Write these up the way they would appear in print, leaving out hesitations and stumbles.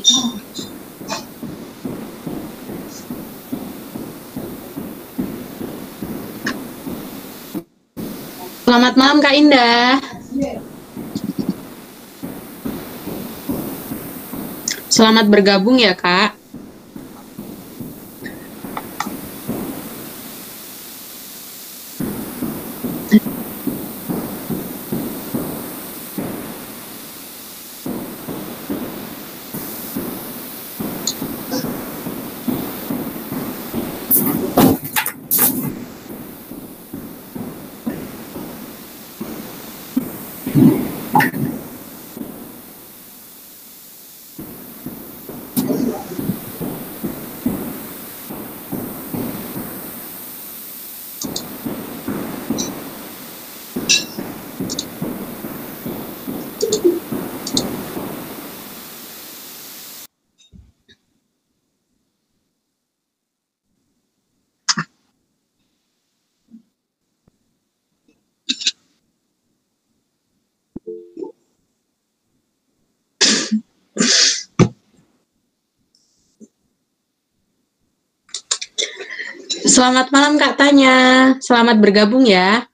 Selamat malam Kak Indah. Selamat bergabung ya Kak. Selamat malam Kak Tanya. Selamat bergabung ya.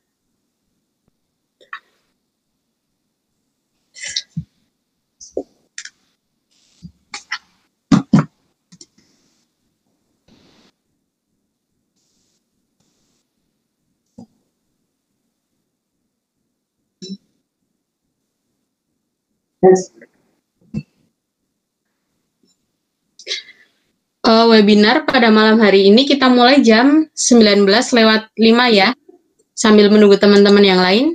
Webinar pada malam hari ini kita mulai jam 19:05 ya, sambil menunggu teman-teman yang lain.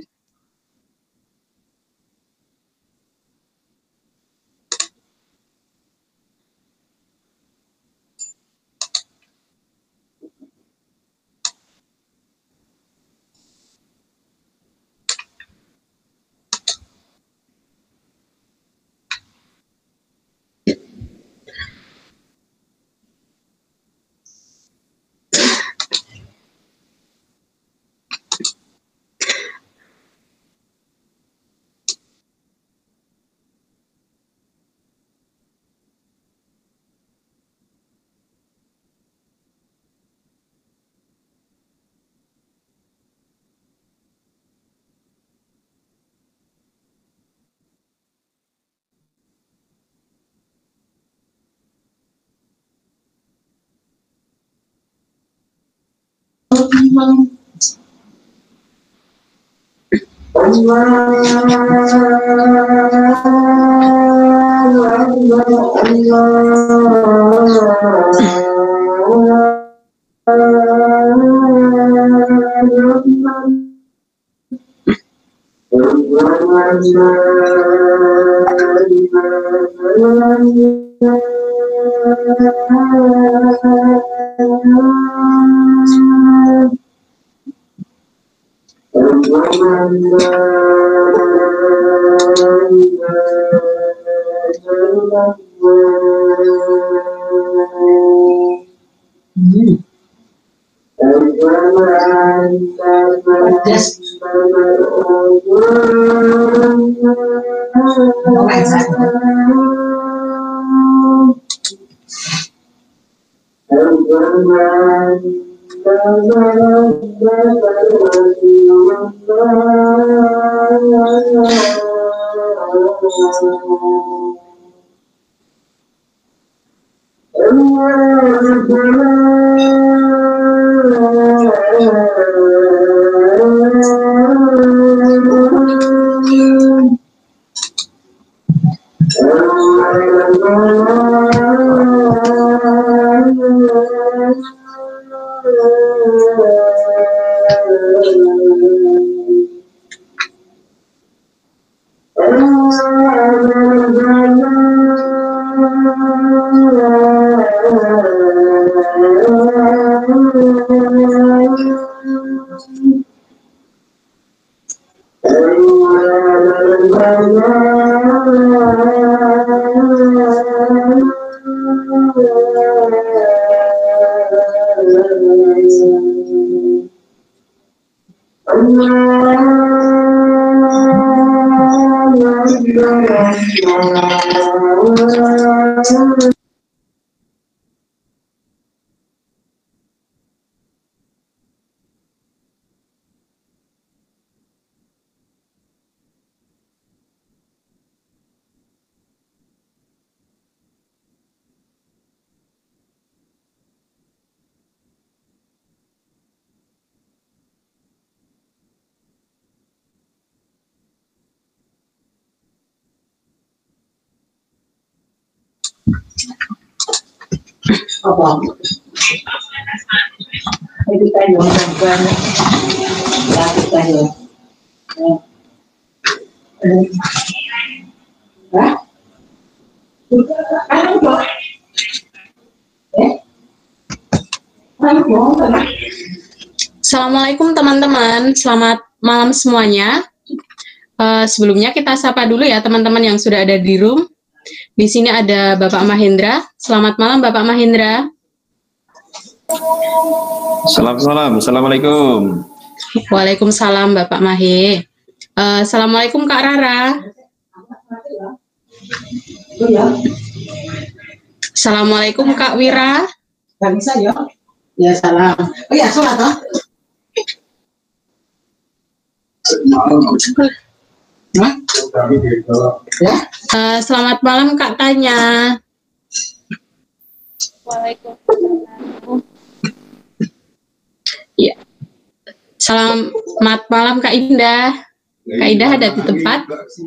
Itu tayo lapit tayo. Ano po? Assalamualaikum teman-teman, selamat malam semuanya. Sebelumnya kita sapa dulu ya teman-teman yang sudah ada di room. Di sini ada Bapak Mahendra. Selamat malam Bapak Mahendra. Selamat malam, Assalamualaikum. Waalaikumsalam Bapak Mahe. Assalamualaikum Kak Rara. Assalamualaikum Kak Wira. Gak bisa ya? Ya salam. Oh ya, sholat toh? Ya? Selamat malam Kak Tanya. Waalaikumsalam. Ya. Selamat malam Kak Indah. Kak Indah ada di tempat.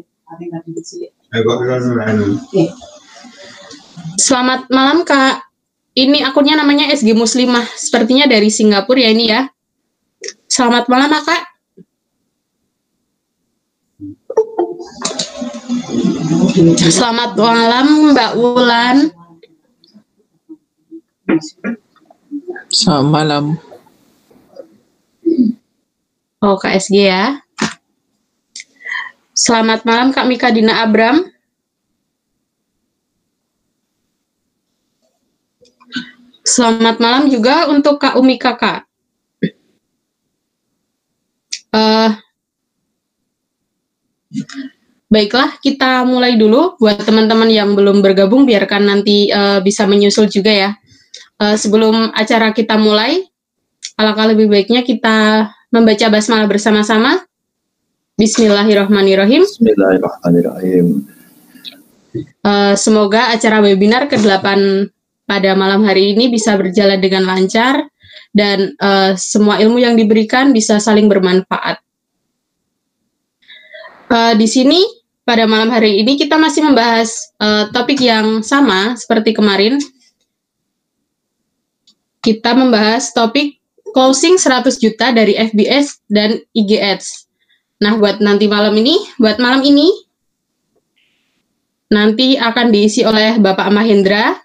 Selamat malam Kak. Ini akunnya namanya SG Muslimah. Sepertinya dari Singapura ya ini ya. Selamat malam Kak. Selamat malam Mbak Wulan. Selamat malam. Oh, Kak SG ya. Selamat malam Kak Mika Dina Abram. Selamat malam juga untuk Kak Umi Kakak. Baiklah, kita mulai dulu. Buat teman-teman yang belum bergabung, biarkan nanti bisa menyusul juga ya. Sebelum acara kita mulai, alangkah lebih baiknya kita membaca basmalah bersama-sama. Bismillahirrahmanirrahim. Bismillahirrahmanirrahim. Semoga acara webinar ke-8 pada malam hari ini bisa berjalan dengan lancar dan semua ilmu yang diberikan bisa saling bermanfaat. Di sini pada malam hari ini kita masih membahas topik yang sama seperti kemarin. Kita membahas topik closing 100 juta dari FBS dan IG Ads. Nah, buat malam ini nanti akan diisi oleh Bapak Mahendra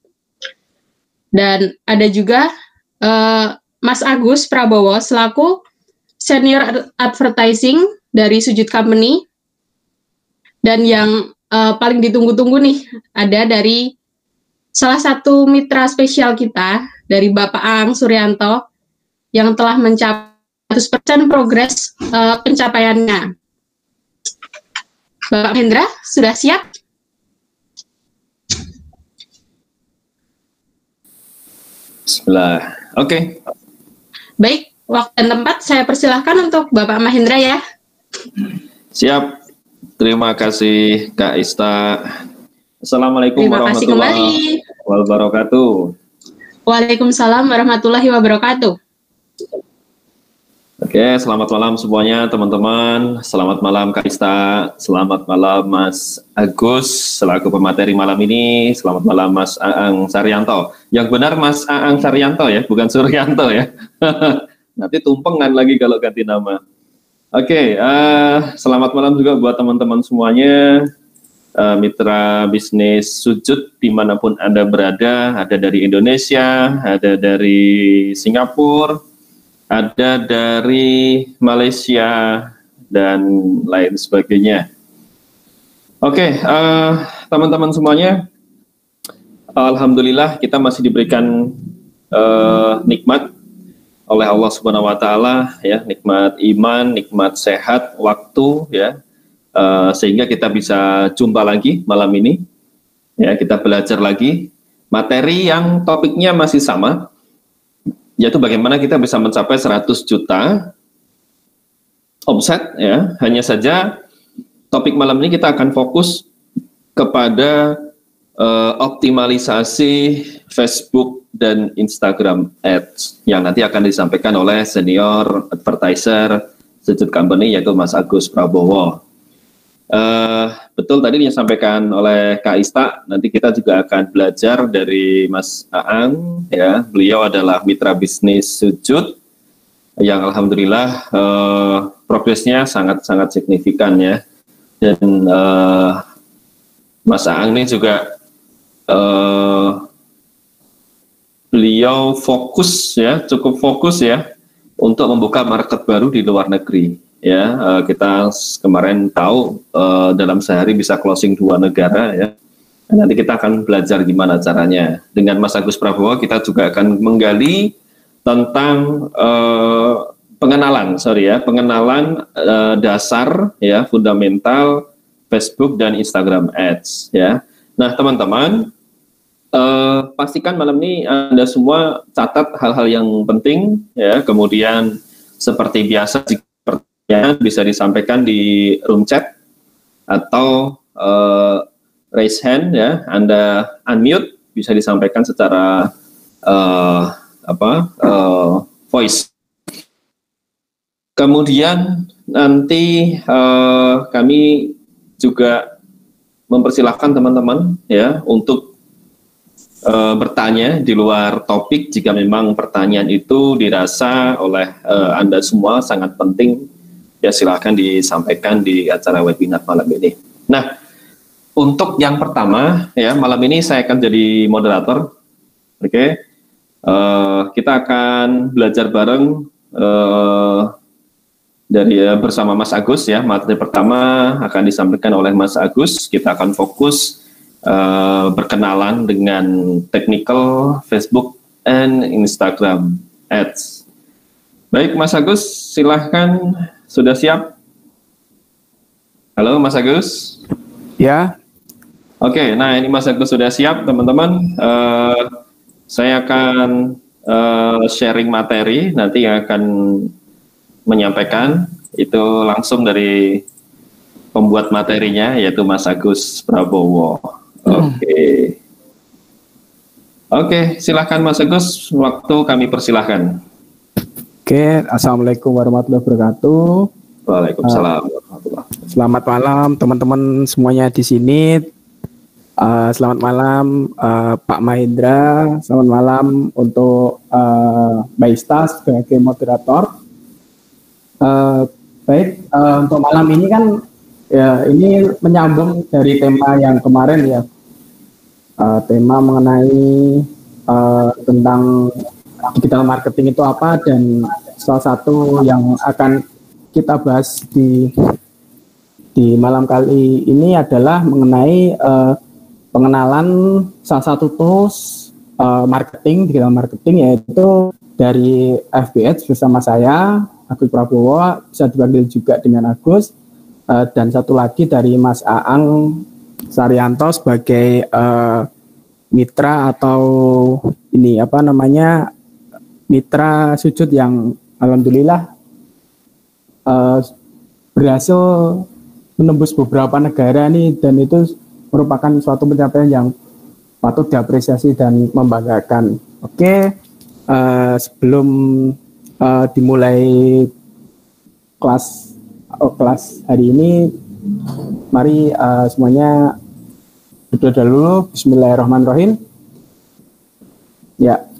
dan ada juga Mas Agus Prabowo selaku Senior Advertising dari Sujud Company. Dan yang paling ditunggu-tunggu nih, ada dari salah satu mitra spesial kita, dari Bapak Aang Suryanto, yang telah mencapai 100% progres pencapaiannya. Bapak Hendra, sudah siap? Bismillah. Oke. Baik, waktu dan tempat saya persilahkan untuk Bapak Mahendra ya. Siap. Terima kasih Kak Ista. Assalamualaikum Terima kasih warahmatullahi wabarakatuh. Waalaikumsalam warahmatullahi wabarakatuh. Oke, selamat malam semuanya teman-teman. Selamat malam Kak Ista. Selamat malam Mas Agus selaku pemateri malam ini. Selamat malam Mas Aang Saryanto. Yang benar Mas Aang Saryanto ya, bukan Suryanto ya. Nanti tumpengan lagi kalau ganti nama. Oke, selamat malam juga buat teman-teman semuanya, mitra bisnis Sujud dimanapun Anda berada, ada dari Indonesia, ada dari Singapura, ada dari Malaysia, dan lain sebagainya. Oke, teman-teman semuanya, alhamdulillah kita masih diberikan nikmat oleh Allah Subhanahu wa taala ya, nikmat iman, nikmat sehat, waktu ya. sehingga kita bisa jumpa lagi malam ini. Ya, kita belajar lagi materi yang topiknya masih sama, yaitu bagaimana kita bisa mencapai 100 juta omset. Ya, hanya saja topik malam ini kita akan fokus kepada optimalisasi Facebook dan Instagram Ads yang nanti akan disampaikan oleh senior advertiser Sujud Company, yaitu Mas Agus Prabowo. Betul tadi disampaikan oleh Kak Ista, nanti kita juga akan belajar dari Mas Aang. Ya, beliau adalah mitra bisnis Sujud yang alhamdulillah progresnya sangat-sangat signifikan ya. Dan Mas Aang ini juga beliau fokus ya, cukup fokus ya untuk membuka market baru di luar negeri. Ya, kita kemarin tahu dalam sehari bisa closing 2 negara ya. Nanti kita akan belajar gimana caranya. Dengan Mas Agus Prabowo kita juga akan menggali tentang pengenalan dasar ya, fundamental Facebook dan Instagram Ads ya. Nah, teman-teman, pastikan malam ini Anda semua catat hal-hal yang penting ya. Kemudian seperti biasa jika pertanyaan bisa disampaikan di room chat atau raise hand ya. Anda unmute, bisa disampaikan secara voice. Kemudian nanti kami juga mempersilahkan teman-teman ya untuk bertanya di luar topik jika memang pertanyaan itu dirasa oleh Anda semua sangat penting, ya silakan disampaikan di acara webinar malam ini. Nah, untuk yang pertama ya, malam ini saya akan jadi moderator. Oke. Kita akan belajar bareng bersama Mas Agus ya. Materi pertama akan disampaikan oleh Mas Agus. Kita akan fokus berkenalan dengan technical Facebook and Instagram Ads. Baik, Mas Agus, silahkan. Sudah siap? Halo, Mas Agus? Ya. Oke, nah ini Mas Agus sudah siap, teman-teman. Saya akan sharing materi, nanti yang akan menyampaikan itu langsung dari pembuat materinya, yaitu Mas Agus Prabowo. Oke, silahkan Mas Agus, waktu kami persilahkan. Oke, Assalamualaikum warahmatullahi wabarakatuh. Waalaikumsalam warahmatullahi wabarakatuh. Selamat malam teman-teman semuanya di sini. Selamat malam Pak Mahendra. Selamat malam untuk Mbak Ista sebagai moderator. Baik, untuk malam ini kan ya ini menyambung dari tema yang kemarin ya. Tema mengenai tentang digital marketing itu apa, dan salah satu yang akan kita bahas di malam kali ini adalah mengenai pengenalan salah satu tools marketing, digital marketing, yaitu dari FB Ads bersama saya Agus Prabowo, bisa dipanggil juga dengan Agus, dan satu lagi dari Mas Aang Saryanto sebagai mitra atau ini apa namanya, mitra Sujud yang alhamdulillah berhasil menembus beberapa negara nih, dan itu merupakan suatu pencapaian yang patut diapresiasi dan membanggakan. Oke, sebelum dimulai kelas hari ini, mari semuanya berdoa dulu. Bismillahirrahmanirrahim. Ya.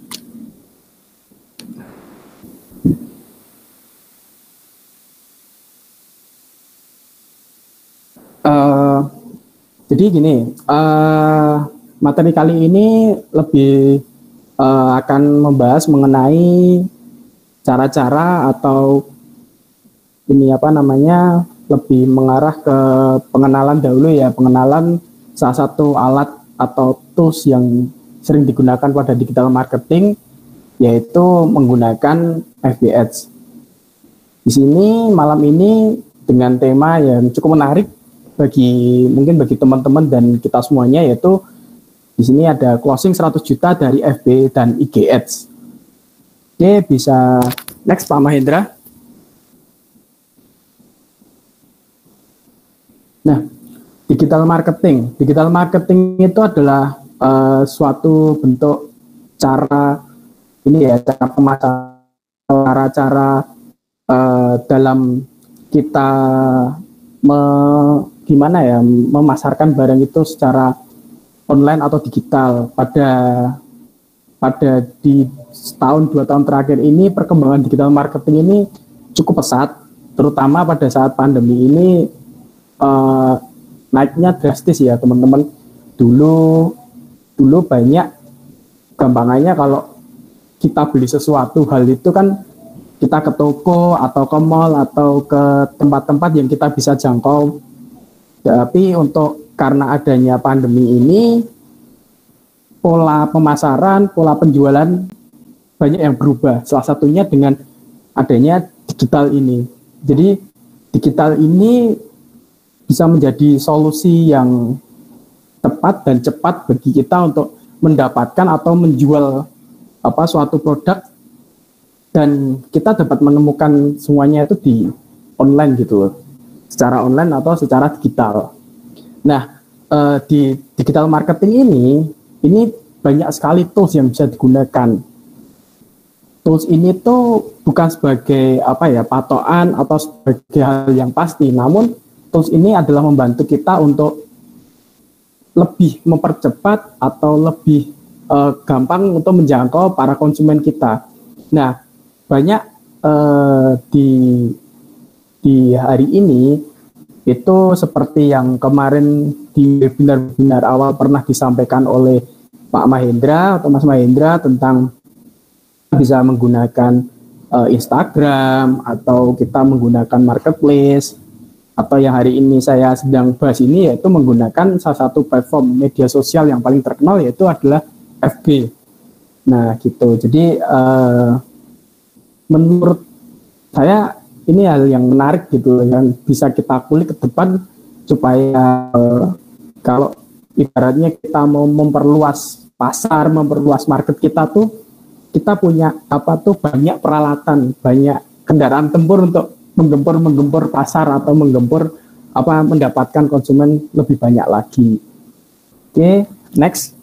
Jadi gini, materi kali ini lebih akan membahas mengenai cara-cara atau ini apa namanya, lebih mengarah ke pengenalan dahulu ya, pengenalan salah satu alat atau tools yang sering digunakan pada digital marketing, yaitu menggunakan FB Ads. Di sini malam ini dengan tema yang cukup menarik, mungkin bagi teman-teman dan kita semuanya, yaitu di sini ada closing 100 juta dari FB dan IG Ads. Oke, bisa next Pak Mahendra. Nah, digital marketing itu adalah suatu bentuk cara pemasaran, cara dalam kita memasarkan barang itu secara online atau digital. Pada di setahun 2 tahun terakhir ini perkembangan digital marketing ini cukup pesat, terutama pada saat pandemi ini naiknya drastis ya teman-teman. Dulu banyak, gampangannya kalau kita beli sesuatu hal itu kan kita ke toko atau ke mall atau ke tempat-tempat yang kita bisa jangkau. Tapi karena adanya pandemi ini, pola pemasaran, pola penjualan banyak yang berubah. Salah satunya dengan adanya digital ini. Jadi digital ini bisa menjadi solusi yang tepat dan cepat bagi kita untuk mendapatkan atau menjual suatu produk, dan kita dapat menemukan semuanya itu di online gitu, secara online atau secara digital. Nah, di digital marketing ini banyak sekali tools yang bisa digunakan. Tools ini tuh bukan sebagai patokan atau sebagai hal yang pasti, namun tools ini adalah membantu kita untuk lebih mempercepat atau lebih gampang untuk menjangkau para konsumen kita. Nah, banyak di hari ini itu seperti yang kemarin di webinar awal pernah disampaikan oleh Pak Mahendra atau Mas Mahendra tentang bisa menggunakan Instagram atau kita menggunakan marketplace, atau yang hari ini saya sedang bahas ini yaitu menggunakan salah satu platform media sosial yang paling terkenal yaitu adalah FB. Nah gitu, jadi menurut saya ini hal yang menarik gitu, yang bisa kita kulik ke depan supaya kalau ibaratnya kita mau memperluas pasar, memperluas market kita tuh, kita punya banyak peralatan, banyak kendaraan tempur untuk menggempur pasar atau mendapatkan konsumen lebih banyak lagi. Oke, next.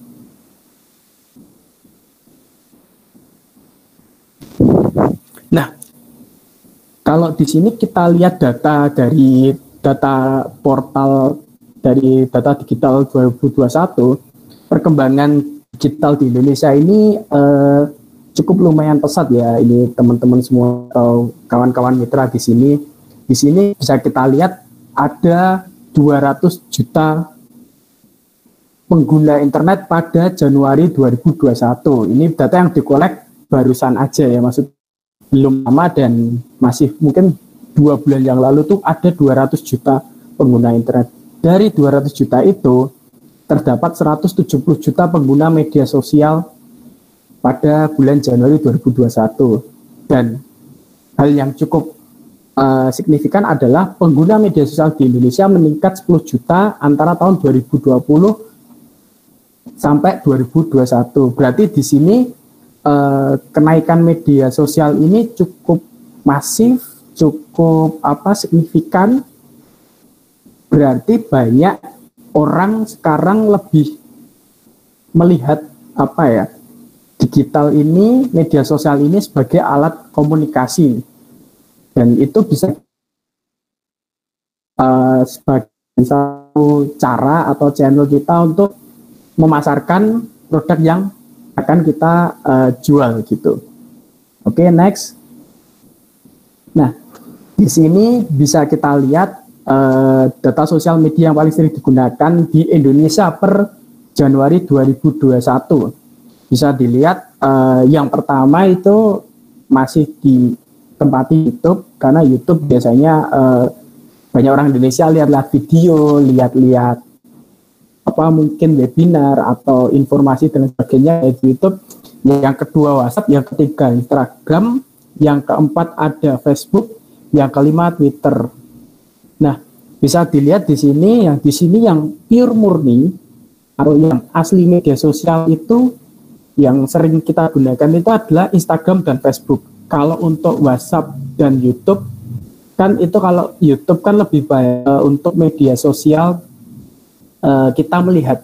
Nah, kalau di sini kita lihat data dari data portal dari data digital 2021, perkembangan digital di Indonesia ini cukup lumayan pesat ya. Ini teman-teman semua atau kawan-kawan mitra di sini bisa kita lihat ada 200 juta pengguna internet pada Januari 2021. Ini data yang dikolek barusan aja ya, maksud belum lama dan masih mungkin 2 bulan yang lalu tuh ada 200 juta pengguna internet. Dari 200 juta itu terdapat 170 juta pengguna media sosial pada bulan Januari 2021. Dan hal yang cukup signifikan adalah pengguna media sosial di Indonesia meningkat 10 juta antara tahun 2020 sampai 2021. Berarti di sini kenaikan media sosial ini cukup masif, cukup signifikan. Berarti banyak orang sekarang lebih melihat digital ini, media sosial ini sebagai alat komunikasi, dan itu bisa sebagai satu cara atau channel kita untuk memasarkan produk yang akan kita jual gitu. Oke, next. Nah, di sini bisa kita lihat data sosial media yang paling sering digunakan di Indonesia per Januari 2021. Bisa dilihat yang pertama itu masih ditempati YouTube, karena YouTube biasanya banyak orang Indonesia lihat-lihat video, lihat-lihat mungkin webinar atau informasi dan sebagainya di YouTube. Yang kedua WhatsApp, yang ketiga Instagram, yang keempat ada Facebook, yang kelima Twitter. Nah, bisa dilihat di sini yang pure murni atau yang asli media sosial itu yang sering kita gunakan itu adalah Instagram dan Facebook. Kalau untuk WhatsApp dan YouTube kan itu, kalau YouTube kan lebih baik untuk media sosial, kita melihat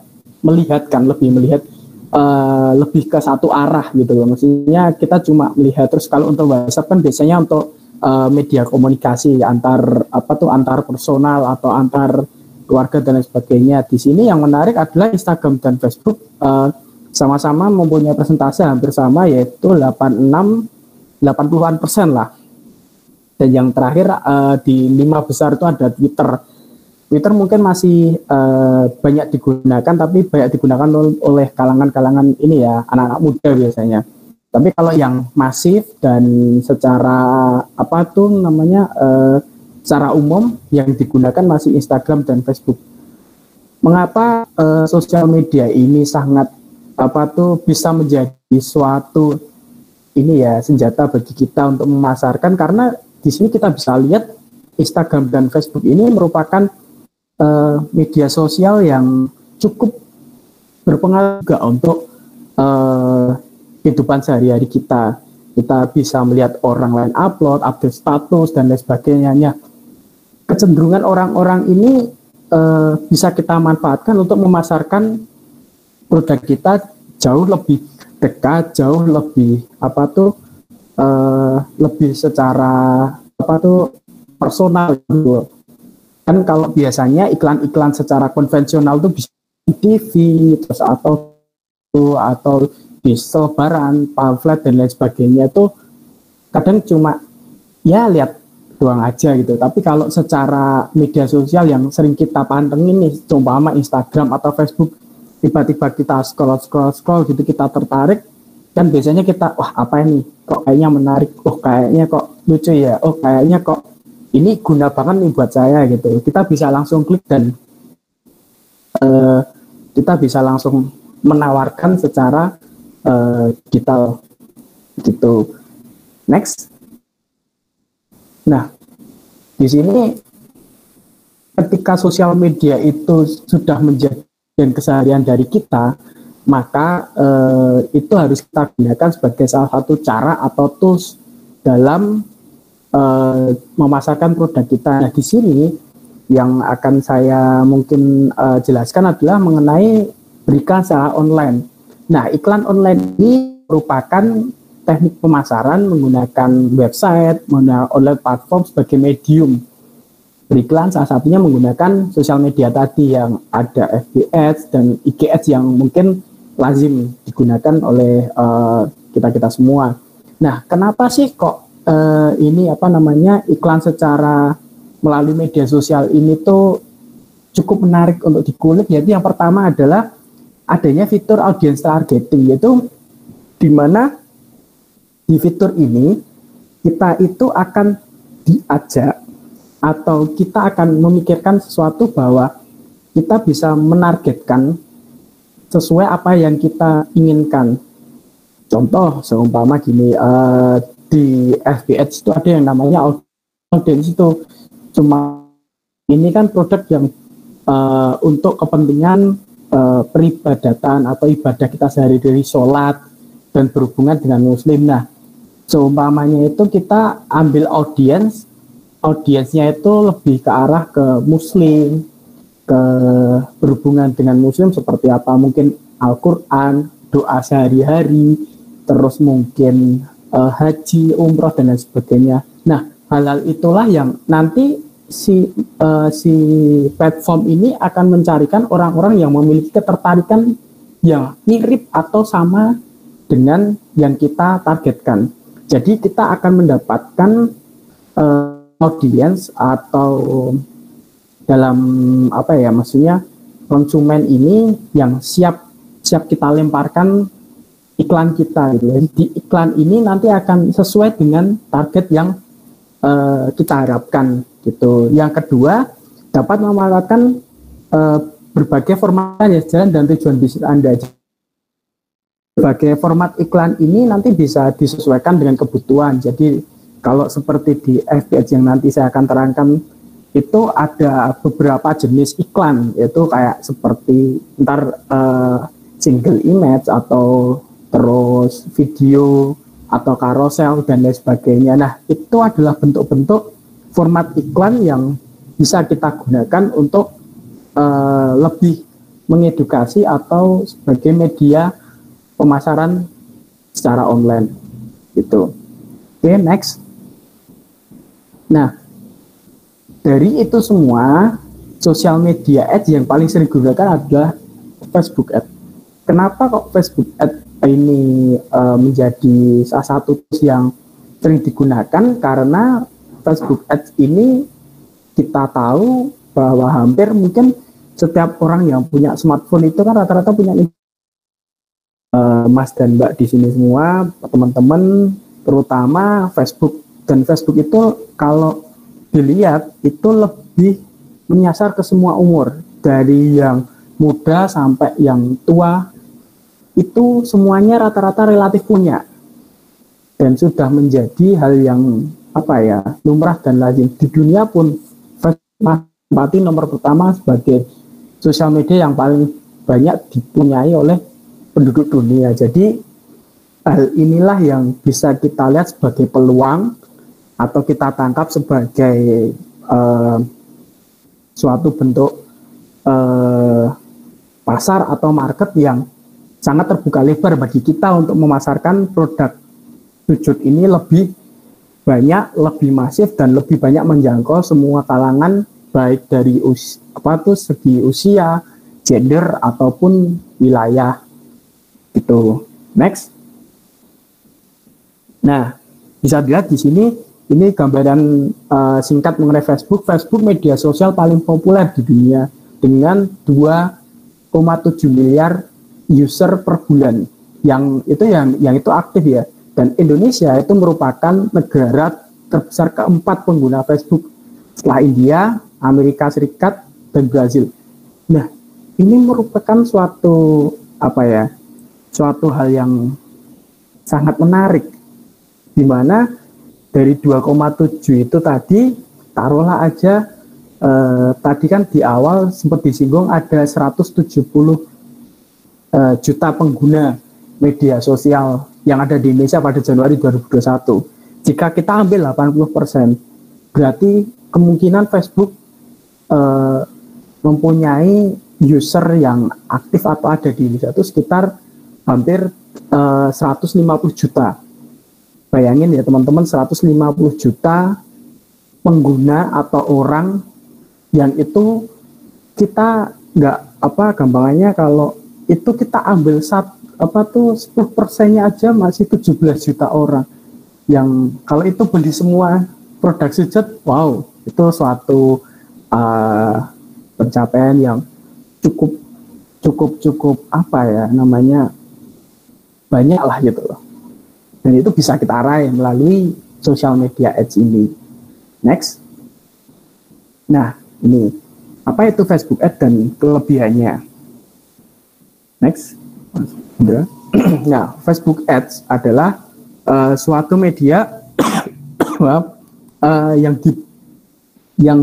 lebih ke satu arah gitu loh. Maksudnya kita cuma melihat. Terus kalau untuk WhatsApp kan biasanya untuk media komunikasi antar personal atau antar keluarga dan lain sebagainya. Di sini yang menarik adalah Instagram dan Facebook sama-sama mempunyai persentase hampir sama, yaitu 80-an% lah. Dan yang terakhir di 5 besar itu ada Twitter. Twitter mungkin masih banyak digunakan, tapi banyak digunakan oleh kalangan-kalangan ini ya, anak-anak muda biasanya. Tapi kalau yang masif dan secara secara umum yang digunakan masih Instagram dan Facebook. Mengapa sosial media ini sangat bisa menjadi suatu senjata bagi kita untuk memasarkan? Karena di sini kita bisa lihat Instagram dan Facebook ini merupakan media sosial yang cukup berpengaruh juga untuk kehidupan sehari-hari kita. Kita bisa melihat orang lain update status dan lain sebagainya. Kecenderungan orang-orang ini bisa kita manfaatkan untuk memasarkan produk kita jauh lebih dekat, jauh lebih lebih secara personal gitu. Kan kalau biasanya iklan-iklan secara konvensional itu bisa di TV terus atau di selebaran, pamflet dan lain sebagainya, itu kadang cuma ya lihat doang aja gitu. Tapi kalau secara media sosial yang sering kita pantengin nih, umpama Instagram atau Facebook, tiba-tiba kita scroll gitu, kita tertarik, kan biasanya kita, wah apa ini, kok kayaknya menarik, oh kayaknya kok lucu ya, oh kayaknya kok ini guna banget nih buat saya gitu. Kita bisa langsung klik dan kita bisa langsung menawarkan secara digital gitu. Next. Nah, di sini ketika sosial media itu sudah menjadi keseharian dari kita, maka itu harus kita gunakan sebagai salah satu cara atau tools dalam memasarkan produk kita. Nah, di sini yang akan saya mungkin jelaskan adalah mengenai beriklan secara online. Nah, iklan online ini merupakan teknik pemasaran menggunakan website, menggunakan online platform sebagai medium beriklan. Salah satunya menggunakan sosial media tadi yang ada FB Ads dan IG Ads yang mungkin lazim digunakan oleh kita semua. Nah, kenapa sih kok iklan secara melalui media sosial ini tuh cukup menarik untuk dikulik? Yaitu yang pertama adalah adanya fitur audience targeting, yaitu di mana di fitur ini kita itu akan diajak atau kita akan memikirkan sesuatu bahwa kita bisa menargetkan sesuai apa yang kita inginkan. Contoh seumpama gini, di FB Ads itu ada yang namanya audience itu. Cuma ini kan produk yang untuk kepentingan peribadatan atau ibadah kita sehari-hari, sholat dan berhubungan dengan muslim. Nah, seumpamanya itu kita ambil audiensnya itu lebih ke arah ke muslim, ke berhubungan dengan muslim seperti apa, mungkin Al-Quran, doa sehari-hari, terus mungkin haji, umroh dan lain sebagainya. Nah, hal-hal itulah yang nanti si platform ini akan mencarikan orang-orang yang memiliki ketertarikan yang mirip atau sama dengan yang kita targetkan. Jadi kita akan mendapatkan audiens atau dalam maksudnya konsumen ini yang siap kita lemparkan iklan kita gitu. Jadi di iklan ini nanti akan sesuai dengan target yang kita harapkan gitu. Yang kedua, dapat memanfaatkan berbagai format yang sejalan dan tujuan bisnis Anda. Berbagai format iklan ini nanti bisa disesuaikan dengan kebutuhan. Jadi kalau seperti di FB Ads yang nanti saya akan terangkan itu ada beberapa jenis iklan, yaitu kayak seperti single image atau terus video atau carousel dan lain sebagainya. Nah, itu adalah bentuk-bentuk format iklan yang bisa kita gunakan untuk lebih mengedukasi atau sebagai media pemasaran secara online gitu. Oke, next. Nah, dari itu semua sosial media ads yang paling sering digunakan adalah Facebook ads. Kenapa kok Facebook ads ini menjadi salah satu yang sering digunakan? Karena Facebook ads ini kita tahu bahwa hampir mungkin setiap orang yang punya smartphone itu kan rata-rata punya Mas dan Mbak di sini semua, teman-teman, terutama Facebook. Dan Facebook itu kalau dilihat itu lebih menyasar ke semua umur, dari yang muda sampai yang tua, itu semuanya rata-rata relatif punya. Dan sudah menjadi hal yang lumrah dan lazim. Di dunia pun Facebook menempati nomor pertama sebagai sosial media yang paling banyak dipunyai oleh penduduk dunia. Jadi hal inilah yang bisa kita lihat sebagai peluang atau kita tangkap sebagai suatu bentuk pasar atau market yang sangat terbuka lebar bagi kita untuk memasarkan produk Sujud ini lebih banyak, lebih masif, dan lebih banyak menjangkau semua kalangan, baik dari segi usia, gender ataupun wilayah gitu. Next. Nah, bisa dilihat di sini ini gambaran singkat mengenai Facebook. Facebook media sosial paling populer di dunia dengan 2,7 miliar user per bulan. Yang itu aktif ya. Dan Indonesia itu merupakan negara terbesar keempat pengguna Facebook setelah India, Amerika Serikat, dan Brazil. Nah, ini merupakan suatu hal yang sangat menarik, di mana dari 2,7 itu tadi, taruhlah aja tadi kan di awal sempat disinggung ada 170 juta pengguna media sosial yang ada di Indonesia pada Januari 2021. Jika kita ambil 80%, berarti kemungkinan Facebook mempunyai user yang aktif atau ada di Indonesia itu sekitar hampir 150 juta. Bayangin ya teman-teman, 150 juta pengguna atau orang yang itu kita gampangannya kalau itu kita ambil 10%-nya aja masih 17 juta orang yang kalau itu beli semua produk Sujud, wow, itu suatu pencapaian yang cukup banyak lah gitu loh. Dan itu bisa kita raih melalui social media ads ini. Next. Nah, ini apa itu Facebook ads dan kelebihannya. Next. Nah, Facebook ads adalah suatu media yang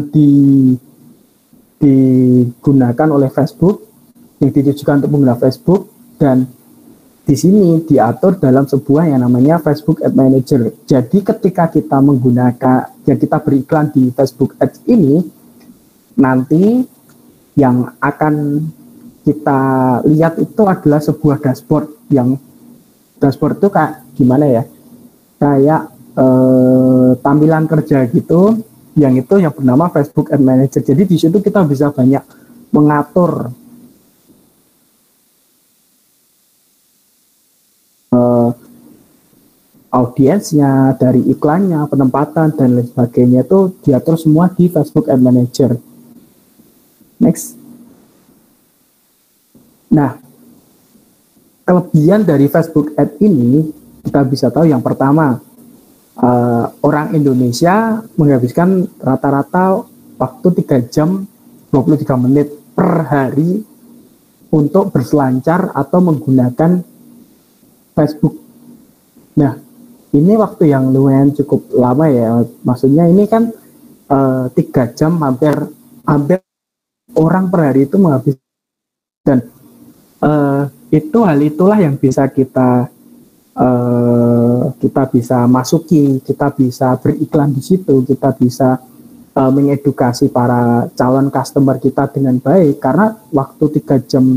digunakan oleh Facebook, yang ditujukan untuk pengguna Facebook, dan di sini diatur dalam sebuah yang namanya Facebook Ad Manager. Jadi ketika kita kita beriklan di Facebook Ads ini, nanti yang akan kita lihat itu adalah sebuah dashboard. Yang dashboard itu kayak gimana ya? Kayak tampilan kerja gitu, yang itu yang bernama Facebook Ad Manager. Jadi di situ kita bisa banyak mengatur audiensnya, dari iklannya, penempatan, dan lain sebagainya, itu diatur semua di Facebook Ad Manager. Next. Nah, kelebihan dari Facebook Ad ini, kita bisa tahu yang pertama, orang Indonesia menghabiskan rata-rata waktu 3 jam 23 menit per hari untuk berselancar atau menggunakan Facebook. Nah, ini waktu yang lumayan cukup lama ya. Maksudnya ini kan 3 jam hampir orang per hari itu menghabiskan, dan itu hal itulah yang bisa kita bisa masuki, kita bisa beriklan di situ, kita bisa mengedukasi para calon customer kita dengan baik, karena waktu 3 jam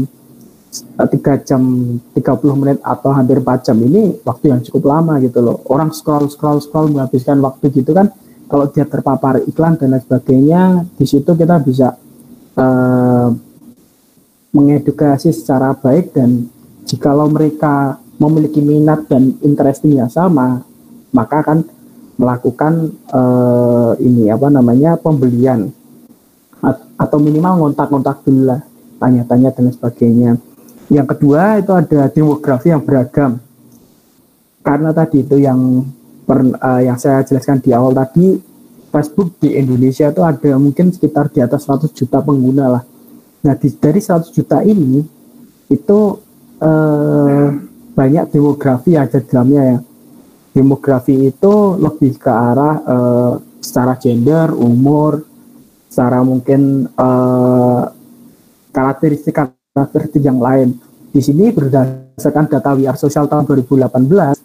30 menit atau hampir 4 jam ini waktu yang cukup lama gitu loh. Orang scroll menghabiskan waktu gitu kan, kalau dia terpapar iklan dan lain sebagainya, di situ kita bisa mengedukasi secara baik, dan jikalau mereka memiliki minat dan interesting yang sama, maka akan melakukan pembelian atau minimal ngontak-ngontak dulu lah, tanya-tanya dan sebagainya. Yang kedua itu ada demografi yang beragam, karena tadi itu yang saya jelaskan di awal tadi, Facebook di Indonesia itu ada mungkin sekitar di atas 100 juta pengguna lah. Nah dari 100 juta ini itu banyak demografi ada di dalamnya ya. Demografi itu lebih ke arah secara gender, umur, secara mungkin karakteristik yang lain. Di sini berdasarkan data We Are Social tahun 2018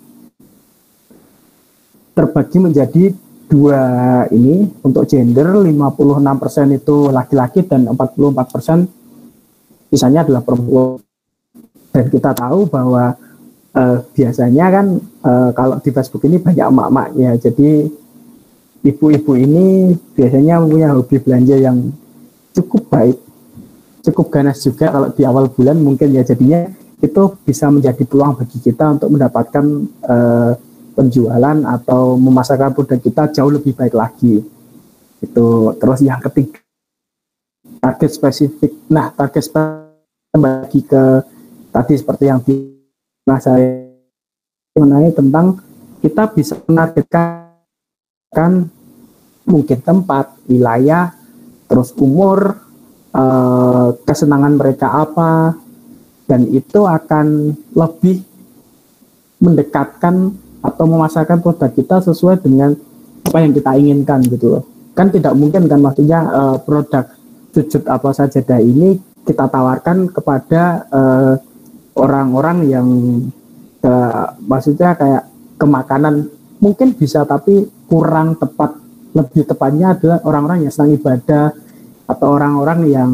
terbagi menjadi 2 ini. Untuk gender 56% itu laki-laki dan 44% sisanya adalah perempuan. Dan kita tahu bahwa biasanya kan kalau di Facebook ini banyak emak-emaknya, jadi ibu-ibu ini biasanya punya hobi belanja yang cukup baik, cukup ganas juga kalau di awal bulan mungkin ya, jadinya itu bisa menjadi peluang bagi kita untuk mendapatkan penjualan atau memasarkan produk kita jauh lebih baik lagi. Itu. Terus yang ketiga, target spesifik. Nah, target spesifik bagi ke tadi seperti yang saya mengenai tentang kita bisa menargetkan mungkin tempat, wilayah, terus umur, kesenangan mereka apa, dan itu akan lebih mendekatkan atau memasarkan produk kita sesuai dengan apa yang kita inginkan gitu loh. Kan tidak mungkin kan, maksudnya produk sujud apa sajadah ini kita tawarkan kepada orang-orang yang maksudnya kayak kemakanan, mungkin bisa tapi kurang tepat. Lebih tepatnya adalah orang-orang yang sedang ibadah atau orang-orang yang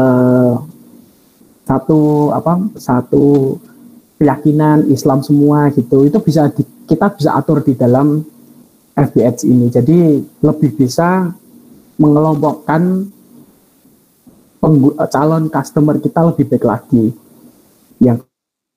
satu keyakinan Islam semua gitu. Itu bisa kita bisa atur di dalam FB Ads ini. Jadi lebih bisa mengelompokkan calon customer kita lebih baik lagi. Yang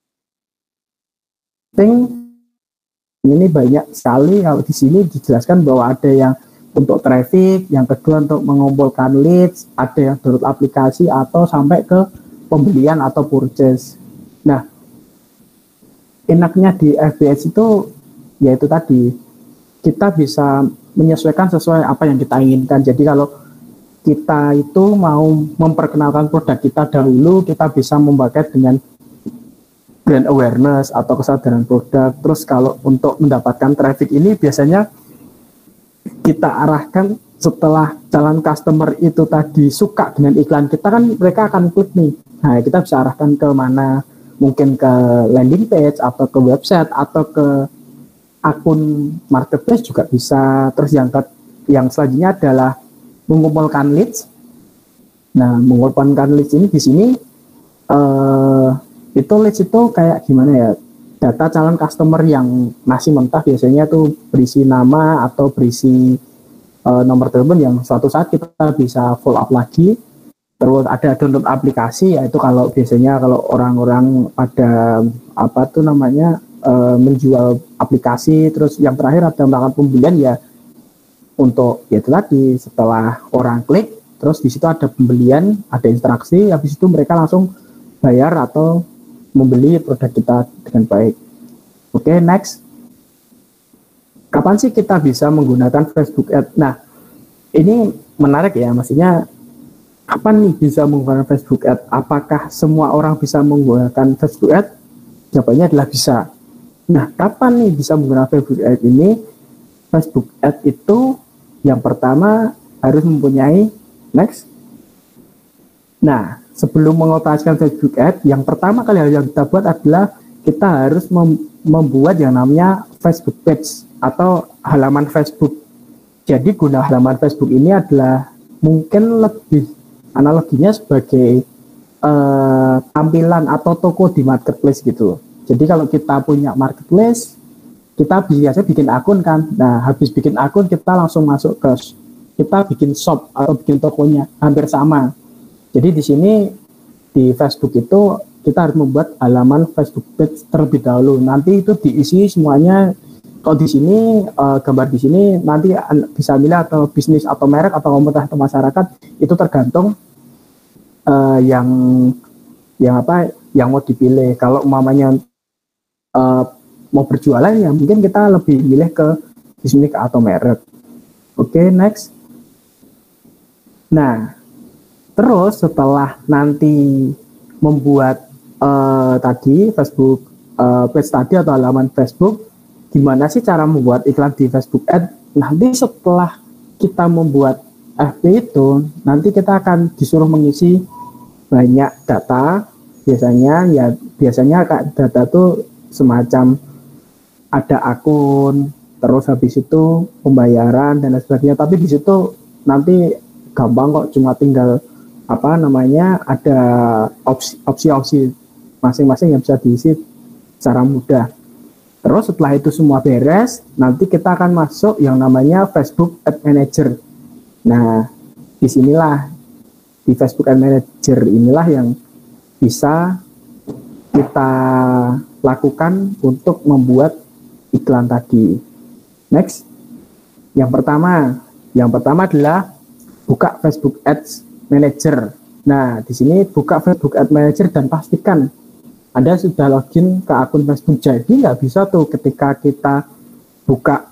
penting ini banyak sekali, kalau di sini dijelaskan bahwa ada yang untuk traffic, yang kedua untuk mengumpulkan leads, ada yang download aplikasi atau sampai ke pembelian atau purchase. Nah, enaknya di FBS itu yaitu tadi kita bisa menyesuaikan sesuai apa yang kita inginkan. Jadi kalau kita itu mau memperkenalkan produk kita dahulu, kita bisa membagikan dengan brand awareness atau kesadaran produk. Terus kalau untuk mendapatkan traffic ini biasanya kita arahkan setelah calon customer itu tadi suka dengan iklan kita, kan mereka akan klik nih. Nah, kita bisa arahkan ke mana, mungkin ke landing page atau ke website atau ke akun marketplace juga bisa. Terus yang selanjutnya adalah mengumpulkan leads. Nah, mengumpulkan leads ini di sini itu leads itu kayak gimana ya, data calon customer yang masih mentah biasanya tuh berisi nama atau berisi nomor telepon yang suatu saat kita bisa follow up lagi. Terus ada download aplikasi, yaitu kalau biasanya kalau orang-orang pada menjual aplikasi. Terus yang terakhir ada melakukan pembelian ya, untuk ya itu tadi setelah orang klik terus di situ ada pembelian, ada interaksi, habis itu mereka langsung bayar atau membeli produk kita dengan baik. Oke, next. Kapan sih kita bisa menggunakan Facebook Ads? Nah, ini menarik ya, maksudnya kapan nih bisa menggunakan Facebook Ads? Apakah semua orang bisa menggunakan Facebook Ads? Jawabannya adalah bisa. Nah, kapan nih bisa menggunakan Facebook Ads ini? Facebook Ads itu yang pertama harus mempunyai next. Nah, sebelum mengoperasikan Facebook Ads, yang pertama kali yang kita buat adalah kita harus membuat yang namanya Facebook page atau halaman Facebook. Jadi guna halaman Facebook ini adalah mungkin lebih analoginya sebagai tampilan atau toko di marketplace gitu. Jadi kalau kita punya marketplace, kita biasa bikin akun kan. Nah, habis bikin akun kita langsung masuk ke kita bikin shop atau bikin tokonya, hampir sama. Jadi di sini di Facebook itu kita harus membuat halaman Facebook page terlebih dahulu. Nanti itu diisi semuanya. Kalau di sini gambar di sini nanti bisa milih atau bisnis atau merek atau komunitas atau masyarakat, itu tergantung yang mau dipilih. Kalau umpamanya mau berjualan ya mungkin kita lebih milih ke bisnis atau merek. Oke, next. Nah, terus setelah nanti membuat tadi Facebook page tadi atau halaman Facebook, gimana sih cara membuat iklan di Facebook Ad? Nanti setelah kita membuat FB itu, nanti kita akan disuruh mengisi banyak data. Biasanya data itu semacam ada akun, terus habis itu pembayaran dan lain sebagainya. Tapi di situ nanti gampang kok, cuma tinggal ada opsi-opsi masing-masing yang bisa diisi secara mudah. Terus setelah itu semua beres, nanti kita akan masuk yang namanya Facebook Ad Manager. Nah, disinilah di Facebook Ad Manager inilah yang bisa kita lakukan untuk membuat iklan tadi. Next, yang pertama adalah buka Facebook Ads Manager. Nah, di sini buka Facebook Ad Manager dan pastikan Anda sudah login ke akun Facebook. Jadi nggak bisa tuh ketika kita buka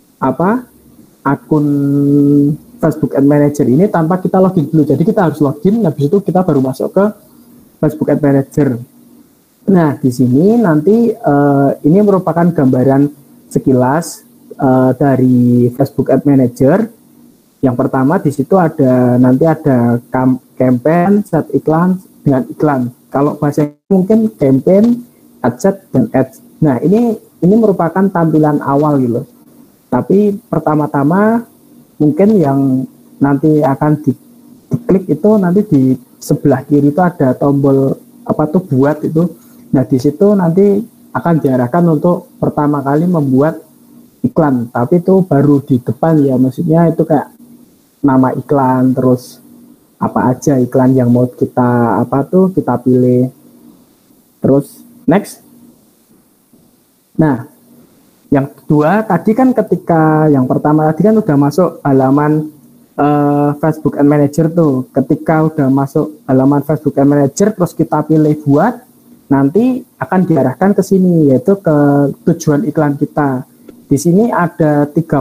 akun Facebook Ad Manager ini tanpa kita login dulu. Jadi kita harus login, habis itu kita baru masuk ke Facebook Ad Manager. Nah, di sini nanti ini merupakan gambaran sekilas dari Facebook Ad Manager. Yang pertama di situ ada campaign, set iklan dengan iklan. Kalau bahasa mungkin campaign, ad set dan ads. Nah, ini merupakan tampilan awal gitu. Tapi pertama-tama mungkin yang nanti akan diklik itu nanti di sebelah kiri itu ada tombol buat itu. Nah, di situ nanti akan diarahkan untuk pertama kali membuat iklan. Tapi itu baru di depan ya, maksudnya itu kayak nama iklan, terus apa aja iklan yang mau kita pilih. Terus next. Nah, yang kedua tadi kan yang pertama tadi kan udah masuk halaman Facebook Ad Manager tuh. Ketika udah masuk halaman Facebook Ad Manager terus kita pilih buat, nanti akan diarahkan ke sini, yaitu ke tujuan iklan kita. Di sini ada tiga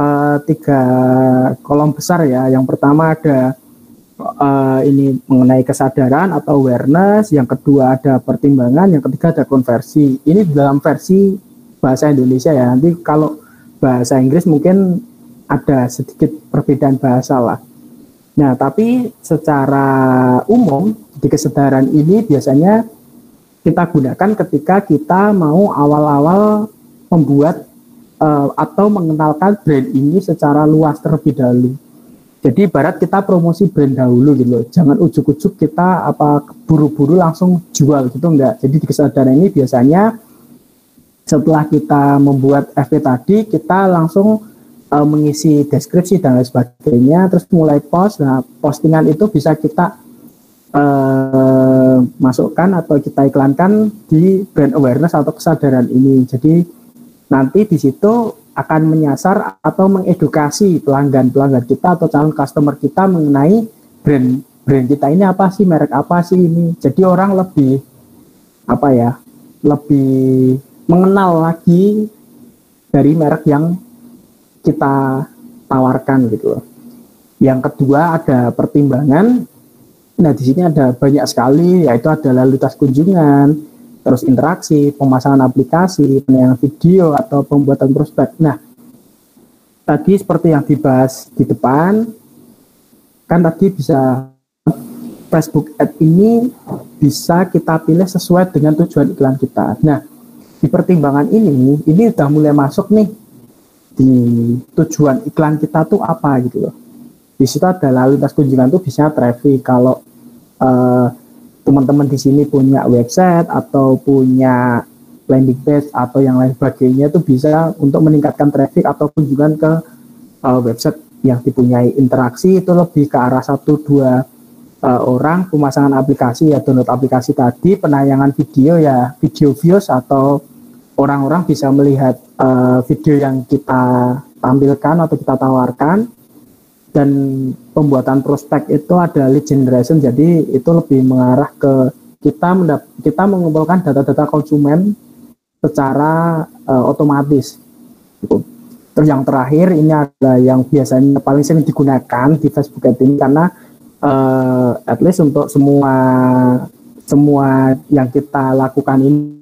kolom besar ya. Yang pertama ada ini mengenai kesadaran atau awareness, yang kedua ada pertimbangan, yang ketiga ada konversi. Ini dalam versi bahasa Indonesia ya. Nanti kalau bahasa Inggris mungkin ada sedikit perbedaan bahasa lah. Nah, tapi secara umum di kesadaran ini biasanya kita gunakan ketika kita mau awal-awal membuat atau mengenalkan brand ini secara luas terlebih dahulu. Jadi ibarat kita promosi brand dahulu gitu loh. Jangan ujuk-ujuk kita buru-buru langsung jual gitu, enggak. Jadi di kesadaran ini biasanya setelah kita membuat FB tadi, kita langsung mengisi deskripsi dan lain sebagainya, terus mulai post. Nah, postingan itu bisa kita masukkan atau kita iklankan di brand awareness atau kesadaran ini. Jadi nanti di situ akan menyasar atau mengedukasi pelanggan kita atau calon customer kita mengenai brand kita ini apa sih, merek apa sih ini. Jadi orang lebih lebih mengenal lagi dari merek yang kita tawarkan gitu. Yang kedua ada pertimbangan. Nah, di sini ada banyak sekali, yaitu ada lalu lintas kunjungan, terus interaksi, pemasangan aplikasi, penayangan video, atau pembuatan prospek. Nah, tadi seperti yang dibahas di depan, kan tadi bisa Facebook Ad ini bisa kita pilih sesuai dengan tujuan iklan kita. Nah, di pertimbangan ini udah mulai masuk nih di tujuan iklan kita tuh apa gitu loh. Di situ ada lalu lintas kunjungan tuh bisa traffic. Kalau teman-teman di sini punya website atau punya landing page atau yang lain sebagainya itu bisa untuk meningkatkan traffic atau kunjungan ke website yang dipunyai interaksi itu lebih ke arah 1-2 orang, pemasangan aplikasi ya download aplikasi tadi, penayangan video ya video views atau orang-orang bisa melihat video yang kita tampilkan atau kita tawarkan. Dan pembuatan prospek itu ada lead generation, jadi itu lebih mengarah ke kita mengumpulkan data-data konsumen secara otomatis. Terus yang terakhir ini ada yang biasanya paling sering digunakan di Facebook Ads ini karena at least untuk semua yang kita lakukan ini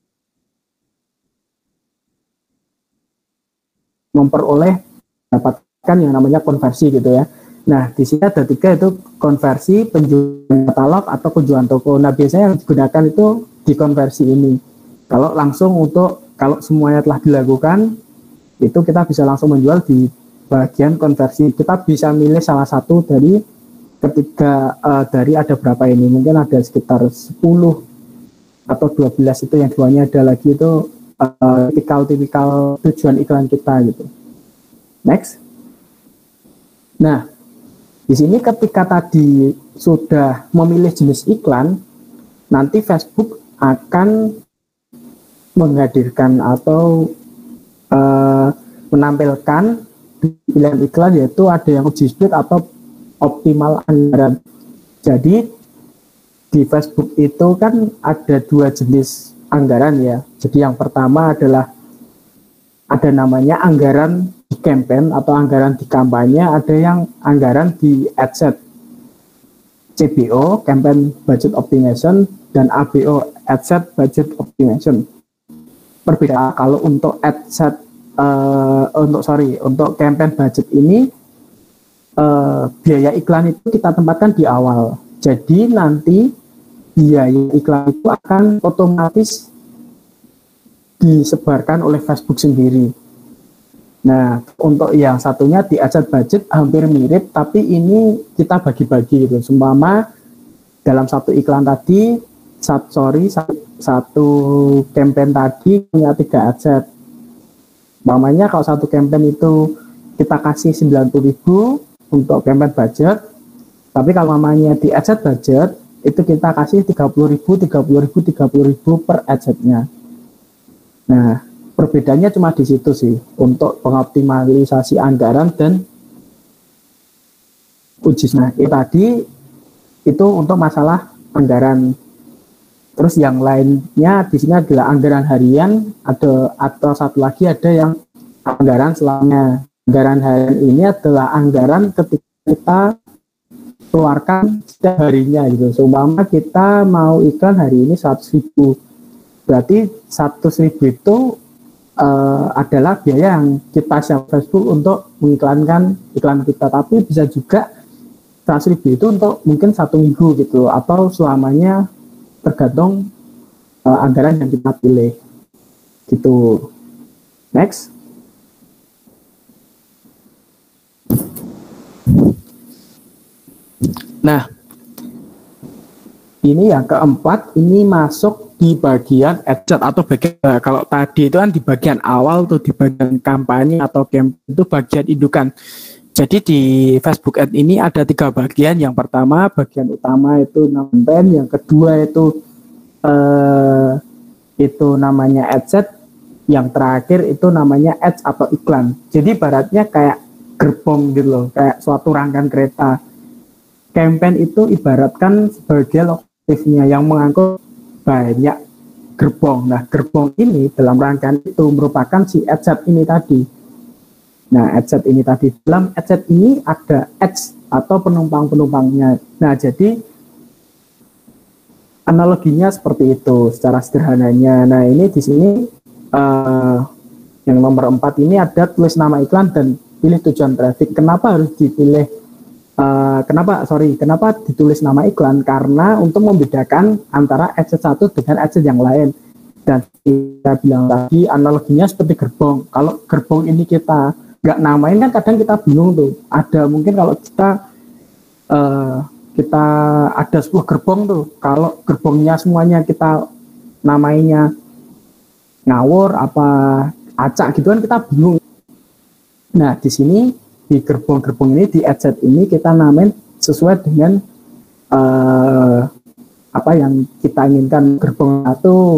memperoleh dapat yang namanya konversi gitu ya. Nah, di sini ada 3 itu konversi, penjualan katalog atau penjualan toko. Nah, biasanya yang digunakan itu di konversi ini. Kalau semuanya telah dilakukan, itu kita bisa langsung menjual di bagian konversi. Kita bisa milih salah satu dari dari ada berapa ini. Mungkin ada sekitar 10 atau 12 itu yang duanya ada lagi itu tipikal tujuan iklan kita gitu. Next. Nah, di sini ketika tadi sudah memilih jenis iklan, nanti Facebook akan menghadirkan atau menampilkan pilihan iklan, yaitu ada yang uji split atau optimal anggaran. Jadi di Facebook itu kan ada 2 jenis anggaran ya. Jadi yang pertama adalah ada namanya anggaran di campaign atau anggaran di kampanye, ada yang anggaran di adset. CBO, Campaign Budget Optimization, dan ABO, Adset Budget Optimization. Perbedaan kalau untuk adset, untuk campaign budget ini biaya iklan itu kita tempatkan di awal. Jadi nanti biaya iklan itu akan otomatis disebarkan oleh Facebook sendiri. Nah, untuk yang satunya di adset budget hampir mirip, tapi ini kita bagi-bagi gitu. Seumpama dalam satu iklan tadi, satu campaign tadi punya 3 adset. Umpamanya kalau satu campaign itu kita kasih 90.000 untuk campaign budget, tapi kalau namanya di adset budget itu kita kasih 30.000 per adsetnya. Nah, perbedaannya cuma di situ sih untuk pengoptimalisasi anggaran dan uji. Nah, itu tadi itu untuk masalah anggaran. Terus yang lainnya di sini adalah anggaran harian, atau satu lagi ada yang anggaran selamanya. Anggaran harian ini adalah anggaran ketika kita keluarkan setiap harinya gitu. Seumpama kita mau iklan hari ini 100.000. Berarti 100.000 itu adalah biaya yang kita siap Facebook untuk mengiklankan iklan kita. Tapi bisa juga 100.000 itu untuk mungkin 1 minggu gitu, atau selamanya, tergantung anggaran yang kita pilih gitu. Next. Nah, ini yang keempat, ini masuk di bagian adset atau bagian, kalau tadi itu kan di bagian awal tuh, di bagian kampanye atau campaign itu bagian indukan. Jadi di Facebook Ad ini ada 3 bagian. Yang pertama, bagian utama itu campaign, yang kedua itu namanya adset, yang terakhir itu namanya ads atau iklan. Jadi ibaratnya kayak gerbong gitu loh, kayak suatu rangkaian kereta. Campaign itu ibaratkan sebagai lokomotifnya yang mengangkut banyak gerbong. Nah, gerbong ini dalam rangkaian itu merupakan si adset ini tadi. Nah, adset ini tadi, dalam adset ini ada ads atau penumpang-penumpangnya. Nah, jadi analoginya seperti itu secara sederhananya. Nah, ini di sini yang nomor 4 ini ada tulis nama iklan dan pilih tujuan traffic. Kenapa harus dipilih kenapa ditulis nama iklan? Karena untuk membedakan antara adset satu dengan adset yang lain. Dan kita bilang tadi analoginya seperti gerbong. Kalau gerbong ini kita nggak namain kan kadang kita bingung tuh. Ada mungkin kalau kita ada sebuah gerbong tuh. Kalau gerbongnya semuanya kita namainya ngawur apa acak gitu kan kita bingung. Nah di sini di gerbong-gerbong ini di adset ini kita namain sesuai dengan apa yang kita inginkan. Gerbong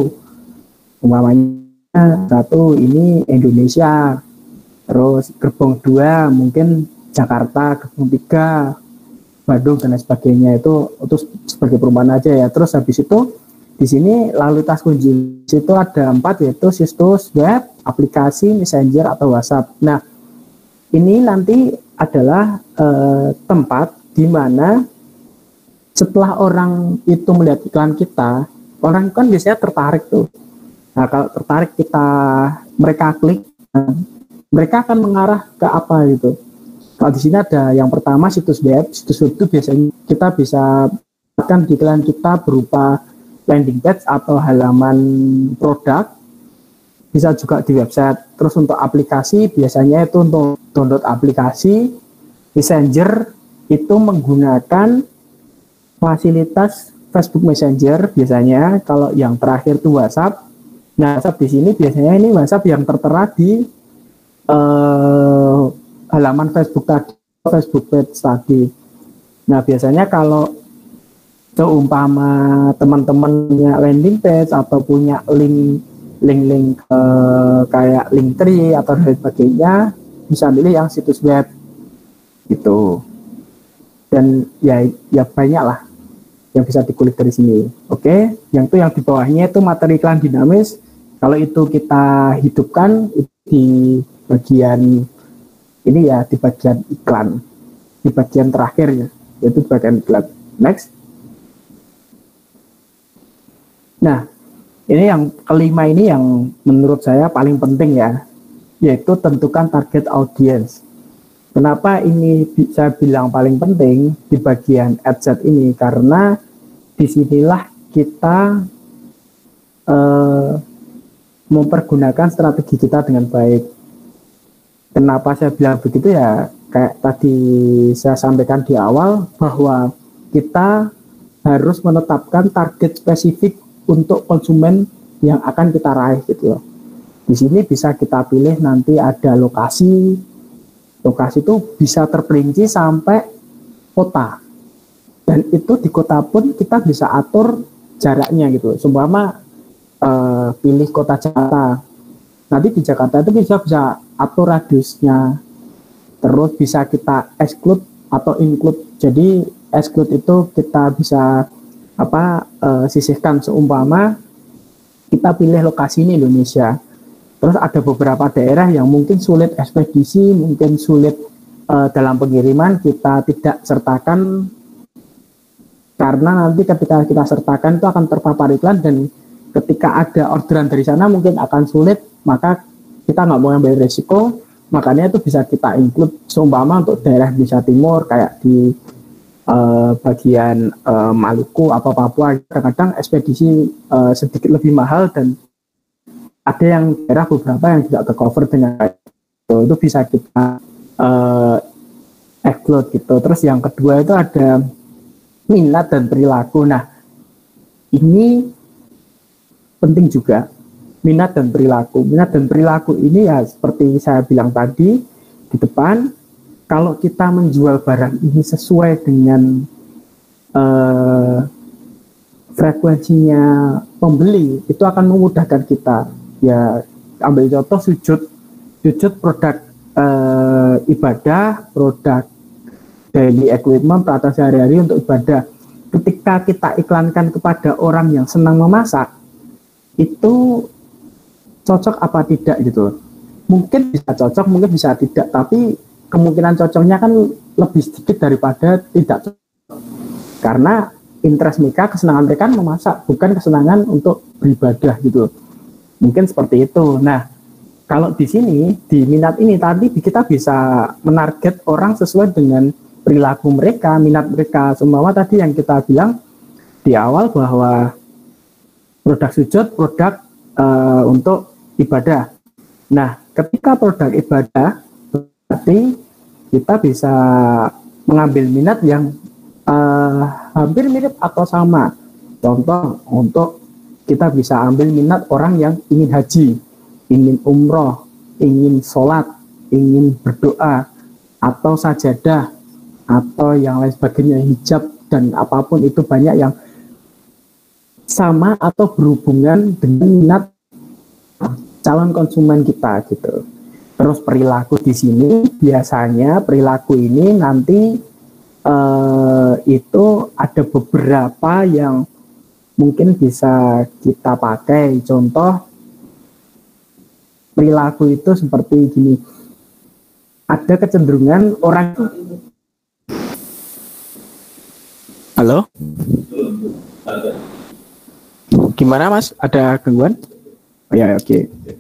satu ini Indonesia, terus gerbong 2 mungkin Jakarta, gerbong 3 Bandung dan lain sebagainya. Itu sebagai perumpamaan aja ya. Terus habis itu di sini lalu lintas kunci itu ada 4 yaitu situs web, aplikasi, messenger atau WhatsApp. Nah ini nanti adalah tempat di mana setelah orang itu melihat iklan kita, orang kan biasanya tertarik tuh. Nah kalau tertarik mereka klik, mereka akan mengarah ke apa gitu. Kalau di sini ada yang pertama situs web. Situs web itu biasanya kita bisa dapatkan di iklan kita berupa landing page atau halaman produk. Bisa juga di website. Terus untuk aplikasi biasanya itu untuk download aplikasi. Messenger itu menggunakan fasilitas Facebook Messenger biasanya. Kalau yang terakhir itu WhatsApp. Nah, WhatsApp di sini biasanya ini WhatsApp yang tertera di halaman Facebook page tadi. Nah, biasanya kalau seumpama teman-teman punya landing page atau punya link kayak Linktree atau sebagainya, bisa pilih yang situs web gitu. Dan ya banyak lah yang bisa dikulik dari sini. Oke, yang di bawahnya itu materi iklan dinamis. Kalau itu kita hidupkan di bagian ini ya, di bagian iklan, di bagian terakhir ya, yaitu bagian iklan. Next. Nah, ini yang kelima ini yang menurut saya paling penting ya, yaitu tentukan target audience. Kenapa ini saya bilang paling penting di bagian adset ini? Karena disinilah kita mempergunakan strategi kita dengan baik. Kenapa saya bilang begitu ya? Kayak tadi saya sampaikan di awal bahwa kita harus menetapkan target spesifik untuk konsumen yang akan kita raih gitu loh. Di sini bisa kita pilih nanti ada lokasi itu bisa terperinci sampai kota. Dan itu di kota pun kita bisa atur jaraknya gitu. Seumpama pilih kota Jakarta. Nanti di Jakarta itu bisa atur radiusnya. Terus bisa kita exclude atau include. Jadi exclude itu kita bisa sisihkan seumpama kita pilih lokasi ini Indonesia. Terus ada beberapa daerah yang mungkin sulit ekspedisi, mungkin sulit dalam pengiriman, kita tidak sertakan karena nanti ketika kita sertakan itu akan terpapar iklan dan ketika ada orderan dari sana mungkin akan sulit, maka kita nggak mau ambil resiko, makanya itu bisa kita include seumpama untuk daerah Indonesia Timur kayak di bagian Maluku atau Papua, kadang-kadang ekspedisi sedikit lebih mahal dan ada yang daerah beberapa yang tidak ke-cover dengan itu bisa kita exclude gitu. Terus yang kedua itu ada minat dan perilaku. Nah, ini penting juga, minat dan perilaku. Minat dan perilaku ini ya seperti saya bilang tadi di depan, kalau kita menjual barang ini sesuai dengan frekuensinya pembeli, itu akan memudahkan kita. Ya, ambil contoh sujud produk ibadah, produk daily equipment, peralatan sehari-hari untuk ibadah. Ketika kita iklankan kepada orang yang senang memasak, itu cocok apa tidak gitu. Mungkin bisa cocok, mungkin bisa tidak, tapi kemungkinan cocoknya kan lebih sedikit daripada tidak cocok. Karena interest mereka, kesenangan mereka memasak, bukan kesenangan untuk beribadah gitu. Mungkin seperti itu. Nah, kalau di sini, di minat ini tadi kita bisa menarget orang sesuai dengan perilaku mereka, minat mereka. Semua tadi yang kita bilang di awal bahwa produk sujud, produk untuk ibadah. Nah, ketika produk ibadah, berarti kita bisa mengambil minat yang hampir mirip atau sama. Contoh, untuk kita bisa ambil minat orang yang ingin haji, ingin umroh, ingin sholat, ingin berdoa, atau sajadah, atau yang lain sebagainya, hijab, dan apapun itu banyak yang sama atau berhubungan dengan minat calon konsumen kita gitu. Terus perilaku di sini biasanya perilaku ini nanti itu ada beberapa yang mungkin bisa kita pakai. Contoh perilaku itu seperti gini. Ada kecenderungan orang. Halo? Gimana Mas? Ada gangguan? Oh, ya oke.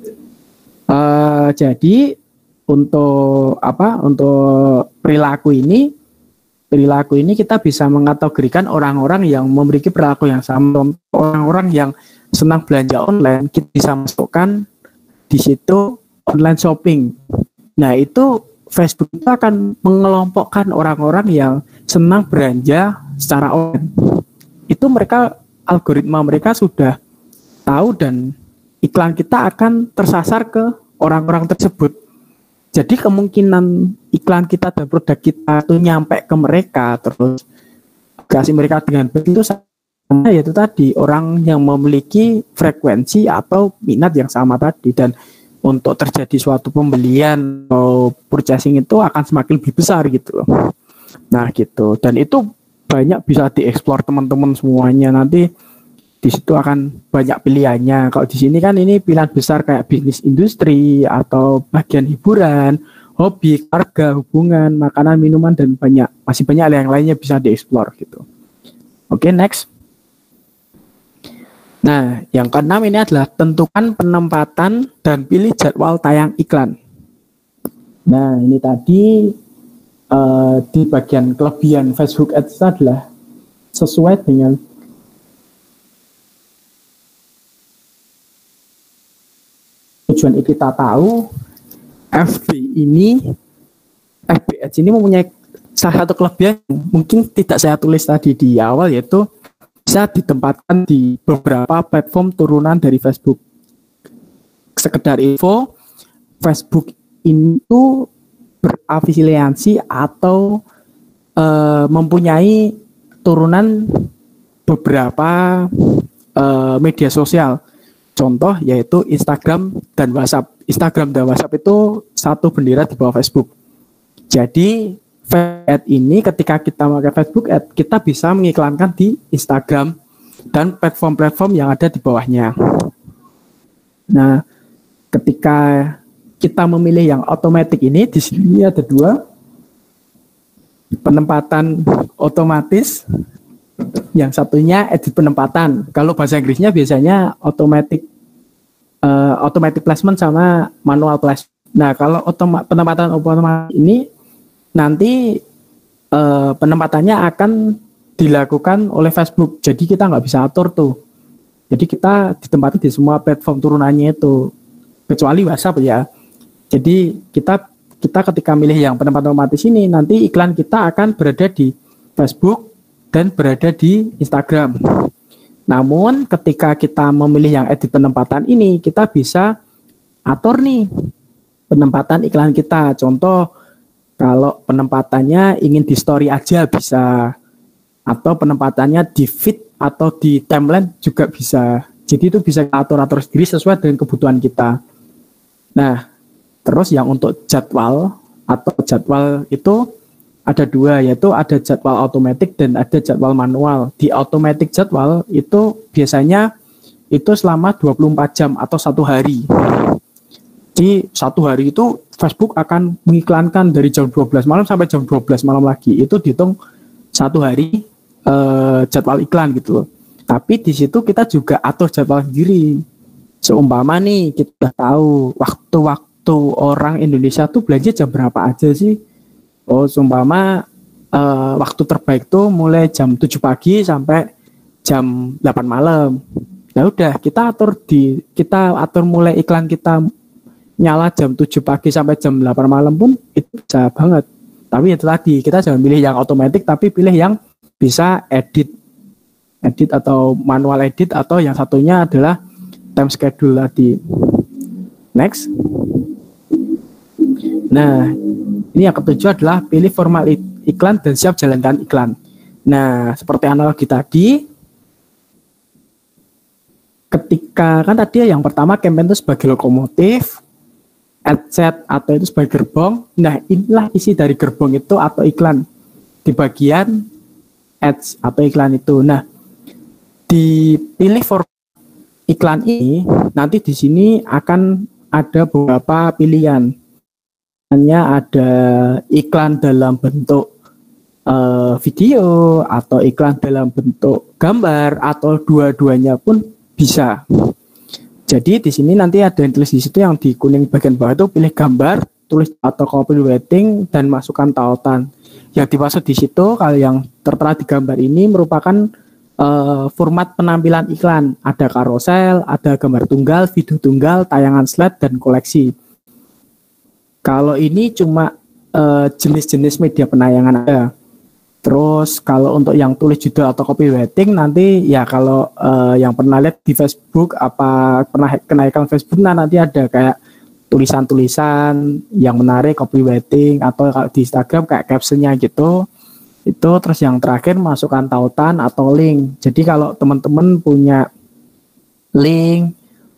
Jadi untuk perilaku ini kita bisa mengategorikan orang-orang yang memiliki perilaku yang sama. Orang-orang yang senang belanja online, kita bisa masukkan di situ online shopping. Nah, itu Facebook itu akan mengelompokkan orang-orang yang senang belanja secara online. Itu algoritma mereka sudah tahu dan iklan kita akan tersasar ke orang-orang tersebut. Jadi kemungkinan iklan kita dan produk kita itu nyampe ke mereka, terus kasih mereka dengan begitu sama, yaitu tadi orang yang memiliki frekuensi atau minat yang sama tadi. Dan untuk terjadi suatu pembelian atau purchasing itu akan semakin lebih besar gitu loh. Nah gitu, dan itu banyak bisa dieksplor teman-teman semuanya. Nanti di situ akan banyak pilihannya. Kalau di sini kan ini pilihan besar kayak bisnis industri atau bagian hiburan, hobi, keluarga, hubungan, makanan, minuman, dan masih banyak yang lainnya bisa dieksplor gitu. Oke, next. Nah, yang keenam ini adalah tentukan penempatan dan pilih jadwal tayang iklan. Nah, ini tadi di bagian kelebihan Facebook Ads adalah sesuai dengan tujuan kita tahu. FB Ads ini mempunyai salah satu kelebihan mungkin tidak saya tulis tadi di awal, yaitu bisa ditempatkan di beberapa platform turunan dari Facebook. Sekedar info, Facebook itu berafiliasi atau mempunyai turunan beberapa media sosial. Contoh yaitu Instagram dan WhatsApp. Instagram dan WhatsApp itu satu bendera di bawah Facebook. Jadi Ad ini ketika kita pakai Facebook Ad, kita bisa mengiklankan di Instagram dan platform-platform yang ada di bawahnya. Nah, ketika kita memilih yang otomatis ini, di sini ada dua. Penempatan otomatis, yang satunya edit penempatan. Kalau bahasa Inggrisnya biasanya automatic placement sama manual placement. Nah, kalau penempatan otomatis ini nanti penempatannya akan dilakukan oleh Facebook. Jadi kita nggak bisa atur tuh. Jadi kita ditempati di semua platform turunannya itu, kecuali WhatsApp ya. Jadi kita ketika milih yang penempatan otomatis ini, nanti iklan kita akan berada di Facebook dan berada di Instagram. Namun ketika kita memilih yang edit penempatan ini, kita bisa atur nih penempatan iklan kita. Contoh, kalau penempatannya ingin di story aja bisa, atau penempatannya di feed atau di timeline juga bisa. Jadi itu bisa atur-atur sendiri sesuai dengan kebutuhan kita. Nah, terus yang untuk jadwal itu ada dua, yaitu ada jadwal otomatis dan ada jadwal manual. Di otomatis jadwal itu biasanya itu selama 24 jam atau 1 hari. Di 1 hari itu Facebook akan mengiklankan dari jam 12 malam sampai jam 12 malam lagi. Itu dihitung 1 hari jadwal iklan gitu loh. Tapi di situ kita juga atur jadwal sendiri. Seumpama nih kita tahu waktu orang Indonesia tuh belanja jam berapa aja sih. Oh, seumpama waktu terbaik tuh mulai jam 7 pagi sampai jam 8 malam. Ya udah, kita atur mulai iklan kita nyala jam 7 pagi sampai jam 8 malam pun itu bisa banget. Tapi itu tadi, kita jangan pilih yang otomatis, tapi pilih yang bisa edit atau manual edit, atau yang satunya adalah time schedule tadi. Next. Nah, ini yang ketujuh adalah pilih format iklan dan siap jalankan iklan. Nah, seperti analogi tadi, ketika kan tadi yang pertama campaign itu sebagai lokomotif, adset atau itu sebagai gerbong. Nah, inilah isi dari gerbong itu atau iklan di bagian ads atau iklan itu. Nah, dipilih format iklan ini, nanti di sini akan ada beberapa pilihan. Hanya ada iklan dalam bentuk video atau iklan dalam bentuk gambar atau dua-duanya pun bisa. Jadi di sini nanti ada yang tulis di situ, yang di kuning bagian bawah itu pilih gambar, tulis atau copywriting dan masukkan tautan. Yang dimaksud di situ kalau yang tertera di gambar ini merupakan format penampilan iklan. Ada carousel, ada gambar tunggal, video tunggal, tayangan slide dan koleksi. Kalau ini cuma jenis-jenis media penayangan ada. Terus kalau untuk yang tulis judul atau copywriting nanti ya kalau yang pernah lihat di Facebook apa pernah kenaikan Facebook, nah nanti ada kayak tulisan-tulisan yang menarik copywriting, atau kalau di Instagram kayak captionnya gitu. Itu terus yang terakhir masukkan tautan atau link. Jadi kalau teman-teman punya link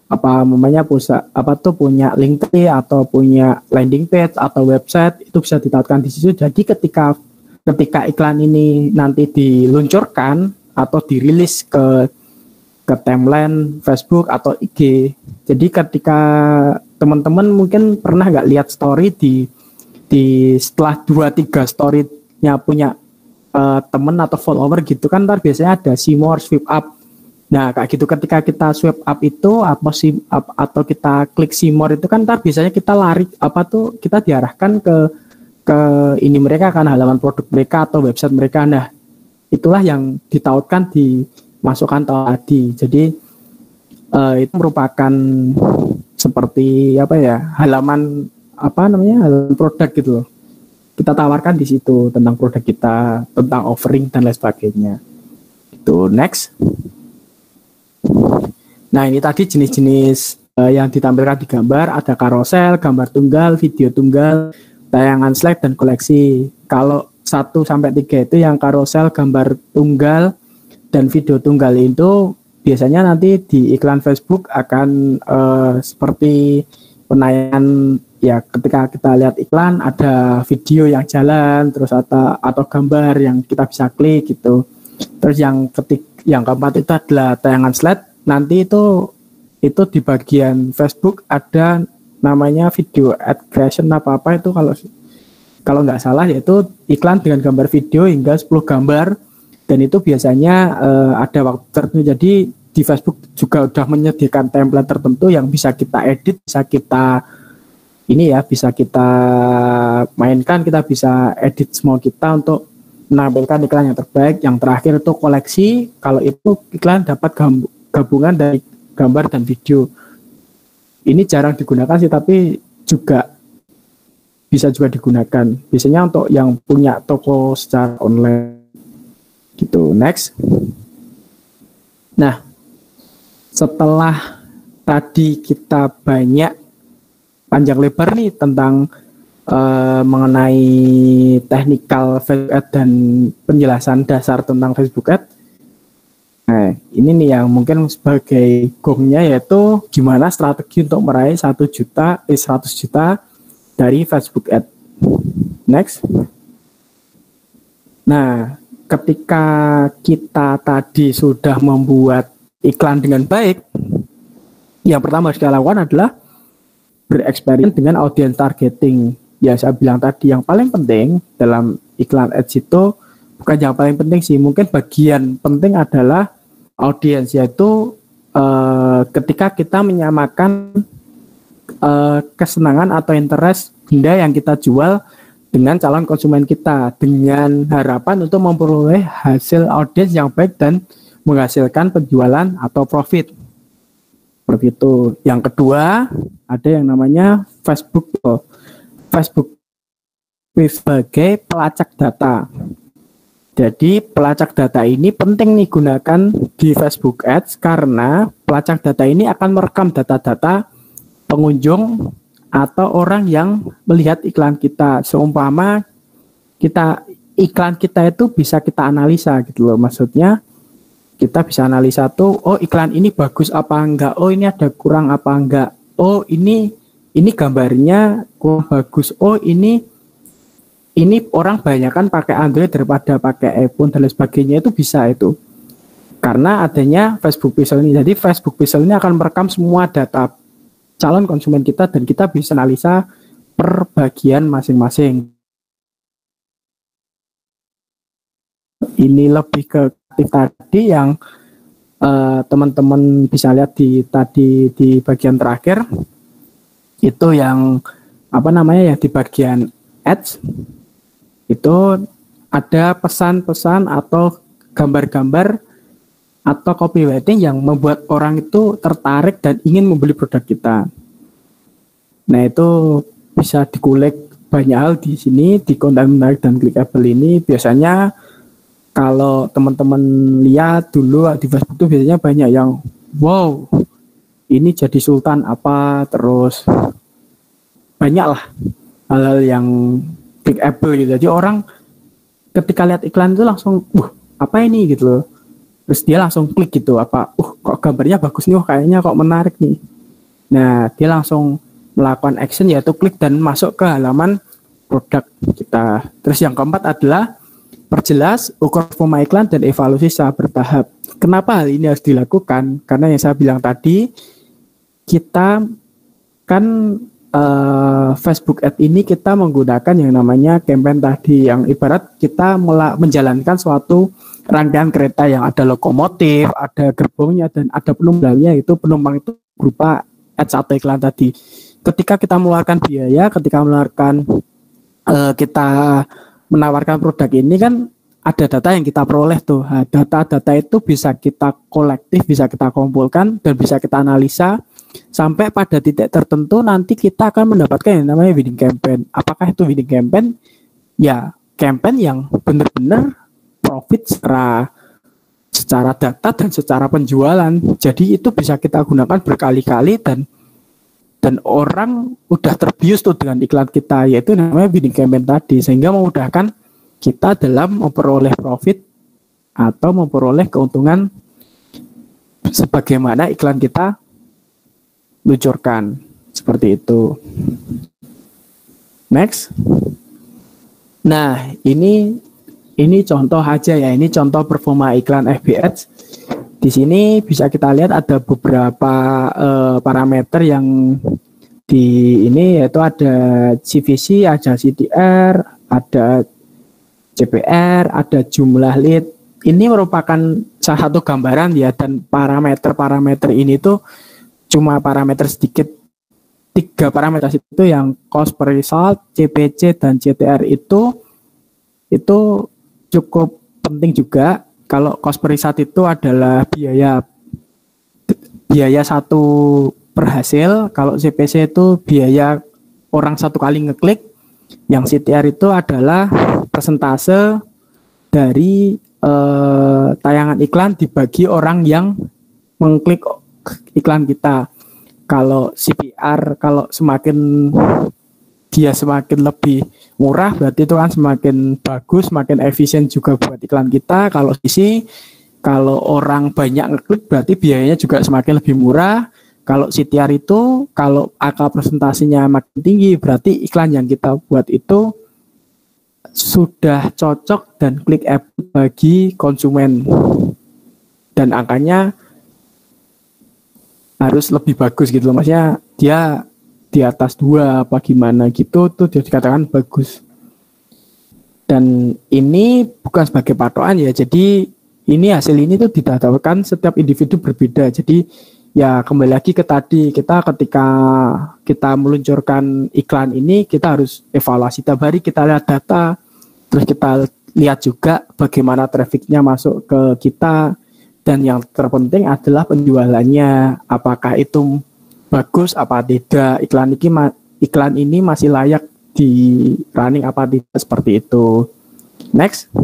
punya link tree atau punya landing page atau website, itu bisa ditautkan di situ. Jadi ketika iklan ini nanti diluncurkan atau dirilis ke timeline Facebook atau IG. Jadi ketika teman-teman mungkin pernah nggak lihat story di setelah 2-3 story-nya punya teman atau follower gitu kan, ntar biasanya ada see more, swipe up. Nah kayak gitu, ketika kita swipe up itu atau kita klik see more itu kan ntar biasanya kita lari kita diarahkan ke ini mereka kan, halaman produk mereka atau website mereka. Nah itulah yang ditautkan dimasukkan tadi. Jadi itu merupakan seperti halaman produk gitu loh. Kita tawarkan di situ tentang produk kita, tentang offering dan lain sebagainya. Itu next. Nah ini tadi jenis-jenis yang ditampilkan di gambar, ada carousel, gambar tunggal, video tunggal, tayangan slide dan koleksi. Kalau 1-3 itu yang carousel, gambar tunggal dan video tunggal itu biasanya nanti di iklan Facebook akan seperti penayangan ya, ketika kita lihat iklan ada video yang jalan terus atau gambar yang kita bisa klik gitu. Terus yang keempat itu adalah tayangan slide. Nanti itu di bagian Facebook ada namanya video ad creation apa itu, kalau nggak salah yaitu iklan dengan gambar video hingga 10 gambar, dan itu biasanya ada waktu tertentu. Jadi di Facebook juga udah menyediakan template tertentu yang bisa kita edit, bisa kita mainkan, kita bisa edit semua kita untuk menampilkan iklan yang terbaik. Yang terakhir itu koleksi, kalau itu iklan dapat gabungan dari gambar dan video. Ini jarang digunakan sih, tapi bisa juga digunakan. Biasanya untuk yang punya toko secara online gitu. Next. Nah, setelah tadi kita banyak panjang lebar nih tentang mengenai technical Facebook Ad dan penjelasan dasar tentang Facebook Ad. Nah, ini nih yang mungkin sebagai gongnya, yaitu gimana strategi untuk meraih 100 juta dari Facebook Ad. Next. Nah, ketika kita tadi sudah membuat iklan dengan baik, yang pertama harus kita lakukan adalah bereksperimen dengan audience targeting. Ya, saya bilang tadi yang paling penting dalam iklan ads itu, bukan yang paling penting sih, mungkin bagian penting adalah audience, yaitu ketika kita menyamakan kesenangan atau interest benda yang kita jual dengan calon konsumen kita dengan harapan untuk memperoleh hasil audiens yang baik dan menghasilkan penjualan atau profit. Seperti itu. Yang kedua, ada yang namanya Facebook sebagai pelacak data. Jadi pelacak data ini penting nih gunakan di Facebook Ads karena pelacak data ini akan merekam data-data pengunjung atau orang yang melihat iklan kita. Seumpama iklan kita itu bisa kita analisa gitu loh. Maksudnya kita bisa analisa tuh, oh iklan ini bagus apa enggak, oh ini ada kurang apa enggak, oh ini gambarnya kurang bagus, oh ini orang banyak kan pakai Android daripada pakai iPhone dan lain sebagainya, itu bisa itu. Karena adanya Facebook Pixel ini. Jadi Facebook Pixel ini akan merekam semua data calon konsumen kita dan kita bisa analisa per bagian masing-masing. Ini lebih ke tadi yang teman-teman bisa lihat di bagian terakhir itu yang yang di bagian ads itu ada pesan-pesan atau gambar-gambar atau copywriting yang membuat orang itu tertarik dan ingin membeli produk kita. Nah, itu bisa dikulik banyak hal di sini di konten menarik dan clickable ini. Biasanya kalau teman-teman lihat dulu di Facebook itu biasanya banyak yang wow, ini jadi sultan apa, terus banyak lah hal-hal yang clickable gitu. Jadi orang ketika lihat iklan itu langsung, apa ini gitu loh. Terus dia langsung klik gitu, kok gambarnya bagus nih, kayaknya kok menarik nih. Nah, dia langsung melakukan action yaitu klik dan masuk ke halaman produk kita. Terus yang keempat adalah perjelas, ukur performa iklan dan evaluasi secara bertahap. Kenapa hal ini harus dilakukan? Karena yang saya bilang tadi, kita kan Facebook Ad ini kita menggunakan yang namanya campaign tadi, yang ibarat kita menjalankan suatu rangkaian kereta yang ada lokomotif, ada gerbongnya, dan ada penumpangnya. Itu penumpang itu berupa ads atau iklan tadi. Ketika kita mengeluarkan biaya, kita menawarkan produk ini kan ada data yang kita peroleh tuh. Nah, data-data itu bisa kita kolektif, bisa kita kumpulkan, dan bisa kita analisa sampai pada titik tertentu nanti kita akan mendapatkan yang namanya winning campaign. Apakah itu winning campaign? Ya, campaign yang benar-benar profit secara data dan secara penjualan. Jadi itu bisa kita gunakan berkali-kali dan orang udah terbius tuh dengan iklan kita, yaitu namanya winning campaign tadi, sehingga memudahkan kita dalam memperoleh profit atau memperoleh keuntungan sebagaimana iklan kita luncurkan. Seperti itu. Next. Nah, ini contoh aja ya, ini contoh performa iklan FB Ads. Di sini bisa kita lihat ada beberapa parameter yang di ini, yaitu ada CPC, ada CTR, ada CPR, ada jumlah lead. Ini merupakan salah satu gambaran ya, dan parameter-parameter ini tuh cuma parameter sedikit. 3 parameter itu yang cost per result, CPC, dan CTR itu cukup penting juga. Kalau cost per result itu adalah biaya satu per hasil. Kalau CPC itu biaya orang satu kali ngeklik. Yang CTR itu adalah persentase dari tayangan iklan dibagi orang yang mengklik iklan kita. Kalau CPR, kalau semakin lebih murah, berarti itu kan semakin bagus, semakin efisien juga buat iklan kita. Kalau kalau orang banyak ngeklik, berarti biayanya juga semakin lebih murah. Kalau CTR itu, kalau angka presentasinya makin tinggi, berarti iklan yang kita buat itu sudah cocok dan clickable bagi konsumen. Dan angkanya harus lebih bagus gitu loh, maksudnya dia di atas 2 apa gimana gitu tuh dia dikatakan bagus. Dan ini bukan sebagai patokan ya, jadi ini hasil ini tuh didapatkan setiap individu berbeda. Jadi ya kembali lagi ke tadi, kita ketika kita meluncurkan iklan ini, kita harus evaluasi tiap hari, kita lihat data, terus kita lihat juga bagaimana trafficnya masuk ke kita, dan yang terpenting adalah penjualannya, apakah itu bagus apa tidak, iklan ini masih layak di running apa tidak, seperti itu. Next.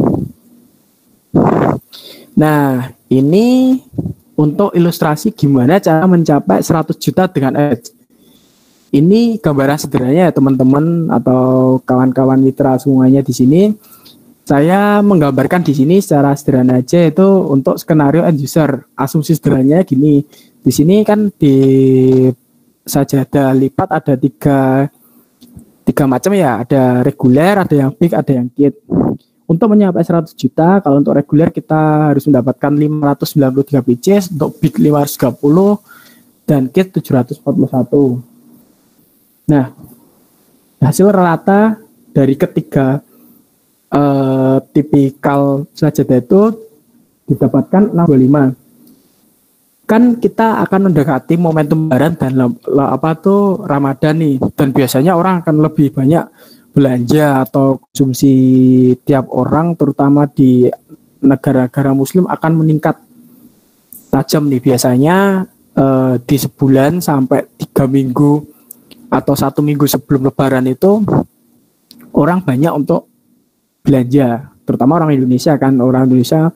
Nah, ini untuk ilustrasi gimana cara mencapai 100 juta dengan ads. Ini gambaran sederhananya ya teman-teman atau kawan-kawan mitra semuanya di sini. Saya menggambarkan di sini secara sederhana aja itu untuk skenario end user. Asumsi sederhananya gini. Di sini kan di sajadah lipat ada tiga macam ya. Ada reguler, ada yang big, ada yang kit. Untuk mencapai 100 juta, kalau untuk reguler kita harus mendapatkan 593 pages, untuk big 530, dan kit 741. Nah, hasil rata dari ketiga tipikal sajadah itu didapatkan 625. Kan kita akan mendekati momentum Lebaran dan Ramadan nih, dan biasanya orang akan lebih banyak belanja atau konsumsi tiap orang, terutama di negara-negara muslim akan meningkat tajam nih. Biasanya di sebulan sampai 3 minggu atau 1 minggu sebelum Lebaran itu orang banyak untuk belanja, terutama orang Indonesia kan. Orang Indonesia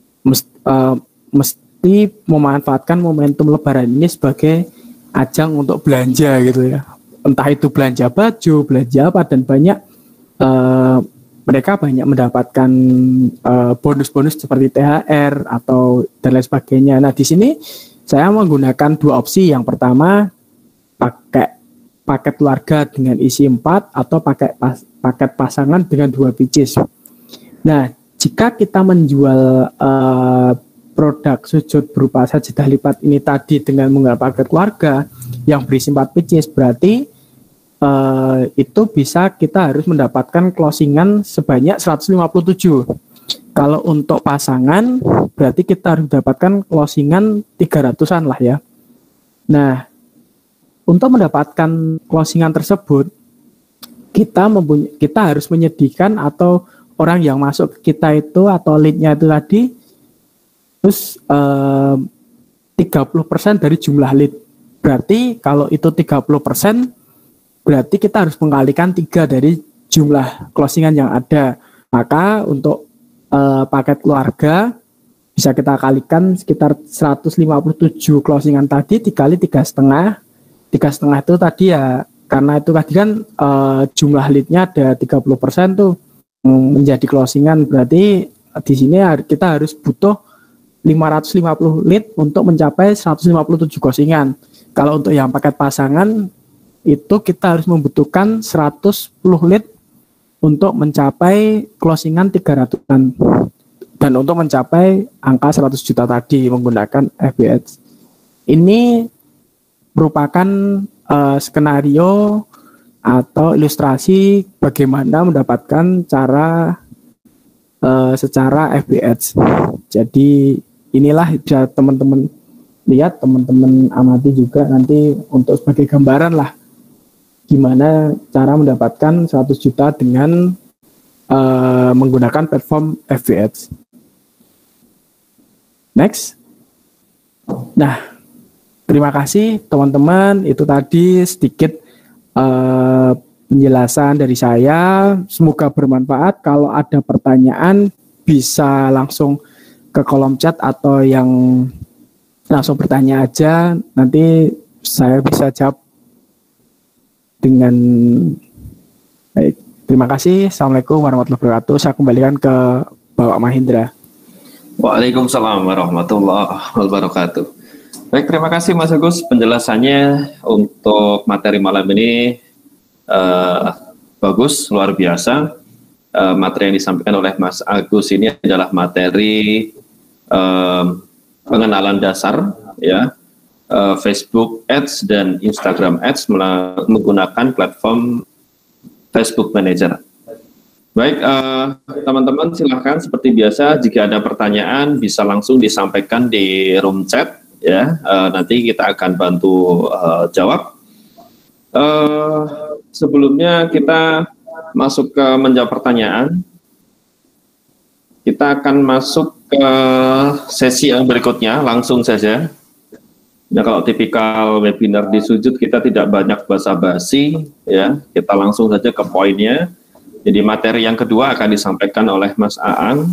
mesti memanfaatkan momentum Lebaran ini sebagai ajang untuk belanja gitu ya. Entah itu belanja baju, belanja apa, dan banyak mereka banyak mendapatkan bonus-bonus seperti THR atau dan lain sebagainya. Nah, di sini saya menggunakan 2 opsi. Yang pertama, pakai paket keluarga dengan isi 4 atau paket pasangan dengan 2 pages. Nah, jika kita menjual produk sujud berupa sajadah lipat ini tadi dengan menggunakan paket keluarga yang berisi 4 pages, berarti itu bisa kita harus mendapatkan closingan sebanyak 157. Kalau untuk pasangan berarti kita harus mendapatkan closingan 300-an lah ya. Nah, untuk mendapatkan closingan tersebut kita harus menyediakan atau orang yang masuk ke kita itu atau lead-nya itu tadi terus 30% dari jumlah lead. Berarti kalau itu 30%, berarti kita harus mengkalikan 3 dari jumlah closingan yang ada. Maka untuk paket keluarga bisa kita kalikan sekitar 157 closingan tadi dikali 3,5. 3,5 itu tadi ya, karena itu tadi kan jumlah leadnya ada 30% tuh menjadi closingan. Berarti di sini kita harus butuh 550 lead untuk mencapai 157 closingan. Kalau untuk yang paket pasangan itu kita harus membutuhkan 110 lead untuk mencapai closingan 300-an dan untuk mencapai angka 100 juta tadi menggunakan FBS. Ini merupakan skenario atau ilustrasi bagaimana mendapatkan cara secara FBS. Jadi inilah bisa teman-teman lihat, teman-teman amati juga nanti untuk sebagai gambaran lah gimana cara mendapatkan 100 juta dengan menggunakan platform FBS. Next. Nah, terima kasih teman-teman. Itu tadi sedikit penjelasan dari saya. Semoga bermanfaat. Kalau ada pertanyaan bisa langsung ke kolom chat atau yang langsung bertanya aja. Nanti saya bisa jawab dengan baik. Terima kasih. Assalamualaikum warahmatullahi wabarakatuh. Saya kembalikan ke Bapak Mahendra. Waalaikumsalam warahmatullahi wabarakatuh. Baik, terima kasih Mas Agus penjelasannya untuk materi malam ini bagus, luar biasa. Materi yang disampaikan oleh Mas Agus ini adalah materi pengenalan dasar ya. Facebook Ads dan Instagram Ads menggunakan platform Facebook Manager. Baik, teman-teman silakan seperti biasa jika ada pertanyaan bisa langsung disampaikan di room chat ya. Nanti kita akan bantu jawab. Sebelumnya kita masuk ke menjawab pertanyaan. Kita akan masuk ke sesi yang berikutnya, langsung saja. Nah, kalau tipikal webinar di Sujud kita tidak banyak basa-basi, ya. Kita langsung saja ke poinnya. Jadi materi yang kedua akan disampaikan oleh Mas Aang.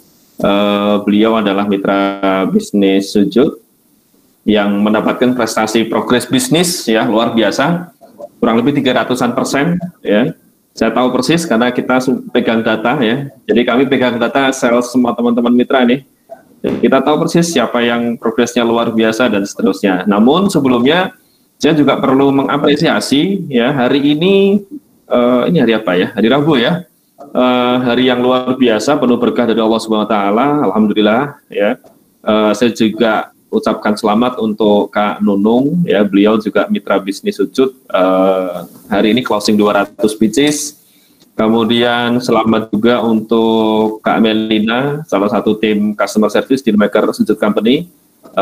Beliau adalah mitra bisnis Sujud yang mendapatkan prestasi progres bisnis, ya, luar biasa, kurang lebih 300%, ya. Saya tahu persis karena kita pegang data, ya. Jadi kami pegang data sales semua teman-teman mitra nih. Jadi kita tahu persis siapa yang progresnya luar biasa dan seterusnya. Namun sebelumnya saya juga perlu mengapresiasi, ya, hari ini hari apa ya? Hari Rabu, ya. Hari yang luar biasa penuh berkah dari Allah Subhanahu wa taala. Alhamdulillah, ya. Saya juga ucapkan selamat untuk Kak Nunung, ya, beliau juga mitra bisnis Sujud, hari ini closing 200 pieces. Kemudian selamat juga untuk Kak Melina, salah satu tim customer service di Maker Sujud Company.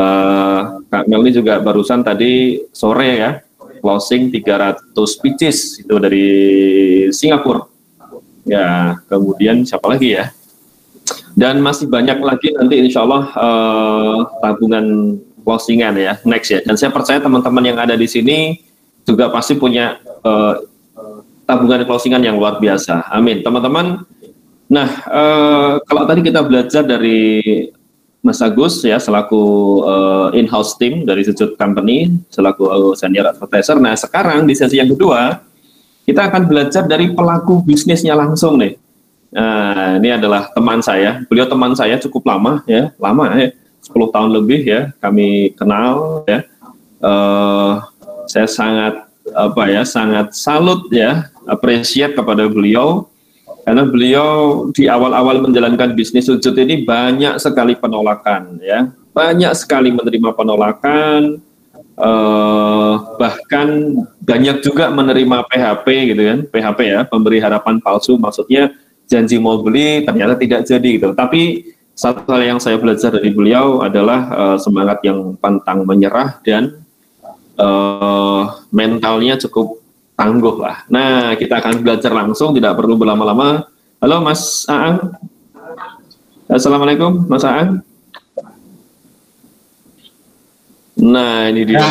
Kak Melini juga barusan tadi sore, ya, closing 300 pieces itu dari Singapura. Ya, kemudian siapa lagi, ya? Dan masih banyak lagi nanti insya Allah tabungan closingan, ya, next, ya. Dan saya percaya teman-teman yang ada di sini juga pasti punya tabungan closingan yang luar biasa. Amin, teman-teman. Nah, kalau tadi kita belajar dari Mas Agus, ya, selaku in-house team dari Sujud Company, selaku senior advertiser. Nah, sekarang di sesi yang kedua kita akan belajar dari pelaku bisnisnya langsung nih. Nah, ini adalah teman saya. Beliau teman saya cukup lama, ya, 10 tahun lebih, ya, kami kenal, ya. Saya sangat salut, ya, appreciate kepada beliau karena beliau di awal-awal menjalankan bisnis Sujud ini banyak sekali penolakan, ya, banyak sekali menerima penolakan, bahkan banyak juga menerima PHP, gitu kan, PHP, ya, pemberi harapan palsu, maksudnya janji mau beli ternyata tidak jadi, gitu. Tapi satu hal yang saya belajar dari beliau adalah semangat yang pantang menyerah dan mentalnya cukup tangguh lah. Nah, kita akan belajar langsung, tidak perlu berlama-lama. Halo Mas Aang. Assalamualaikum Mas Aang. Nah, ini dia.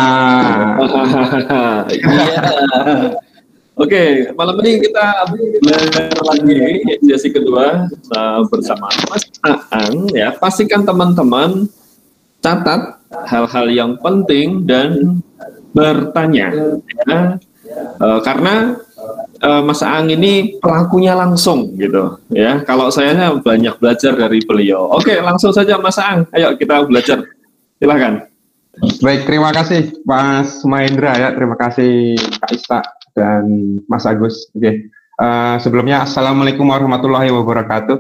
Iya. Oke, malam ini kita belajar lagi sesi kedua bersama Mas Aang, ya. Pastikan teman-teman catat hal-hal yang penting dan bertanya, ya. Karena Mas Aang ini pelakunya langsung, gitu, ya. Kalau saya banyak belajar dari beliau. Oke, langsung saja Mas Aang, ayo kita belajar. Silakan. Baik, terima kasih Mas Mahendra, ya. Terima kasih Kak Ista dan Mas Agus. Oke. Sebelumnya Assalamualaikum warahmatullahi wabarakatuh.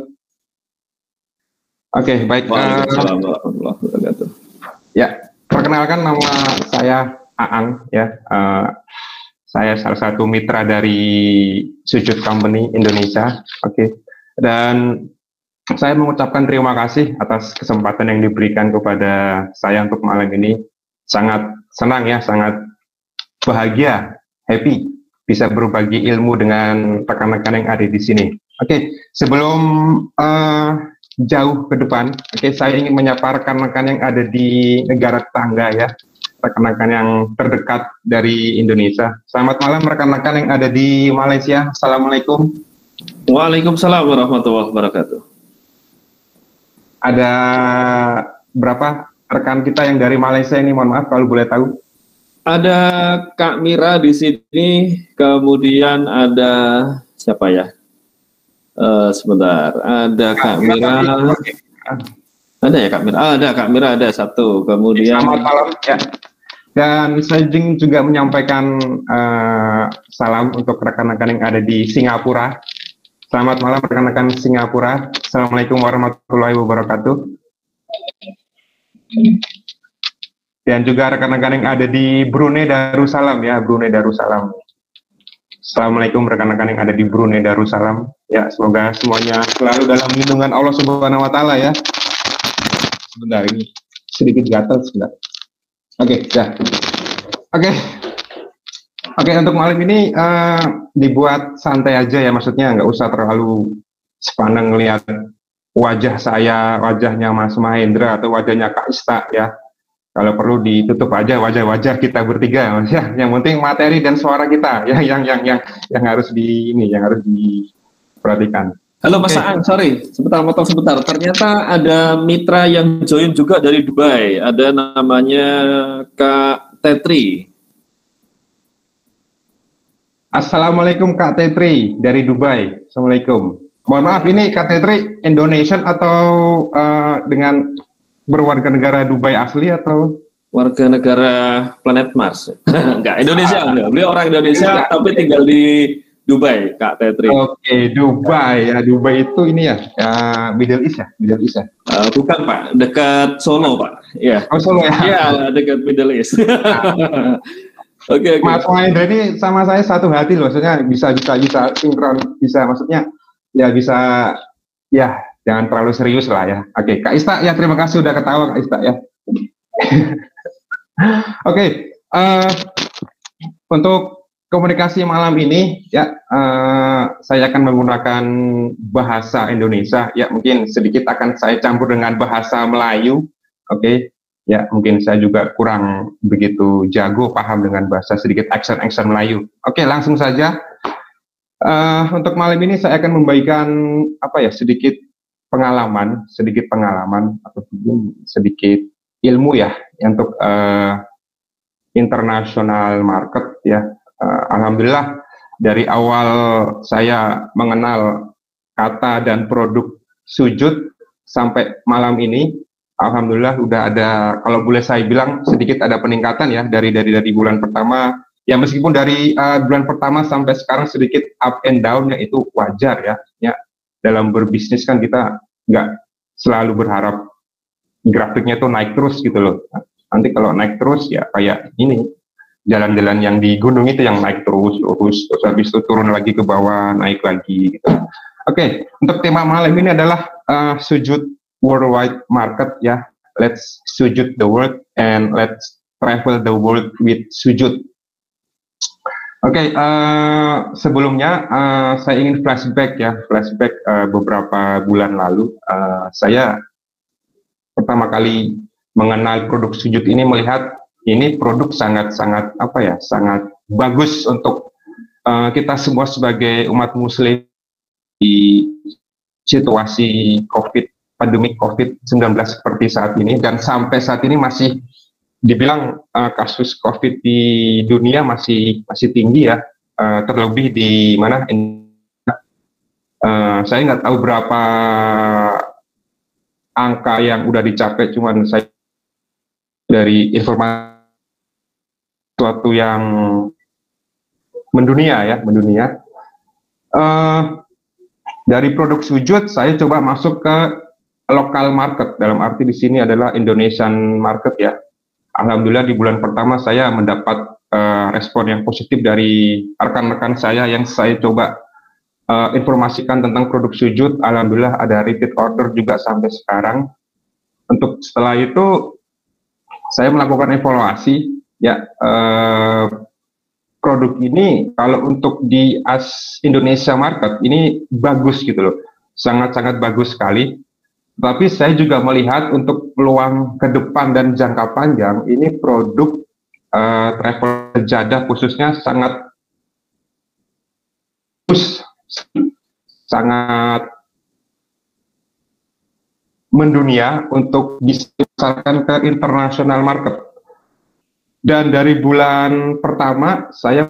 Oke, baik. Waalaikumsalam warahmatullahi wabarakatuh. Ya, perkenalkan nama saya Aang, ya. Saya salah satu mitra dari Sujud Company Indonesia. Oke. Dan saya mengucapkan terima kasih atas kesempatan yang diberikan kepada saya untuk malam ini. Sangat senang, ya, sangat bahagia, happy bisa berbagi ilmu dengan rekan-rekan yang ada di sini. Oke, sebelum jauh ke depan, saya ingin menyapa rekan-rekan yang ada di negara tetangga, ya, rekan-rekan yang terdekat dari Indonesia. Selamat malam rekan-rekan yang ada di Malaysia. Assalamualaikum. Waalaikumsalam warahmatullahi wabarakatuh. Ada berapa rekan kita yang dari Malaysia ini? Mohon maaf kalau boleh tahu. Ada Kak Mira di sini, kemudian ada siapa, ya? Sebentar, ada Kak Mira. Ada ya Kak Mira? Ada Kak Mira, ada satu. Kemudian. Selamat malam, ya. Dan saya juga menyampaikan salam untuk rekan-rekan yang ada di Singapura. Selamat malam rekan-rekan Singapura. Assalamualaikum warahmatullahi wabarakatuh. Dan juga rekan-rekan yang ada di Brunei Darussalam, ya, Brunei Darussalam. Assalamualaikum rekan-rekan yang ada di Brunei Darussalam. Ya, semoga semuanya selalu dalam lindungan Allah Subhanahu wa taala, ya. Sebentar ini. sedikit gatal sebentar. Oke, ya. Oke, untuk malam ini dibuat santai aja ya, maksudnya nggak usah terlalu sepandang ngelihat wajah saya, wajahnya Mas Mahendra atau wajahnya Kak Ista ya. Kalau perlu ditutup aja wajah-wajah kita bertiga, Mas ya. Yang penting materi dan suara kita ya yang harus diperhatikan. Halo Mas Aang, sorry, potong sebentar. Ternyata ada mitra yang join juga dari Dubai. Ada namanya Kak Tetri. Assalamualaikum Kak Tetri dari Dubai. Assalamualaikum. Mohon maaf, ini Kak Tetri Indonesian atau dengan berwarga negara Dubai asli atau warga negara planet Mars? Enggak, Indonesia. Beliau orang Indonesia tapi tinggal di Dubai, Kak Tetri. Oke, Dubai ya. Dubai itu ini ya, Middle East ya, bukan Pak, dekat Solo Pak. Ya. Oh Solo ya. Iya, dekat Middle East. Oke. Mas Mahendra ini sama saya satu hati loh, maksudnya bisa sinkron, bisa maksudnya ya bisa ya jangan terlalu serius lah ya. Oke, Kak Ista ya, terima kasih udah ketawa Kak Ista ya. Oke, untuk komunikasi malam ini ya saya akan menggunakan bahasa Indonesia ya, mungkin sedikit akan saya campur dengan bahasa Melayu. Oke. Ya, mungkin saya juga kurang begitu jago paham dengan bahasa sedikit accent Melayu. Oke, langsung saja. Untuk malam ini saya akan membagikan sedikit pengalaman atau sedikit ilmu ya untuk international market ya. Alhamdulillah dari awal saya mengenal kata dan produk sujud sampai malam ini. Alhamdulillah udah ada, kalau boleh saya bilang sedikit ada peningkatan ya dari bulan pertama ya, meskipun dari bulan pertama sampai sekarang sedikit up and down-nya itu wajar ya. Dalam berbisnis kan kita nggak selalu berharap grafiknya tuh naik terus gitu loh. Nanti kalau naik terus ya kayak ini jalan-jalan yang di gunung itu yang naik terus habis itu turun lagi ke bawah, naik lagi gitu. Oke, untuk tema malam ini adalah sujud worldwide market ya. Let's sujud the world and let's travel the world with sujud. Oke, sebelumnya saya ingin flashback beberapa bulan lalu. Saya pertama kali mengenal produk sujud ini, melihat ini produk sangat bagus untuk kita semua sebagai umat muslim di situasi pandemi COVID-19 seperti saat ini, dan sampai saat ini masih dibilang kasus COVID di dunia masih tinggi ya, terlebih di mana saya nggak tahu berapa angka yang udah dicapai, cuman saya dari informasi suatu yang mendunia. Dari produk sujud saya coba masuk ke lokal market, dalam arti di sini adalah Indonesian market ya. Alhamdulillah di bulan pertama saya mendapat respon yang positif dari rekan-rekan saya yang saya coba informasikan tentang produk sujud. Alhamdulillah ada repeat order juga sampai sekarang. Untuk setelah itu saya melakukan evaluasi ya, produk ini kalau untuk di Indonesia market ini bagus gitu loh, sangat-sangat bagus sekali. Tapi saya juga melihat untuk peluang ke depan dan jangka panjang, ini produk travel sejadah khususnya sangat mendunia untuk bisa dipasarkan ke international market. Dan dari bulan pertama saya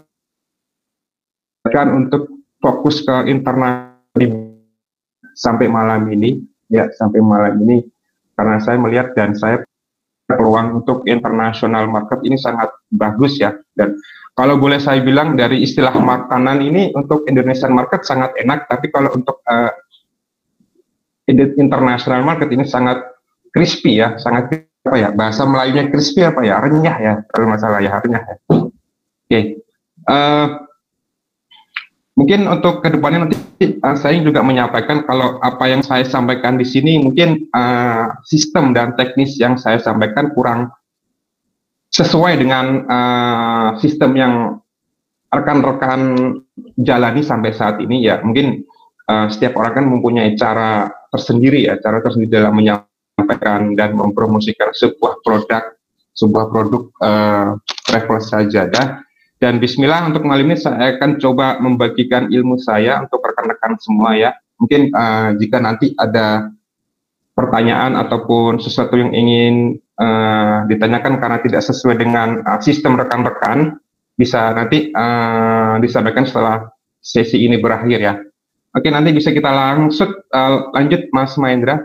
akan untuk fokus ke internasional sampai malam ini karena saya melihat dan saya peluang untuk international market ini sangat bagus ya. Dan kalau boleh saya bilang dari istilah makanan ini untuk Indonesian market sangat enak, tapi kalau untuk international market ini sangat crispy ya, sangat bahasa Melayunya crispy renyah ya, kalau masalah ya renyah ya. Oke. Mungkin untuk kedepannya nanti saya juga menyampaikan kalau apa yang saya sampaikan di sini mungkin sistem dan teknis yang saya sampaikan kurang sesuai dengan sistem yang rekan-rekan jalani sampai saat ini ya. Mungkin setiap orang kan mempunyai cara tersendiri ya, cara tersendiri dalam menyampaikan dan mempromosikan sebuah produk travel sajadah. Dan bismillah untuk malam ini saya akan coba membagikan ilmu saya untuk rekan-rekan semua ya. Mungkin jika nanti ada pertanyaan ataupun sesuatu yang ingin ditanyakan karena tidak sesuai dengan sistem rekan-rekan, bisa nanti disampaikan setelah sesi ini berakhir ya. Oke, nanti bisa kita langsung lanjut Mas Mahendra.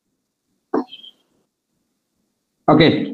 Oke.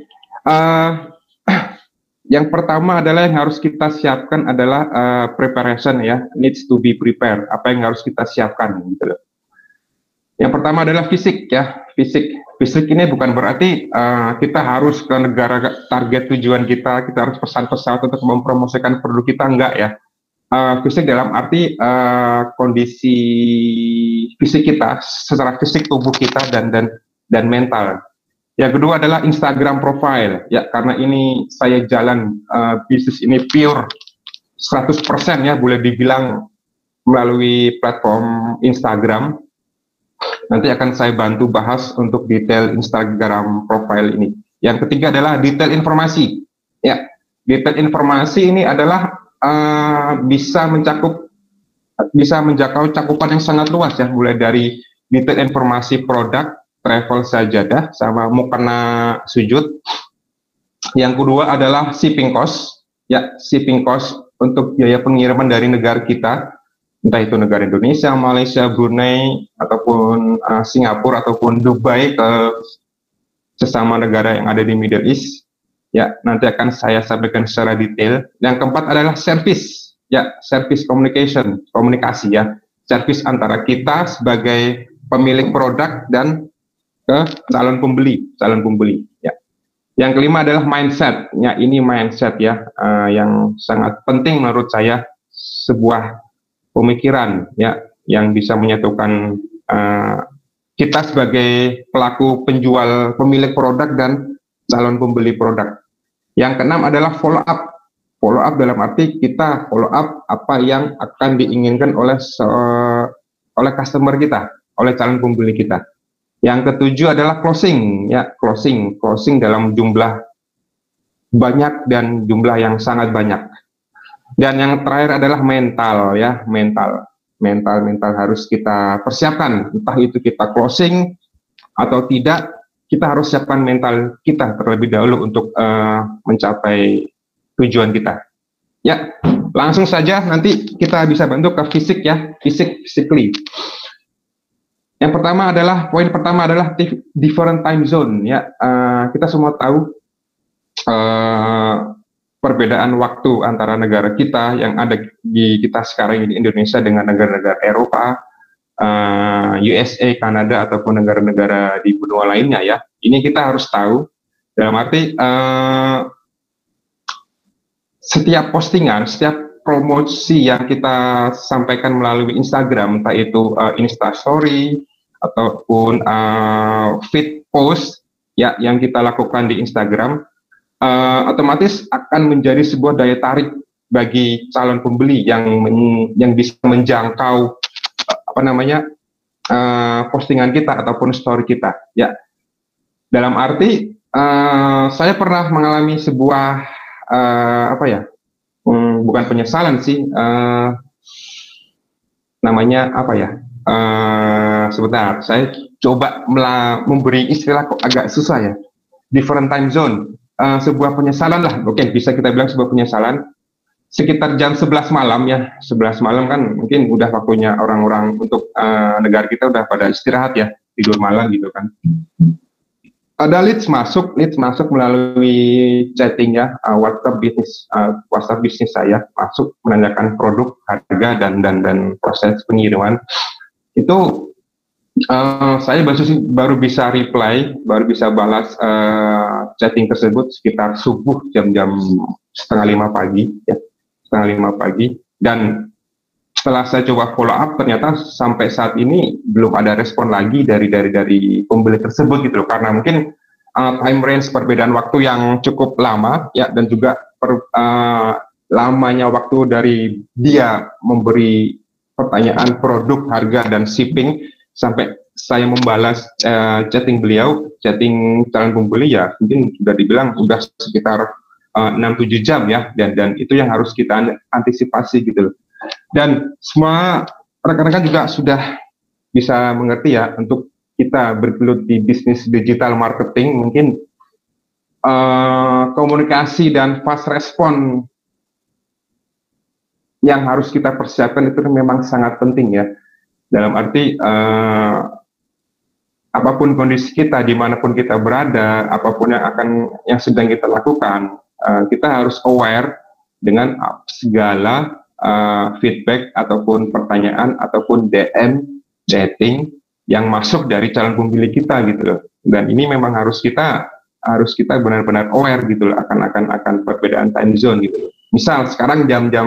Yang pertama adalah yang harus kita siapkan adalah preparation ya, needs to be prepared. Apa yang harus kita siapkan gitu loh. Yang pertama adalah fisik ya, fisik. Fisik ini bukan berarti kita harus ke negara target tujuan kita harus pesan pesawat untuk mempromosikan produk kita, enggak ya. Fisik dalam arti kondisi fisik kita, secara fisik tubuh kita dan mental. Yang kedua adalah Instagram profile, ya karena ini saya jalan bisnis ini pure 100% ya, boleh dibilang melalui platform Instagram. Nanti akan saya bantu bahas untuk detail Instagram profile ini. Yang ketiga adalah detail informasi. Ya, detail informasi ini adalah bisa menjangkau cakupan yang sangat luas ya, mulai dari detail informasi produk travel sajadah sama mukena sujud. Yang kedua adalah shipping cost, ya shipping cost untuk biaya pengiriman dari negara kita, entah itu negara Indonesia, Malaysia, Brunei, ataupun Singapura ataupun Dubai ke sesama negara yang ada di Middle East. Ya, nanti akan saya sampaikan secara detail. Yang keempat adalah service, ya service communication, komunikasi ya, service antara kita sebagai pemilik produk dan ke calon pembeli ya. Yang kelima adalah mindset ya, ini mindset ya yang sangat penting menurut saya, sebuah pemikiran ya yang bisa menyatukan kita sebagai pelaku penjual pemilik produk dan calon pembeli produk. Yang keenam adalah follow up dalam arti kita follow up apa yang akan diinginkan oleh customer kita, oleh calon pembeli kita. Yang ketujuh adalah closing, ya closing dalam jumlah banyak dan jumlah yang sangat banyak. Dan yang terakhir adalah mental, ya mental harus kita persiapkan, entah itu kita closing atau tidak, kita harus siapkan mental kita terlebih dahulu untuk mencapai tujuan kita. Ya, langsung saja nanti kita bisa bantu ke fisik ya, physically. Yang pertama adalah, poin pertama adalah different time zone ya. Kita semua tahu perbedaan waktu antara negara kita yang ada di kita sekarang di Indonesia dengan negara-negara Eropa, USA, Kanada ataupun negara-negara di benua lainnya ya. Ini kita harus tahu. Dalam arti setiap postingan, setiap promosi yang kita sampaikan melalui Instagram, entah itu Instastory ataupun feed post ya yang kita lakukan di Instagram, otomatis akan menjadi sebuah daya tarik bagi calon pembeli yang bisa menjangkau postingan kita ataupun story kita ya. Dalam arti saya pernah mengalami sebuah bukan penyesalan sih, sebentar, saya coba memberi istilah kok agak susah ya, different time zone, sebuah penyesalan lah, oke, bisa kita bilang sebuah penyesalan. Sekitar jam 11 malam ya, 11 malam kan mungkin udah waktunya orang-orang untuk negara kita udah pada istirahat ya, tidur malam gitu kan. Ada leads masuk melalui chatting ya, WhatsApp bisnis saya masuk menanyakan produk, harga dan proses pengiriman. Itu saya baru bisa reply, baru bisa balas chatting tersebut sekitar subuh jam-jam 4:30 pagi ya, 4:30 pagi. Dan setelah saya coba follow up, ternyata sampai saat ini belum ada respon lagi dari pembeli tersebut gitu loh, karena mungkin time range perbedaan waktu yang cukup lama ya, dan juga lamanya waktu dari dia memberi pertanyaan produk, harga, dan shipping sampai saya membalas chatting beliau, chatting calon pembeli ya mungkin sudah dibilang sudah sekitar 6-7 jam ya, dan itu yang harus kita antisipasi gitu loh. Dan semua rekan-rekan juga sudah bisa mengerti ya, untuk kita bergelut di bisnis digital marketing mungkin komunikasi dan fast respon yang harus kita persiapkan itu memang sangat penting ya. Dalam arti apapun kondisi kita, dimanapun kita berada, apapun yang sedang kita lakukan, kita harus aware dengan segala feedback ataupun pertanyaan ataupun DM, chatting yang masuk dari calon pembeli kita gitu loh. Dan ini memang harus kita benar-benar aware gitu loh akan perbedaan time zone gitu loh. Misal sekarang jam-jam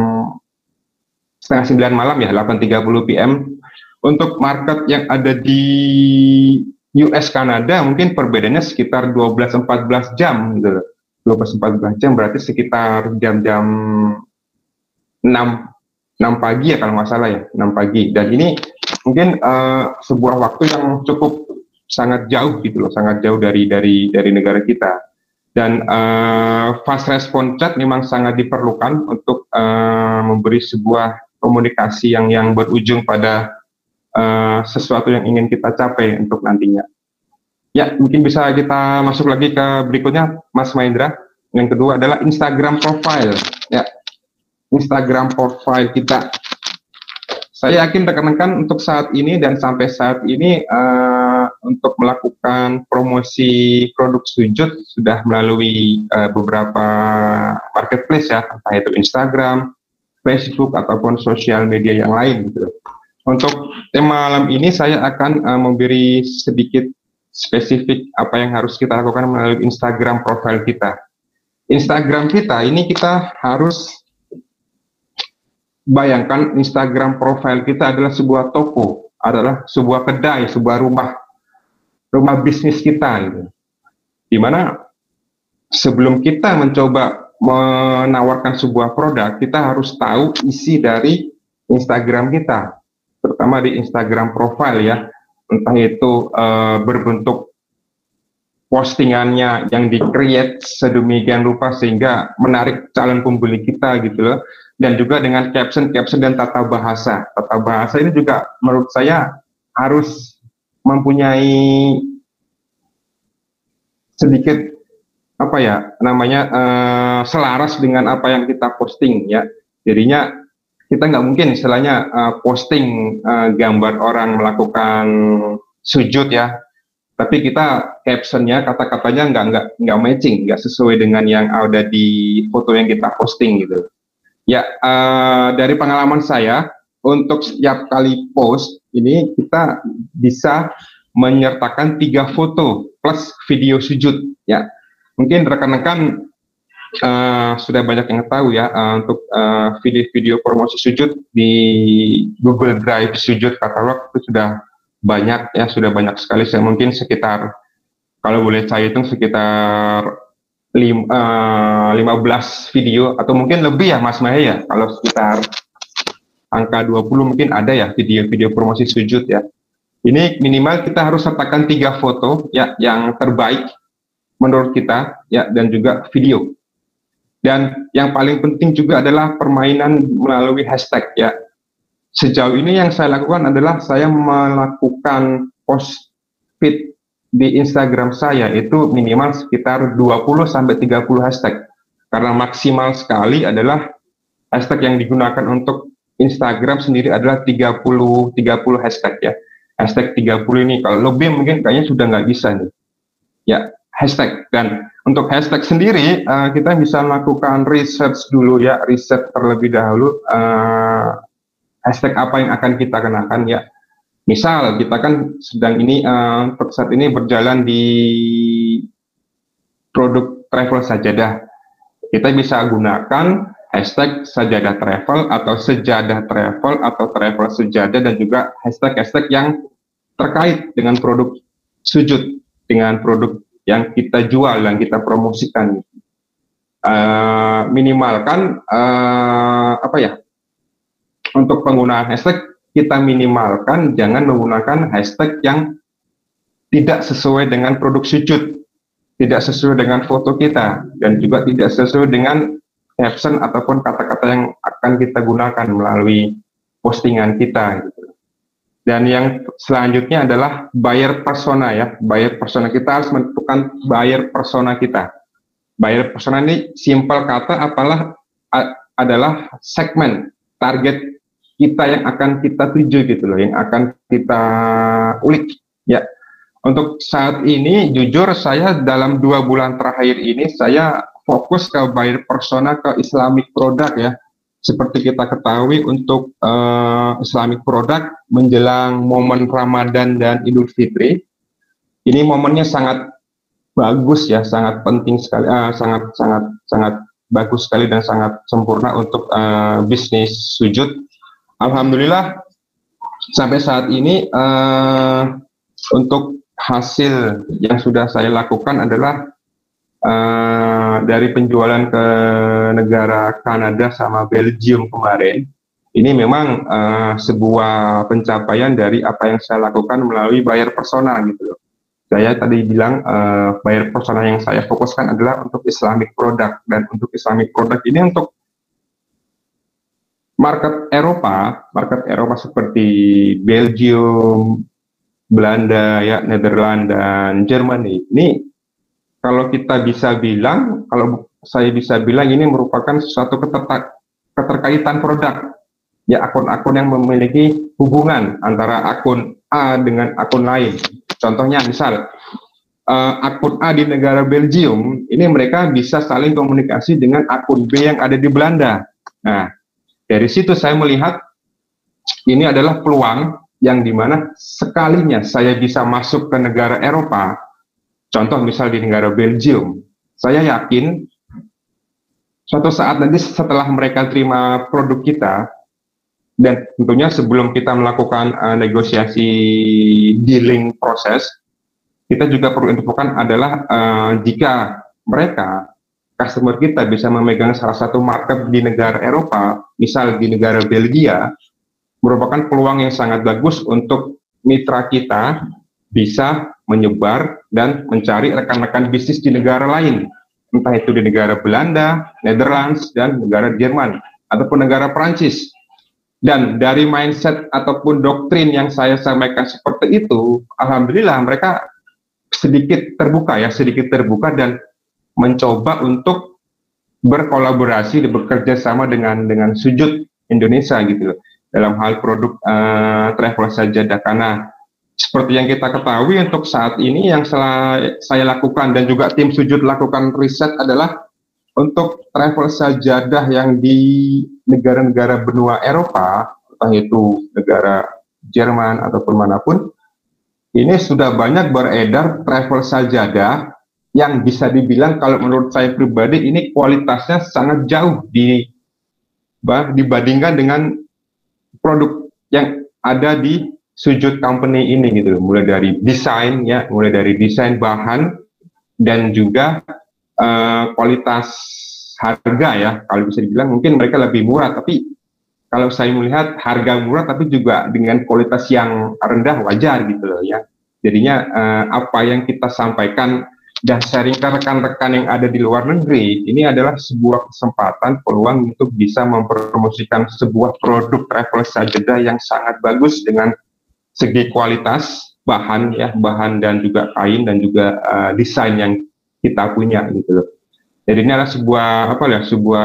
8:30 malam ya, 8:30 PM. Untuk market yang ada di US Kanada mungkin perbedaannya sekitar 12-14 jam gitu loh. 12-14 jam berarti sekitar jam-jam 6 pagi ya kalau nggak salah ya, 6 pagi. Dan ini mungkin sebuah waktu yang cukup sangat jauh gitu loh, sangat jauh dari negara kita. Dan fast response chat memang sangat diperlukan untuk memberi sebuah komunikasi yang berujung pada sesuatu yang ingin kita capai untuk nantinya. Ya, mungkin bisa kita masuk lagi ke berikutnya, Mas Mahendra. Yang kedua adalah Instagram profile. Ya, Instagram profile kita. Saya yakin rekan-rekan untuk saat ini dan sampai saat ini untuk melakukan promosi produk sujud sudah melalui beberapa marketplace ya, entah itu Instagram, Facebook ataupun sosial media yang lain gitu. Untuk tema malam ini saya akan memberi sedikit spesifik apa yang harus kita lakukan melalui Instagram profile kita. Instagram kita ini kita harus bayangkan Instagram profile kita adalah sebuah toko, adalah sebuah kedai, sebuah rumah bisnis kita gitu. Dimana sebelum kita mencoba menawarkan sebuah produk, kita harus tahu isi dari Instagram kita, terutama di Instagram profile ya, entah itu berbentuk postingannya yang di-create sedemikian rupa sehingga menarik calon pembeli kita gitu loh, dan juga dengan caption dan tata bahasa. Tata bahasa ini juga menurut saya harus mempunyai sedikit apa ya namanya selaras dengan apa yang kita posting ya. Jadinya kita nggak mungkin istilahnya posting gambar orang melakukan sujud ya, tapi kita captionnya, kata-katanya nggak matching, nggak sesuai dengan yang ada di foto yang kita posting gitu. Ya, dari pengalaman saya, untuk setiap kali post ini kita bisa menyertakan 3 foto plus video sujud. Ya, mungkin rekan-rekan sudah banyak yang tahu ya, untuk video-video promosi sujud di Google Drive sujud katalog itu sudah banyak ya, sudah banyak sekali. Saya mungkin sekitar, kalau boleh saya hitung sekitar 15 video atau mungkin lebih ya Mas Mahe ya, kalau sekitar angka 20 mungkin ada ya video-video promosi sujud ya. Ini minimal kita harus sertakan 3 foto ya yang terbaik menurut kita ya, dan juga video. Dan yang paling penting juga adalah permainan melalui hashtag ya. Sejauh ini yang saya lakukan adalah saya melakukan post feed di Instagram saya itu minimal sekitar 20-30 hashtag. Karena maksimal sekali adalah hashtag yang digunakan untuk Instagram sendiri adalah 30 hashtag ya. Hashtag 30 ini, kalau lebih mungkin kayaknya sudah nggak bisa nih. Ya, hashtag. Dan untuk hashtag sendiri kita bisa melakukan research dulu ya, riset terlebih dahulu hashtag apa yang akan kita kenakan ya. Misal kita kan sedang ini untuk saat ini berjalan di produk travel sajadah. Kita bisa gunakan hashtag sajadah travel atau sejadah travel atau travel sejadah, dan juga hashtag-hashtag yang terkait dengan produk sujud, dengan produk yang kita jual, yang kita promosikan. Minimalkan untuk penggunaan hashtag, kita minimalkan jangan menggunakan hashtag yang tidak sesuai dengan produk sujud, tidak sesuai dengan foto kita, dan juga tidak sesuai dengan caption ataupun kata-kata yang akan kita gunakan melalui postingan kita gitu. Dan yang selanjutnya adalah buyer persona ya. Buyer persona, kita harus menentukan buyer persona kita. Buyer persona ini simpel kata adalah segmen target kita yang akan kita tuju gitu loh, yang akan kita ulik ya. Untuk saat ini jujur saya dalam 2 bulan terakhir ini saya fokus ke buyer persona ke Islamic product ya. Seperti kita ketahui untuk Islamic product menjelang momen Ramadan dan Idul Fitri, ini momennya sangat bagus ya, sangat penting sekali, sangat bagus sekali dan sangat sempurna untuk bisnis sujud. Alhamdulillah sampai saat ini untuk hasil yang sudah saya lakukan adalah dari penjualan ke negara Kanada sama Belgium kemarin, ini memang sebuah pencapaian dari apa yang saya lakukan melalui buyer persona gitu loh. Saya tadi bilang buyer persona yang saya fokuskan adalah untuk Islamic product, dan untuk Islamic product ini untuk market Eropa seperti Belgium, Belanda, ya, Netherlands dan Jerman. Ini kalau kita bisa bilang, kalau saya bisa bilang ini merupakan suatu keterkaitan produk. Ya, akun-akun yang memiliki hubungan antara akun A dengan akun lain. Contohnya misal, akun A di negara Belgium, ini mereka bisa saling komunikasi dengan akun B yang ada di Belanda. Nah, dari situ saya melihat ini adalah peluang yang dimana sekalinya saya bisa masuk ke negara Eropa. Contoh misal di negara Belgium, saya yakin suatu saat nanti setelah mereka terima produk kita, dan tentunya sebelum kita melakukan negosiasi dealing proses, kita juga perlu infokan adalah jika mereka, customer kita bisa memegang salah satu market di negara Eropa, misal di negara Belgia, merupakan peluang yang sangat bagus untuk mitra kita bisa menyebar dan mencari rekan-rekan bisnis di negara lain, entah itu di negara Belanda, Netherlands, dan negara Jerman, ataupun negara Prancis. Dan dari mindset ataupun doktrin yang saya sampaikan seperti itu, alhamdulillah mereka sedikit terbuka dan mencoba untuk berkolaborasi dan bekerja sama dengan Sujud Indonesia gitu dalam hal produk travel sajadah. Karena seperti yang kita ketahui untuk saat ini yang saya lakukan dan juga tim Sujud lakukan riset adalah untuk travel sajadah yang di negara-negara benua Eropa, entah itu negara Jerman ataupun manapun, ini sudah banyak beredar travel sajadah yang bisa dibilang kalau menurut saya pribadi ini kualitasnya sangat jauh dibandingkan dengan produk yang ada di Sujud Company ini gitu, mulai dari desain ya, mulai dari desain bahan dan juga kualitas harga ya. Kalau bisa dibilang mungkin mereka lebih murah, tapi kalau saya melihat harga murah tapi juga dengan kualitas yang rendah wajar gitu loh ya. Jadinya apa yang kita sampaikan dan sharing ke rekan-rekan yang ada di luar negeri ini adalah sebuah kesempatan, peluang untuk bisa mempromosikan sebuah produk travel sajadah yang sangat bagus dengan segi kualitas bahan dan juga kain dan juga desain yang kita punya gitu loh. Jadi ini adalah sebuah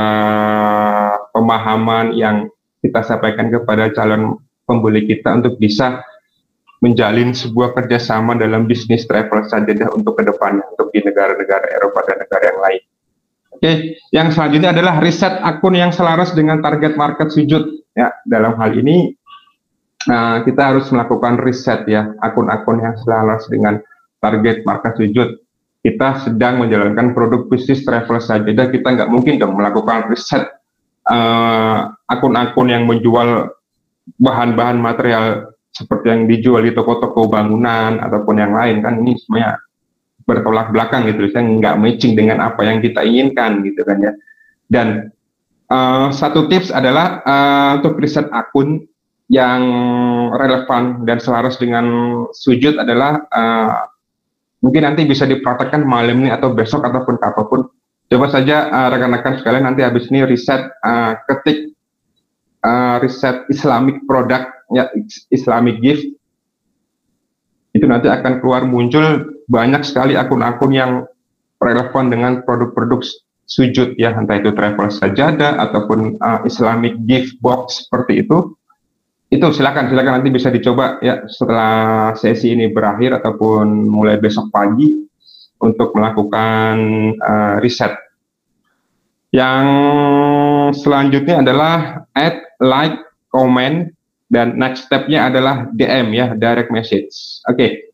pemahaman yang kita sampaikan kepada calon pembeli kita untuk bisa menjalin sebuah kerjasama dalam bisnis travel sajadah untuk kedepannya, untuk di negara-negara Eropa dan negara yang lain. Oke, yang selanjutnya adalah riset akun yang selaras dengan target market Sujud. Ya, dalam hal ini kita harus melakukan riset ya, akun-akun yang selaras dengan target market Sujud. Kita sedang menjalankan produk bisnis travel sajadah, kita nggak mungkin dong melakukan riset akun-akun yang menjual bahan-bahan material seperti yang dijual di toko-toko bangunan ataupun yang lain, kan ini semuanya bertolak belakang gitu, saya nggak matching dengan apa yang kita inginkan gitu kan ya. Dan satu tips adalah untuk riset akun yang relevan dan selaras dengan sujud adalah mungkin nanti bisa dipraktekkan malam ini atau besok ataupun apapun. Coba saja rekan-rekan sekalian nanti habis ini riset, ketik riset Islamic product ya, Islamic gift, itu nanti akan keluar muncul banyak sekali akun-akun yang relevan dengan produk-produk sujud ya, entah itu travel sajadah ataupun Islamic gift box seperti itu silakan nanti bisa dicoba ya setelah sesi ini berakhir ataupun mulai besok pagi untuk melakukan riset. Yang selanjutnya adalah add, like, comment, dan next step-nya adalah DM ya, direct message. Oke.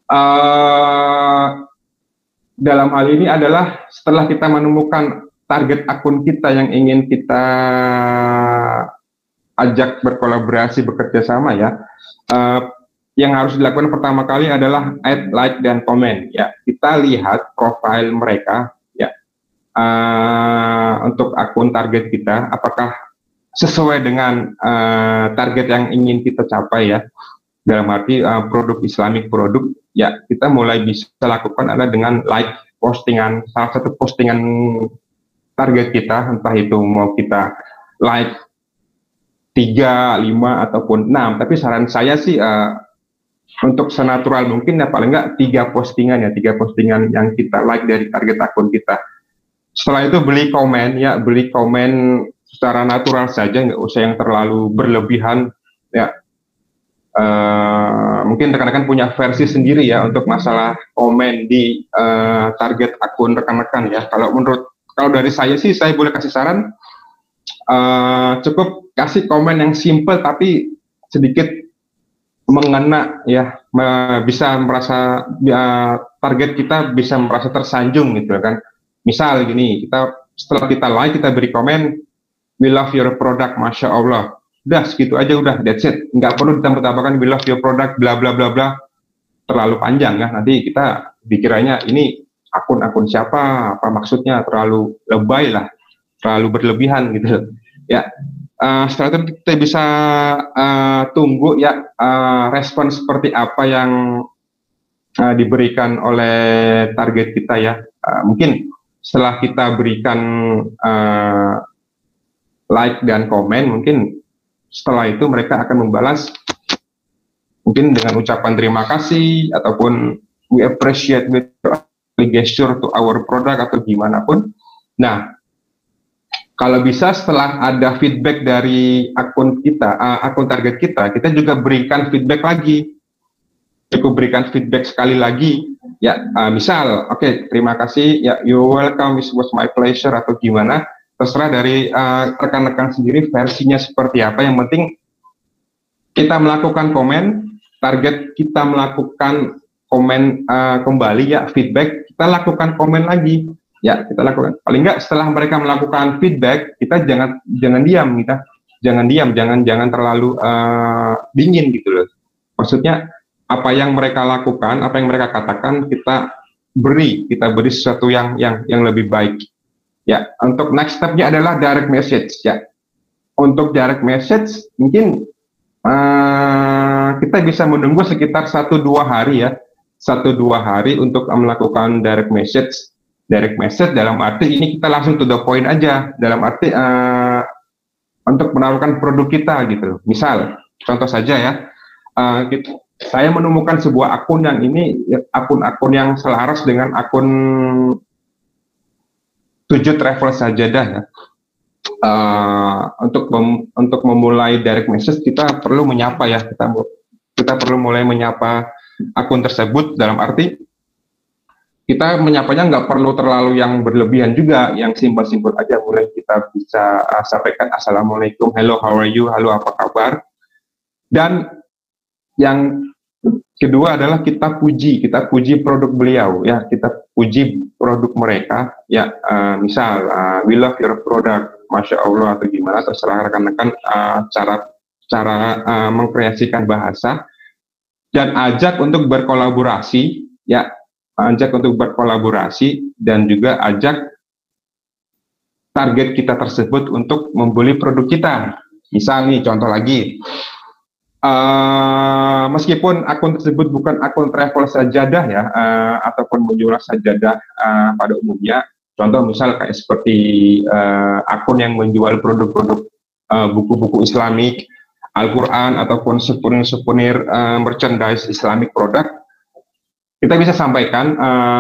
Dalam hal ini adalah setelah kita menemukan target akun kita yang ingin kita ajak berkolaborasi, bekerja sama ya, yang harus dilakukan pertama kali adalah add, like, dan comment ya. Kita lihat profil mereka ya, untuk akun target kita apakah sesuai dengan target yang ingin kita capai ya, dalam arti produk Islamic produk ya, kita mulai bisa lakukan adalah dengan like postingan, salah satu postingan target kita, entah itu mau kita like 3, 5, ataupun 6, tapi saran saya sih untuk senatural mungkin ya, paling nggak 3 postingan yang kita like dari target akun kita. Setelah itu beli komen secara natural saja, nggak usah yang terlalu berlebihan ya. Mungkin rekan-rekan punya versi sendiri ya untuk masalah komen di target akun rekan-rekan ya. Kalau dari saya sih, saya boleh kasih saran, cukup kasih komen yang simple tapi sedikit mengena ya, bisa merasa target kita bisa merasa tersanjung gitu kan. Misal gini, setelah kita like, kita beri komen, we love your product, masya Allah. Udah segitu aja, udah, that's it. Nggak perlu ditambah-tambahkan we love your product, bla bla bla bla. Terlalu panjang ya. Nanti kita dikiranya ini akun-akun siapa, apa maksudnya, terlalu lebay lah, terlalu berlebihan gitu. Ya, setelah itu kita bisa tunggu ya respon seperti apa yang diberikan oleh target kita ya. Mungkin setelah kita berikan like dan komen, mungkin setelah itu mereka akan membalas mungkin dengan ucapan terima kasih ataupun we appreciate with gesture to our product atau gimana pun. Nah, kalau bisa setelah ada feedback dari akun kita, akun target kita juga berikan feedback lagi. Cukup berikan feedback sekali lagi ya, misal oke, terima kasih ya, you're welcome, it was my pleasure, atau gimana, terserah dari rekan-rekan sendiri versinya seperti apa. Yang penting kita melakukan komen, target kita melakukan komen kembali ya, feedback, kita lakukan komen lagi ya, kita lakukan. Paling enggak setelah mereka melakukan feedback, kita jangan diam, jangan terlalu dingin gitu loh. Maksudnya apa yang mereka lakukan, apa yang mereka katakan, kita beri sesuatu yang lebih baik. Ya, untuk next step-nya adalah direct message ya. Untuk direct message mungkin kita bisa menunggu sekitar 1-2 hari ya. 1-2 hari untuk melakukan direct message. Direct message dalam arti ini kita langsung to the point aja. Dalam arti untuk menawarkan produk kita gitu. Misal, contoh saja ya. Saya menemukan sebuah akun yang ini akun-akun yang selaras dengan akun sujud travel sajadah ya. Untuk memulai direct message kita perlu menyapa ya, kita perlu mulai menyapa akun tersebut, dalam arti kita menyapanya nggak perlu terlalu yang berlebihan juga, yang simpel-simpel aja. Mulai kita bisa sampaikan assalamualaikum, hello how are you, halo apa kabar. Dan yang kedua adalah kita puji produk beliau ya, kita puji produk mereka ya. Misal we love your product, Masya Allah atau gimana, terserah rekan-rekan cara mengkreasikan bahasa, dan ajak untuk berkolaborasi, ya, ajak untuk berkolaborasi, dan juga ajak target kita tersebut untuk membeli produk kita. Misal nih, contoh lagi, meskipun akun tersebut bukan akun travel sajadah ya, ataupun menjual sajadah pada umumnya, contoh misal kayak seperti akun yang menjual produk-produk buku-buku Islamik, Al-Quran, ataupun souvenir merchandise Islamic product, kita bisa sampaikan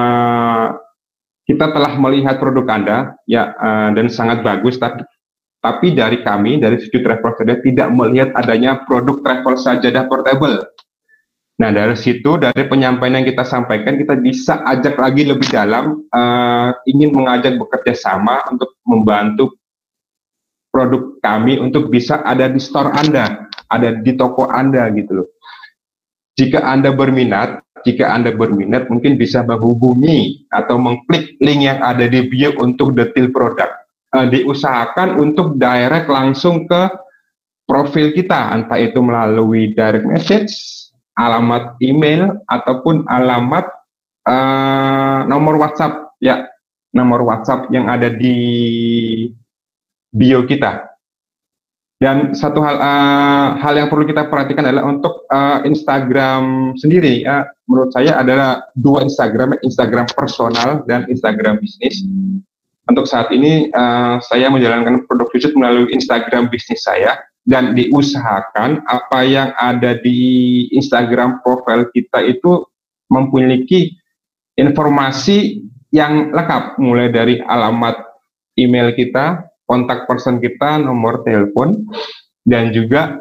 kita telah melihat produk Anda ya, dan sangat bagus, tapi dari kami, dari Sujud Travel Sajadah, tidak melihat adanya produk travel sajadah portable. Nah, dari situ, dari penyampaian yang kita sampaikan, kita bisa ajak lagi lebih dalam, ingin mengajak bekerja sama untuk membantu produk kami untuk bisa ada di store Anda, ada di toko Anda gitu loh. Jika Anda berminat, mungkin bisa menghubungi atau mengklik link yang ada di bio untuk detail produk. Diusahakan untuk direct langsung ke profil kita, entah itu melalui direct message, alamat email, ataupun alamat nomor WhatsApp, ya, nomor WhatsApp yang ada di bio kita. Dan satu hal yang perlu kita perhatikan adalah untuk Instagram sendiri, ya, menurut saya adalah dua Instagram, Instagram personal dan Instagram bisnis. Untuk saat ini saya menjalankan produk sujud melalui Instagram bisnis saya, dan diusahakan apa yang ada di Instagram profil kita itu memiliki informasi yang lengkap, mulai dari alamat email kita, kontak person kita, nomor telepon, dan juga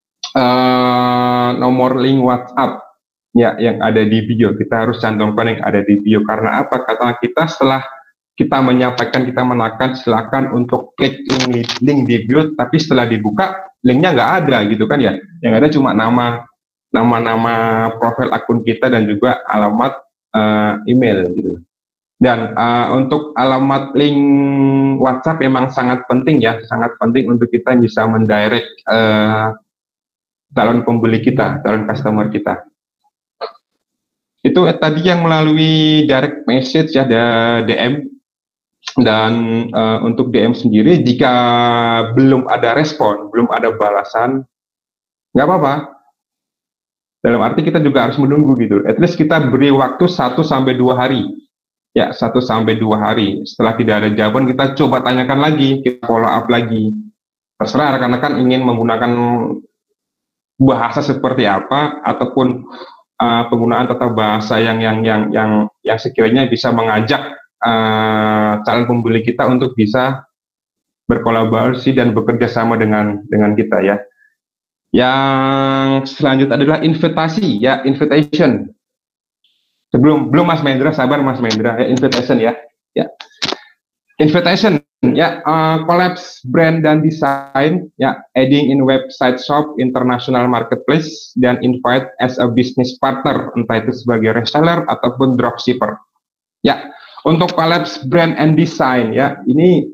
nomor link WhatsApp ya yang ada di bio. Kita harus cantumkan yang ada di bio. Karena apa? Kata kita, setelah kita menyampaikan, kita menekan silakan untuk klik link di bio, tapi setelah dibuka linknya nggak ada gitu kan ya. Yang ada cuma nama profil akun kita dan juga alamat email gitu. Dan untuk alamat link WhatsApp memang sangat penting ya, sangat penting untuk kita bisa mendirect calon pembeli kita, calon customer kita. Itu tadi yang melalui direct message ya, DM. Dan untuk DM sendiri, jika belum ada respon, belum ada balasan, nggak apa-apa. Dalam arti kita juga harus menunggu gitu. At least kita beri waktu 1-2 hari. Ya, 1-2 hari. Setelah tidak ada jawaban, kita coba tanyakan lagi, kita follow up lagi. Terserah rekan-rekan ingin menggunakan bahasa seperti apa, ataupun penggunaan tata bahasa yang sekiranya bisa mengajak calon pembeli kita untuk bisa berkolaborasi dan bekerja sama dengan kita ya. Yang selanjutnya adalah invitasi ya, invitation. Belum Mas Mendra, sabar Mas Mendra, ya, invitation ya. Invitation ya, collapse brand dan design ya, adding in website shop, international marketplace, dan invite as a business partner, entah itu sebagai reseller ataupun dropshipper. Ya, untuk collapse brand and design ya, ini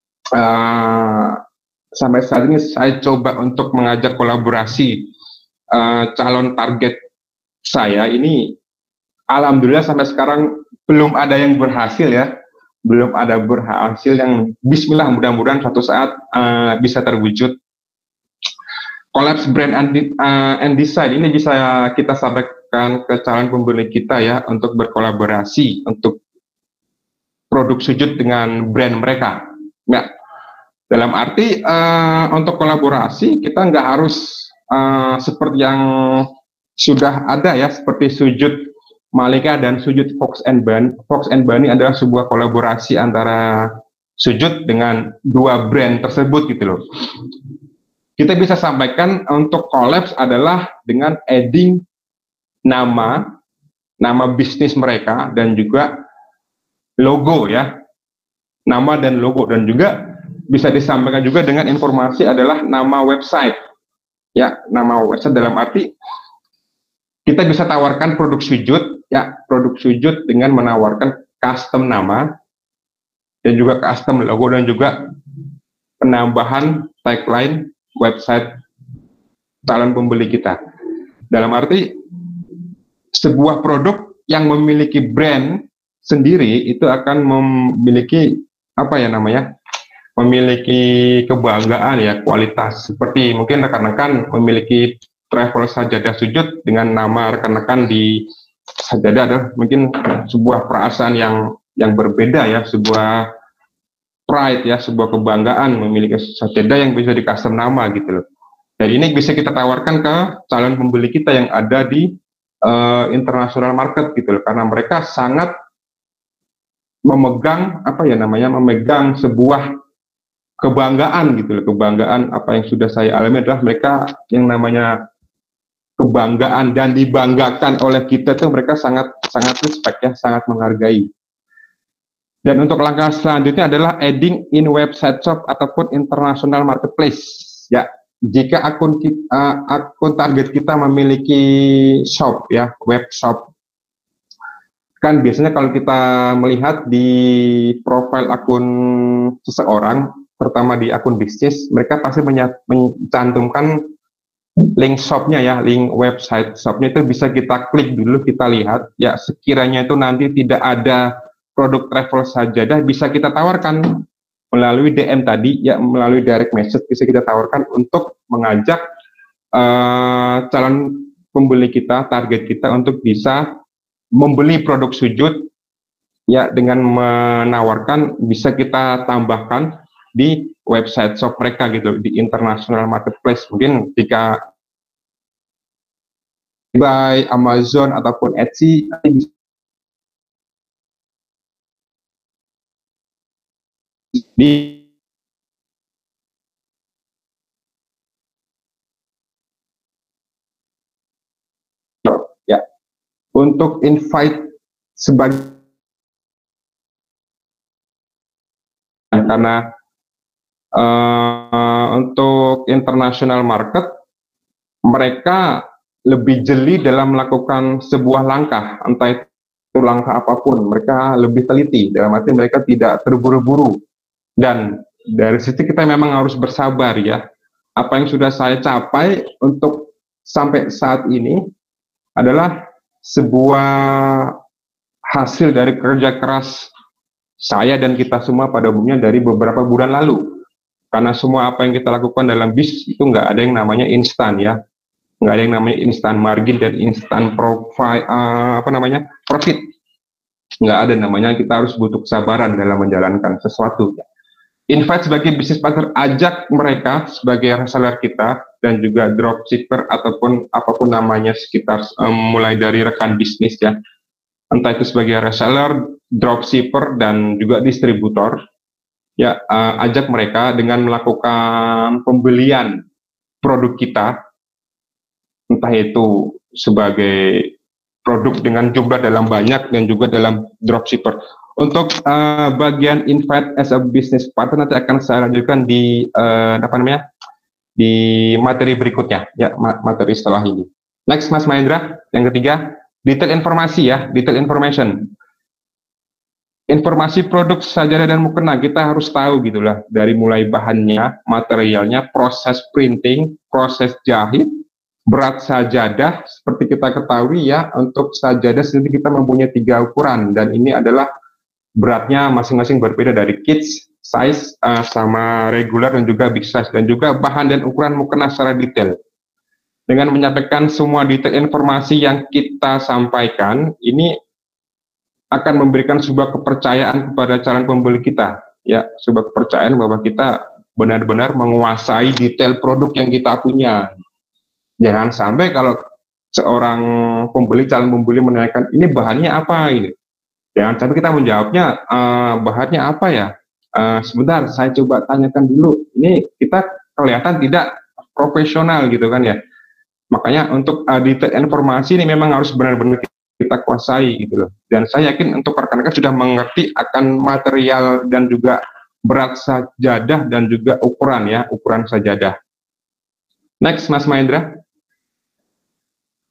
sampai saat ini saya coba untuk mengajak kolaborasi calon target saya ini. Alhamdulillah sampai sekarang belum ada yang berhasil ya, belum ada berhasil yang bismillah, mudah-mudahan suatu saat bisa terwujud. Collapse brand and design ini bisa kita sampaikan ke calon pembeli kita ya, untuk berkolaborasi untuk produk sujud dengan brand mereka. Ya, dalam arti untuk kolaborasi kita nggak harus seperti yang sudah ada ya, seperti sujud Malika dan sujud Fox and Bunny. Fox and Bunny adalah sebuah kolaborasi antara sujud dengan dua brand tersebut gitu loh. Kita bisa sampaikan untuk collapse adalah dengan adding nama bisnis mereka dan juga logo ya, nama dan logo, dan juga bisa disampaikan juga dengan informasi adalah nama website ya, nama website dalam arti kita bisa tawarkan produk sujud ya, produk sujud dengan menawarkan custom nama dan juga custom logo dan juga penambahan tagline website calon pembeli kita. Dalam arti sebuah produk yang memiliki brand sendiri itu akan memiliki memiliki kebanggaan ya, kualitas. Seperti mungkin rekan-rekan memiliki travel sajadah sujud dengan nama rekan-rekan di sajadah adalah mungkin sebuah perasaan yang berbeda ya, sebuah pride ya, sebuah kebanggaan memiliki sajadah yang bisa di custom nama gitu loh. Dan ini bisa kita tawarkan ke calon pembeli kita yang ada di international market gitu loh, karena mereka sangat memegang memegang sebuah kebanggaan gitu loh. Kebanggaan apa yang sudah saya alami adalah mereka yang namanya kebanggaan dan dibanggakan oleh kita tuh mereka sangat respect ya, sangat menghargai. Dan untuk langkah selanjutnya adalah adding in website shop ataupun international marketplace ya. Jika akun target kita memiliki shop ya, web shop, kan biasanya kalau kita melihat di profil akun seseorang, terutama di akun bisnis, mereka pasti mencantumkan link shopnya ya, link website shopnya itu bisa kita klik dulu, kita lihat ya, sekiranya itu nanti tidak ada produk travel sajadah, bisa kita tawarkan melalui DM tadi ya, melalui direct message bisa kita tawarkan untuk mengajak calon pembeli kita, target kita untuk bisa membeli produk sujud ya, dengan menawarkan bisa kita tambahkan di website shop mereka gitu, di international marketplace. Mungkin jika by Amazon ataupun Etsy di ya, untuk invite sebagai, karena untuk international market mereka lebih jeli dalam melakukan sebuah langkah, entah itu langkah apapun, mereka lebih teliti, dalam arti mereka tidak terburu-buru. Dan dari situ kita memang harus bersabar ya. Apa yang sudah saya capai untuk sampai saat ini adalah sebuah hasil dari kerja keras saya dan kita semua pada umumnya dari beberapa bulan lalu. Karena semua apa yang kita lakukan dalam bisnis itu nggak ada yang namanya instan ya. Nggak ada yang namanya instan margin dan instan profit. Nggak ada namanya, kita harus butuh kesabaran dalam menjalankan sesuatu. Invite sebagai bisnis partner, ajak mereka sebagai reseller kita dan juga dropshipper ataupun apapun namanya sekitar mulai dari rekan bisnis ya, entah itu sebagai reseller, dropshipper dan juga distributor ya, ajak mereka dengan melakukan pembelian produk kita, entah itu sebagai produk dengan jumlah dalam banyak dan juga dalam dropshipper. Untuk bagian invite as a business partner nanti akan saya lanjutkan di di materi berikutnya ya, materi setelah ini. Next Mas Mahendra, yang ketiga detail informasi ya, detail information. Informasi produk sajadah dan mukena kita harus tahu gitulah, dari mulai bahannya, materialnya, proses printing, proses jahit, berat sajadah. Seperti kita ketahui ya, untuk sajadah sendiri kita mempunyai 3 ukuran dan ini adalah beratnya masing-masing berbeda dari kids size sama regular dan juga big size, dan juga bahan dan ukuran mukena secara detail. Dengan menyampaikan semua detail informasi yang kita sampaikan, ini akan memberikan sebuah kepercayaan kepada calon pembeli kita ya, sebuah kepercayaan bahwa kita benar-benar menguasai detail produk yang kita punya. Jangan sampai kalau seorang pembeli, calon pembeli menanyakan ini bahannya apa ini, jangan sampai kita menjawabnya bahannya apa ya, sebentar saya coba tanyakan dulu, ini kita kelihatan tidak profesional gitu kan ya. Makanya untuk detail informasi ini memang harus benar-benar kita kuasai gitu loh. Dan saya yakin untuk rekan-rekan sudah mengerti akan material dan juga berat sajadah dan juga ukuran ya, ukuran sajadah. Next Mas Mahendra.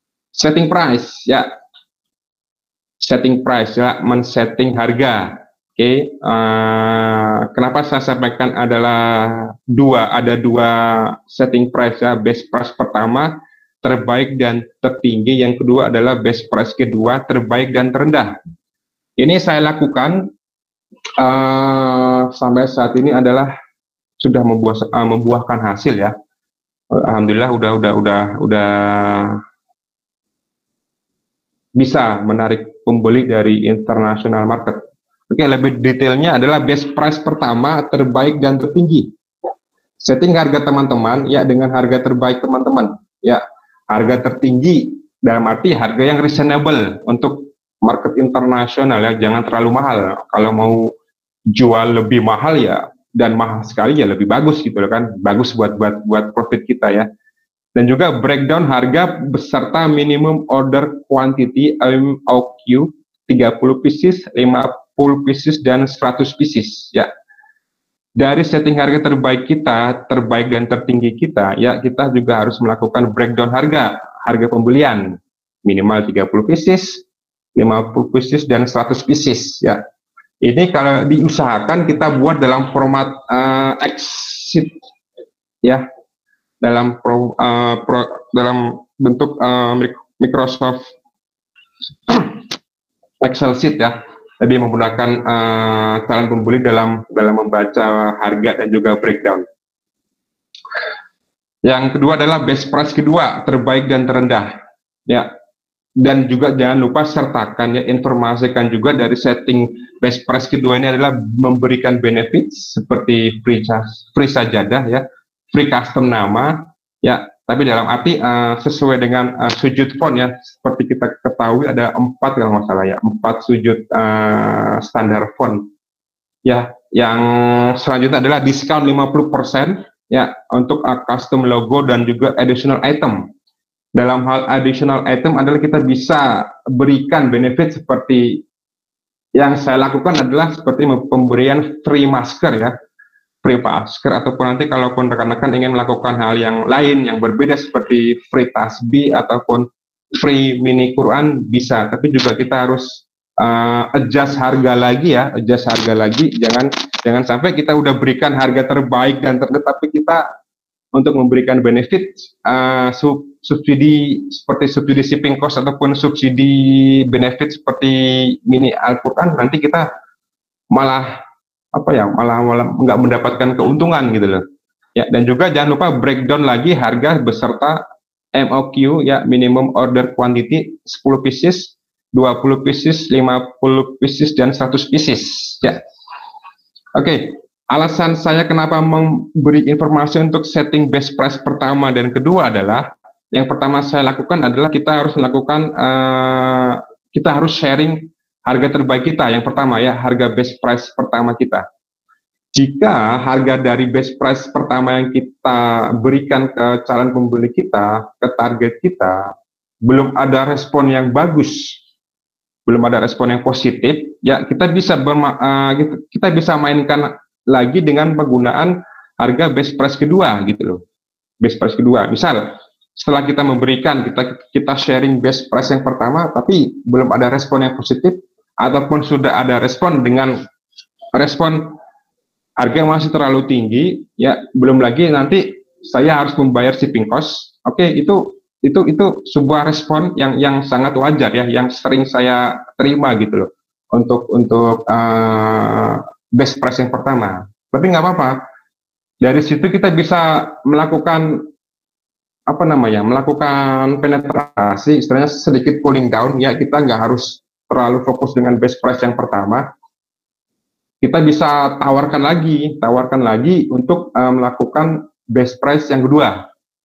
Setting price ya. Setting price ya, men-setting harga. Kenapa saya sampaikan ada dua setting price ya, best price pertama terbaik dan tertinggi, yang kedua adalah best price kedua terbaik dan terendah. Ini saya lakukan sampai saat ini adalah sudah membuahkan hasil ya. Alhamdulillah udah bisa menarik pembeli dari international market. Oke, lebih detailnya adalah best price pertama, terbaik dan tertinggi. Setting harga teman-teman ya dengan harga terbaik teman-teman. Ya, harga tertinggi dalam arti harga yang reasonable untuk market internasional ya, jangan terlalu mahal. Kalau mau jual lebih mahal ya, dan mahal sekali ya lebih bagus gitu loh kan. Bagus buat profit kita ya. Dan juga breakdown harga beserta minimum order quantity MOQ 30 pieces, 50 pieces dan 100 pieces ya. Dari setting harga terbaik kita, terbaik dan tertinggi kita ya, kita juga harus melakukan breakdown harga pembelian minimal 30 pieces, 50 pieces dan 100 pieces ya. Ini kalau diusahakan kita buat dalam format Excel ya, dalam bentuk Microsoft Excel sheet ya, lebih menggunakan calon pembeli dalam membaca harga dan juga breakdown. Yang kedua adalah best price kedua, terbaik dan terendah ya. Dan juga jangan lupa sertakan ya, informasikan juga dari setting best price kedua ini adalah memberikan benefit seperti free sajadah ya, free custom nama ya, tapi dalam arti sesuai dengan sujud font ya, seperti kita ketahui ada 4 kalau nggak salah ya, 4 sujud standar font ya. Yang selanjutnya adalah diskon 50% ya untuk custom logo dan juga additional item. Dalam hal additional item adalah kita bisa berikan benefit seperti yang saya lakukan adalah seperti pemberian free masker ya, free masker, ataupun nanti kalaupun rekan-rekan ingin melakukan hal yang lain yang berbeda seperti free tasbih ataupun free mini Quran bisa, tapi juga kita harus adjust harga lagi ya, jangan sampai kita udah berikan harga terbaik dan terendah tapi kita untuk memberikan benefit subsidi seperti subsidi shipping cost ataupun subsidi benefit seperti mini Al-Quran, nanti kita malah nggak mendapatkan keuntungan gitu loh ya. Dan juga jangan lupa breakdown lagi harga beserta MOQ ya, minimum order quantity 10 pieces, 20 pieces, 50 pieces dan 100 pieces ya. Oke. Alasan saya kenapa memberi informasi untuk setting best price pertama dan kedua adalah, yang pertama saya lakukan adalah kita harus melakukan, kita harus sharing harga terbaik kita. Yang pertama ya, harga best price pertama kita. Jika harga dari best price pertama yang kita berikan ke calon pembeli kita, ke target kita, belum ada respon yang bagus, belum ada respon yang positif, ya kita bisa mainkan lagi dengan penggunaan harga best price kedua gitu loh. Best price kedua, misal setelah kita memberikan, kita sharing best price yang pertama tapi belum ada respon yang positif, ataupun sudah ada respon dengan respon harga masih terlalu tinggi ya, belum lagi nanti saya harus membayar shipping cost. Oke, itu sebuah respon yang sangat wajar ya, yang sering saya terima gitu loh untuk best price yang pertama. Tapi nggak apa-apa, dari situ kita bisa melakukan melakukan penetrasi, istilahnya sedikit cooling down ya. Kita nggak harus terlalu fokus dengan best price yang pertama, kita bisa tawarkan lagi untuk melakukan best price yang kedua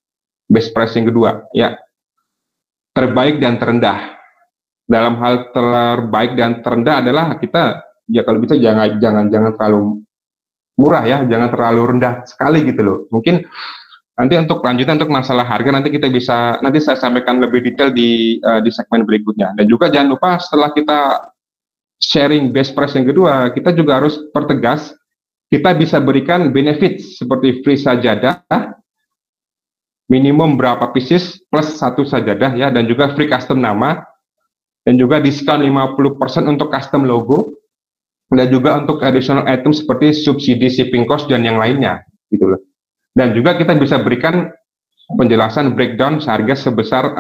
ya, terbaik dan terendah. Dalam hal terbaik dan terendah adalah kita ya kalau bisa jangan terlalu murah ya, jangan terlalu rendah sekali gitu loh. Mungkin nanti untuk lanjutan untuk masalah harga nanti saya sampaikan lebih detail di segmen berikutnya. Dan juga jangan lupa setelah kita sharing best price yang kedua, kita juga harus pertegas kita bisa berikan benefit seperti free sajadah minimum berapa pieces plus 1 sajadah ya, dan juga free custom nama, dan juga diskon 50% untuk custom logo. dan juga untuk additional item seperti subsidi shipping cost dan yang lainnya gitu loh. Dan juga kita bisa berikan penjelasan breakdown harga sebesar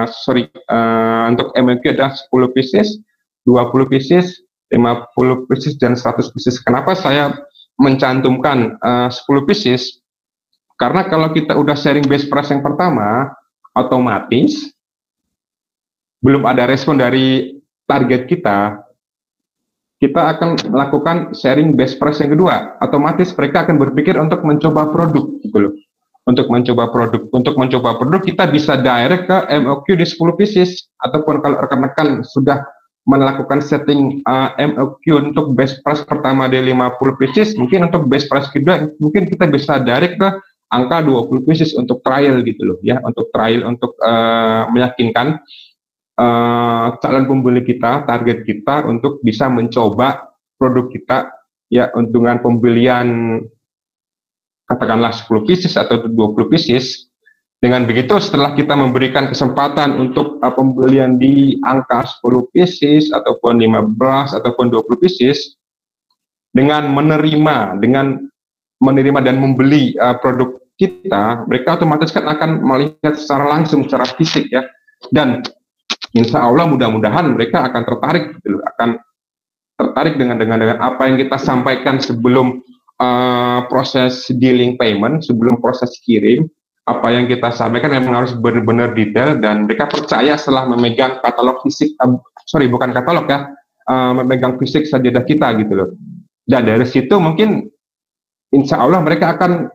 untuk MOQ ada 10 pieces, 20 pieces, 50 pieces dan 100 pieces. Kenapa saya mencantumkan 10 pieces? Karena kalau kita udah sharing base price yang pertama, otomatis belum ada respon dari target kita akan melakukan sharing best price yang kedua. Otomatis mereka akan berpikir untuk mencoba produk gitu loh. Untuk mencoba produk kita bisa direct ke MOQ di 10 pieces, ataupun kalau rekan-rekan sudah melakukan setting MOQ untuk best price pertama di 50 pieces, mungkin untuk best price kedua mungkin kita bisa direct ke angka 20 pieces untuk trial gitu loh ya, untuk trial untuk meyakinkan calon pembeli kita, target kita untuk bisa mencoba produk kita ya dengan pembelian katakanlah 10 pieces atau 20 pieces. Dengan begitu setelah kita memberikan kesempatan untuk pembelian di angka 10 pieces ataupun 15 ataupun 20 pieces, dengan menerima dan membeli produk kita, mereka otomatis kan akan melihat secara langsung, secara fisik ya, dan insya Allah mudah-mudahan mereka akan tertarik gitu, akan tertarik dengan apa yang kita sampaikan sebelum proses dealing payment, sebelum proses kirim. Apa yang kita sampaikan memang harus benar-benar detail, dan mereka percaya setelah memegang katalog fisik, bukan katalog ya, memegang fisik sajadah kita gitu loh. Dan dari situ mungkin insya Allah mereka akan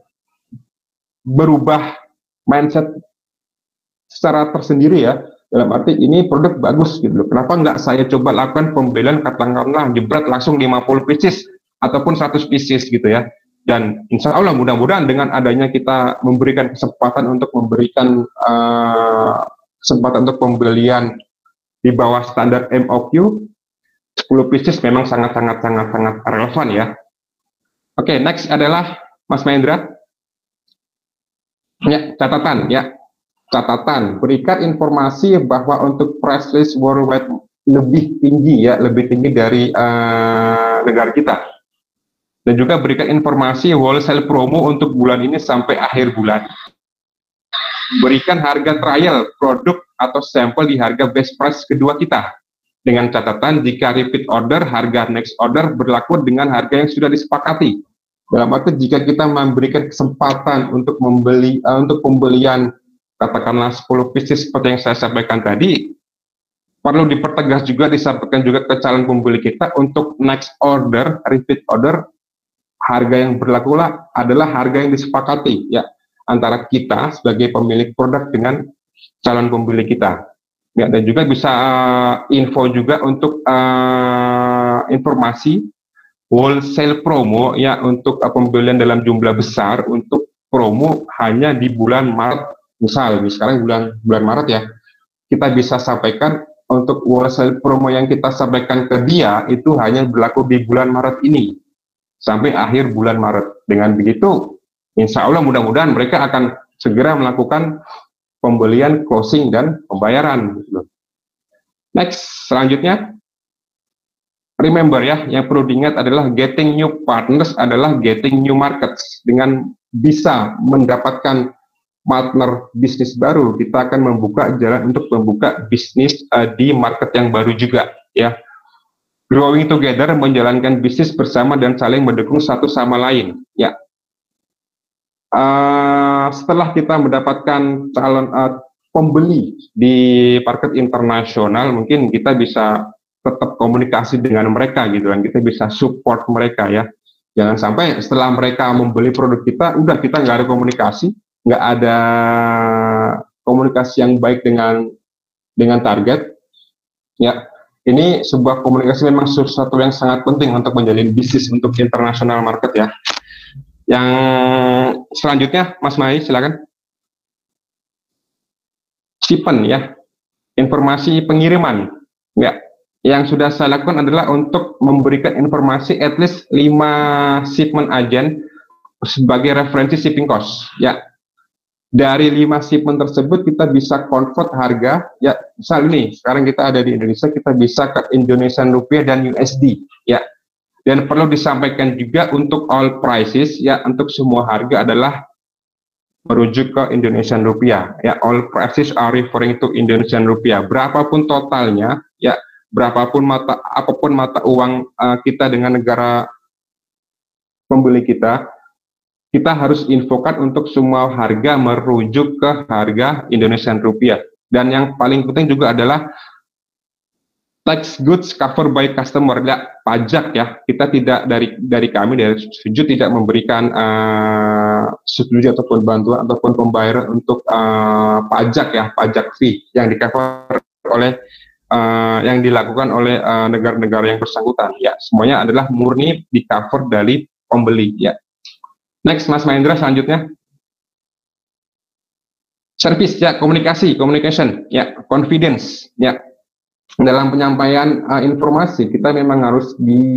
berubah mindset secara tersendiri ya. Dalam arti ini produk bagus gitu loh. Kenapa nggak saya coba lakukan pembelian katakanlah jebret langsung 50 pieces ataupun 100 pieces gitu ya. Dan insya Allah mudah-mudahan dengan adanya kita memberikan kesempatan untuk memberikan kesempatan untuk pembelian di bawah standar MOQ, 10 pieces memang sangat relevan ya. Oke, next adalah Mas Mahendra. Ya, catatan, berikan informasi bahwa untuk price list worldwide lebih tinggi dari negara kita, dan juga berikan informasi wholesale promo untuk bulan ini sampai akhir bulan. Berikan harga trial produk atau sampel di harga best price kedua kita, dengan catatan jika repeat order, harga next order berlaku dengan harga yang sudah disepakati. Dalam arti jika kita memberikan kesempatan untuk pembelian katakanlah 10 pieces seperti yang saya sampaikan tadi, perlu dipertegas juga, disampaikan juga ke calon pembeli kita untuk next order, repeat order, harga yang berlaku adalah harga yang disepakati ya antara kita sebagai pemilik produk dengan calon pembeli kita. Ya, dan juga bisa info juga untuk informasi wholesale promo ya untuk pembelian dalam jumlah besar untuk promo hanya di bulan Maret. Misal sekarang bulan Maret ya, kita bisa sampaikan untuk wholesale promo yang kita sampaikan ke dia itu hanya berlaku di bulan Maret ini sampai akhir bulan Maret. Dengan begitu, insya Allah mudah-mudahan mereka akan segera melakukan pembelian, closing, dan pembayaran. Next, selanjutnya, remember ya, yang perlu diingat adalah getting new partners adalah getting new markets. Dengan bisa mendapatkan partner bisnis baru, kita akan membuka jalan untuk membuka bisnis di market yang baru juga ya. Growing together, menjalankan bisnis bersama dan saling mendukung satu sama lain ya. Setelah kita mendapatkan calon pembeli di market internasional, mungkin kita bisa tetap komunikasi dengan mereka gitu kan, kita bisa support mereka ya. Jangan sampai setelah mereka membeli produk kita, udah kita nggak ada komunikasi, nggak ada komunikasi yang baik dengan target ya. Ini sebuah komunikasi memang sesuatu yang sangat penting untuk menjalin bisnis untuk international market ya. Yang selanjutnya Mas Mai silakan. Shipment ya, informasi pengiriman ya. Yang sudah saya lakukan adalah untuk memberikan informasi at least 5 shipment agent sebagai referensi shipping cost ya. Dari 5 shipment tersebut kita bisa convert harga ya. Misal ini sekarang kita ada di Indonesia, kita bisa ke Indonesian rupiah dan USD ya. Dan perlu disampaikan juga untuk all prices, ya, untuk semua harga adalah merujuk ke Indonesian rupiah. Ya, all prices are referring to Indonesian rupiah. Berapapun totalnya, ya, apapun mata uang kita dengan negara pembeli kita harus infokan untuk semua harga merujuk ke harga Indonesian rupiah. Dan yang paling penting juga adalah tax goods covered by customer, ya, pajak, ya. Kita tidak dari kami dari Sujud tidak memberikan subsidi ataupun bantuan ataupun pembayaran untuk pajak, ya, pajak fee yang di cover oleh yang dilakukan oleh negara-negara yang bersangkutan, ya. Semuanya adalah murni di cover dari pembeli, ya. Next, Mas Mahendra, selanjutnya service, ya, communication, ya, confidence, ya. Dalam penyampaian informasi kita memang harus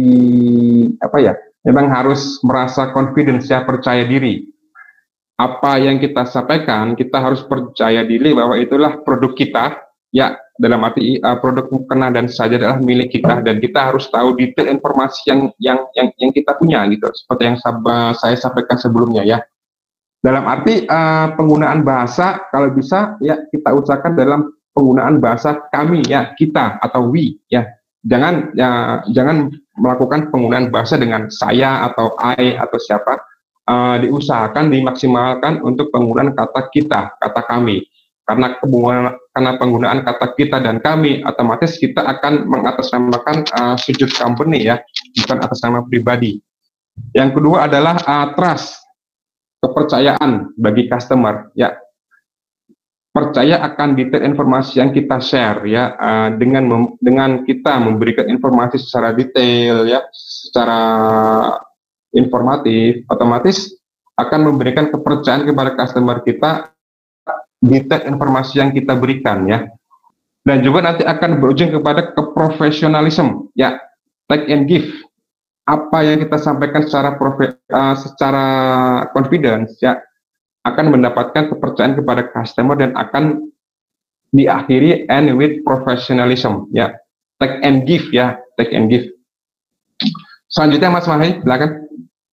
memang harus merasa confidence, ya, percaya diri. Apa yang kita sampaikan kita harus percaya diri bahwa itulah produk kita, ya, dalam arti produk mukena dan saja adalah milik kita, dan kita harus tahu detail informasi yang kita punya, gitu, seperti yang saya sampaikan sebelumnya, ya. Dalam arti penggunaan bahasa kalau bisa, ya, kita usahakan dalam penggunaan bahasa kami, ya, kita atau we, ya. Jangan melakukan penggunaan bahasa dengan saya atau I atau siapa. Diusahakan dimaksimalkan untuk penggunaan kata kita, kata kami. Karena penggunaan kata kita dan kami, otomatis kita akan mengatasnamakan Sujud company, ya, bukan atas nama pribadi. Yang kedua adalah trust, kepercayaan bagi customer, ya. Percaya akan detail informasi yang kita share, ya, dengan kita memberikan informasi secara detail, ya, secara informatif, otomatis akan memberikan kepercayaan kepada customer kita detail informasi yang kita berikan, ya. Dan juga nanti akan berujung kepada keprofesionalisme, ya, take and give. Apa yang kita sampaikan secara confidence, ya, akan mendapatkan kepercayaan kepada customer dan akan diakhiri and with professionalism, ya, take and give, ya, take and give. Selanjutnya Mas Mahi, silakan.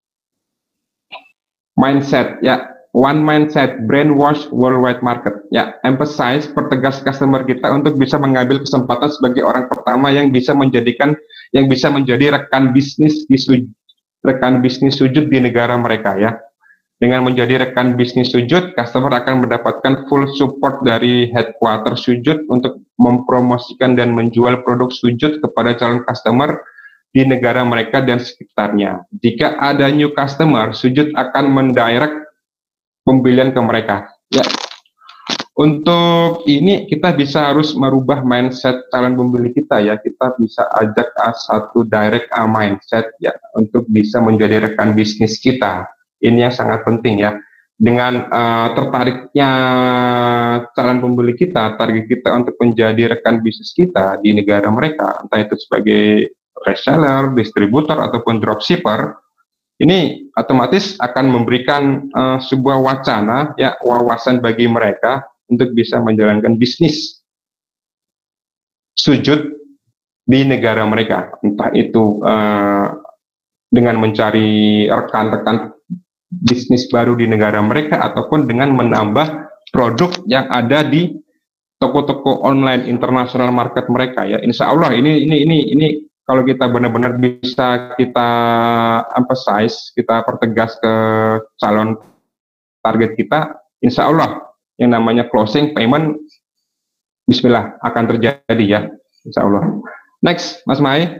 Mindset, ya, one mindset, brainwash worldwide market, ya, emphasize, pertegas customer kita untuk bisa mengambil kesempatan sebagai orang pertama yang bisa menjadi rekan bisnis Sujud di negara mereka, ya. Dengan menjadi rekan bisnis Sujud, customer akan mendapatkan full support dari headquarter Sujud untuk mempromosikan dan menjual produk Sujud kepada calon customer di negara mereka dan sekitarnya. Jika ada new customer, Sujud akan mendirect pembelian ke mereka, ya. Untuk ini kita bisa harus merubah mindset calon pembeli kita, ya. Kita bisa ajak satu direct mindset, ya, untuk bisa menjadi rekan bisnis kita. Ini yang sangat penting, ya. Dengan tertariknya calon pembeli kita, target kita untuk menjadi rekan bisnis kita di negara mereka, entah itu sebagai reseller, distributor, ataupun dropshipper, ini otomatis akan memberikan sebuah wacana, ya, wawasan bagi mereka untuk bisa menjalankan bisnis Sujud di negara mereka, entah itu dengan mencari rekan-rekan bisnis baru di negara mereka ataupun dengan menambah produk yang ada di toko-toko online internasional market mereka, ya. Insya Allah ini kalau kita benar-benar bisa kita emphasize, kita pertegas ke calon target kita, insya Allah yang namanya closing payment, bismillah, akan terjadi, ya, insya Allah. Next, Mas Mai.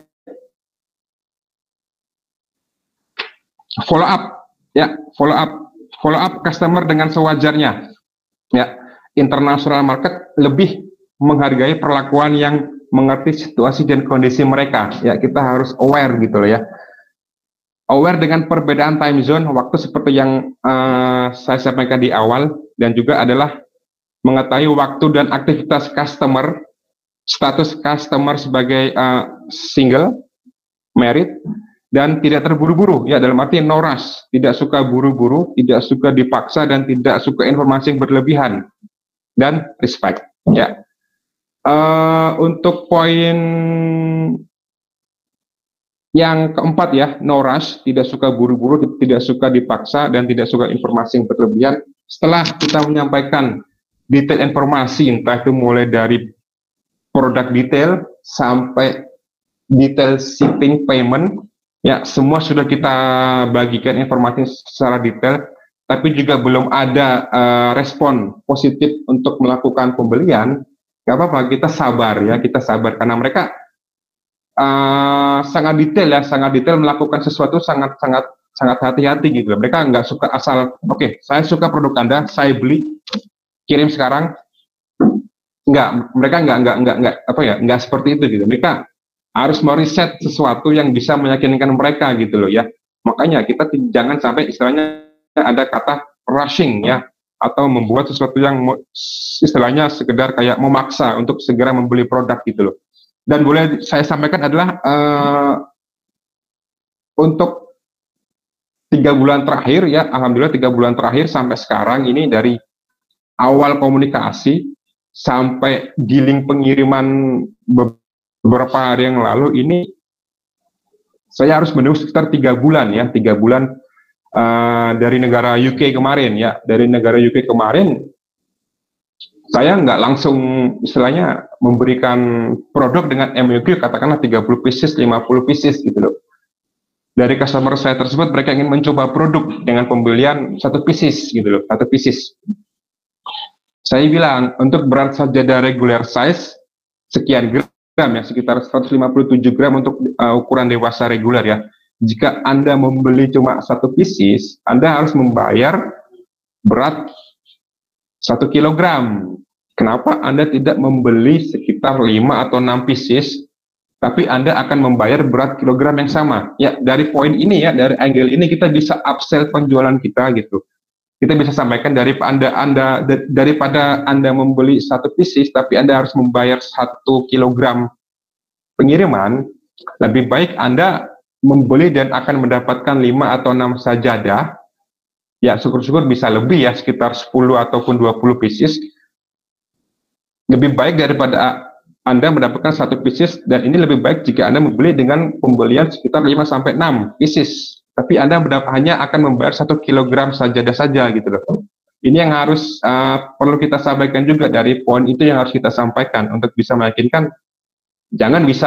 Follow up, ya, follow up customer dengan sewajarnya, ya. International market lebih menghargai perlakuan yang mengerti situasi dan kondisi mereka, ya. Kita harus aware, gitu loh, ya. Aware dengan perbedaan time zone, waktu seperti yang saya sampaikan di awal, dan juga adalah mengetahui waktu dan aktivitas customer, status customer sebagai single, married, dan tidak terburu-buru, ya, dalam arti no rush, tidak suka buru-buru, tidak suka dipaksa, dan tidak suka informasi yang berlebihan, dan respect, ya. Untuk poin Yang keempat ya, no rush, tidak suka buru-buru, tidak suka dipaksa, dan tidak suka informasi yang berlebihan. Setelah kita menyampaikan detail informasi, entah itu mulai dari produk detail sampai detail shipping payment, ya semua sudah kita bagikan informasi secara detail, tapi juga belum ada respon positif untuk melakukan pembelian. Gak apa-apa, kita sabar ya, kita sabar karena mereka sangat detail melakukan sesuatu sangat hati-hati gitu. Mereka nggak suka asal, oke, saya suka produk Anda, saya beli, kirim sekarang. Mereka nggak seperti itu gitu. Mereka harus meriset sesuatu yang bisa meyakinkan mereka gitu loh ya. Makanya kita jangan sampai istilahnya ada kata rushing ya, atau membuat sesuatu yang istilahnya sekedar kayak memaksa untuk segera membeli produk gitu loh. Dan boleh saya sampaikan adalah untuk 3 bulan terakhir ya, alhamdulillah 3 bulan terakhir sampai sekarang ini, dari awal komunikasi sampai dealing pengiriman beberapa hari yang lalu ini, saya harus menunggu sekitar 3 bulan ya, 3 bulan dari negara UK kemarin ya, dari negara UK kemarin saya nggak langsung istilahnya memberikan produk dengan MOQ katakanlah 30 pieces, 50 pieces gitu loh. Dari customer saya tersebut, mereka ingin mencoba produk dengan pembelian 1 pieces gitu loh, 1 pieces. Saya bilang untuk berat sajadah regular size sekian gram ya, sekitar 157 gram untuk ukuran dewasa reguler ya. Jika Anda membeli cuma 1 pieces, Anda harus membayar berat 1 kilogram. Kenapa Anda tidak membeli sekitar 5 atau 6 pieces, tapi Anda akan membayar berat kilogram yang sama? Ya, dari poin ini ya, dari angle ini kita bisa upsell penjualan kita gitu. Kita bisa sampaikan daripada Anda membeli 1 pieces, tapi Anda harus membayar 1 kilogram pengiriman, lebih baik Anda membeli dan akan mendapatkan 5 atau 6 sajadah. Ya, syukur-syukur bisa lebih ya, sekitar 10 ataupun 20 pieces. Lebih baik daripada Anda mendapatkan 1 pieces, dan ini lebih baik jika Anda membeli dengan pembelian sekitar 5-6 pieces. Tapi Anda hanya akan membayar 1 kilogram sajadah saja gitu loh. Ini yang harus perlu kita sampaikan juga, dari poin itu yang harus kita sampaikan untuk bisa meyakinkan, jangan bisa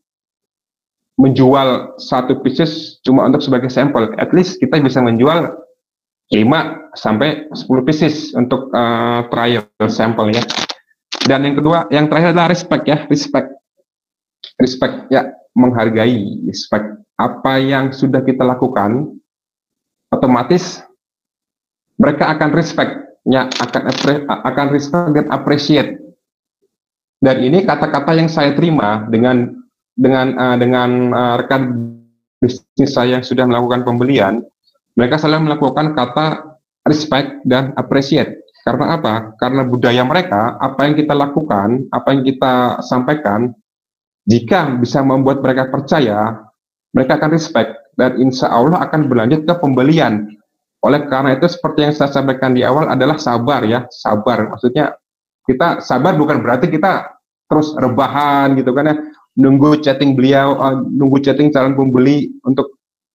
menjual 1 pieces cuma untuk sebagai sampel. At least kita bisa menjual 5-10 pieces untuk trial sampel ya. Dan yang kedua, yang terakhir adalah respect ya, respect ya, menghargai, respect apa yang sudah kita lakukan, otomatis mereka akan respect ya, akan respect dan appreciate. Dan ini kata-kata yang saya terima dengan rekan bisnis saya yang sudah melakukan pembelian. Mereka selalu melakukan kata respect dan appreciate. Karena apa? Karena budaya mereka, apa yang kita lakukan, apa yang kita sampaikan, jika bisa membuat mereka percaya, mereka akan respect, dan insya Allah akan berlanjut ke pembelian. Oleh karena itu, seperti yang saya sampaikan di awal adalah sabar ya, sabar. Maksudnya kita sabar bukan berarti kita terus rebahan gitu kan ya, nunggu chatting beliau, nunggu chatting calon pembeli untuk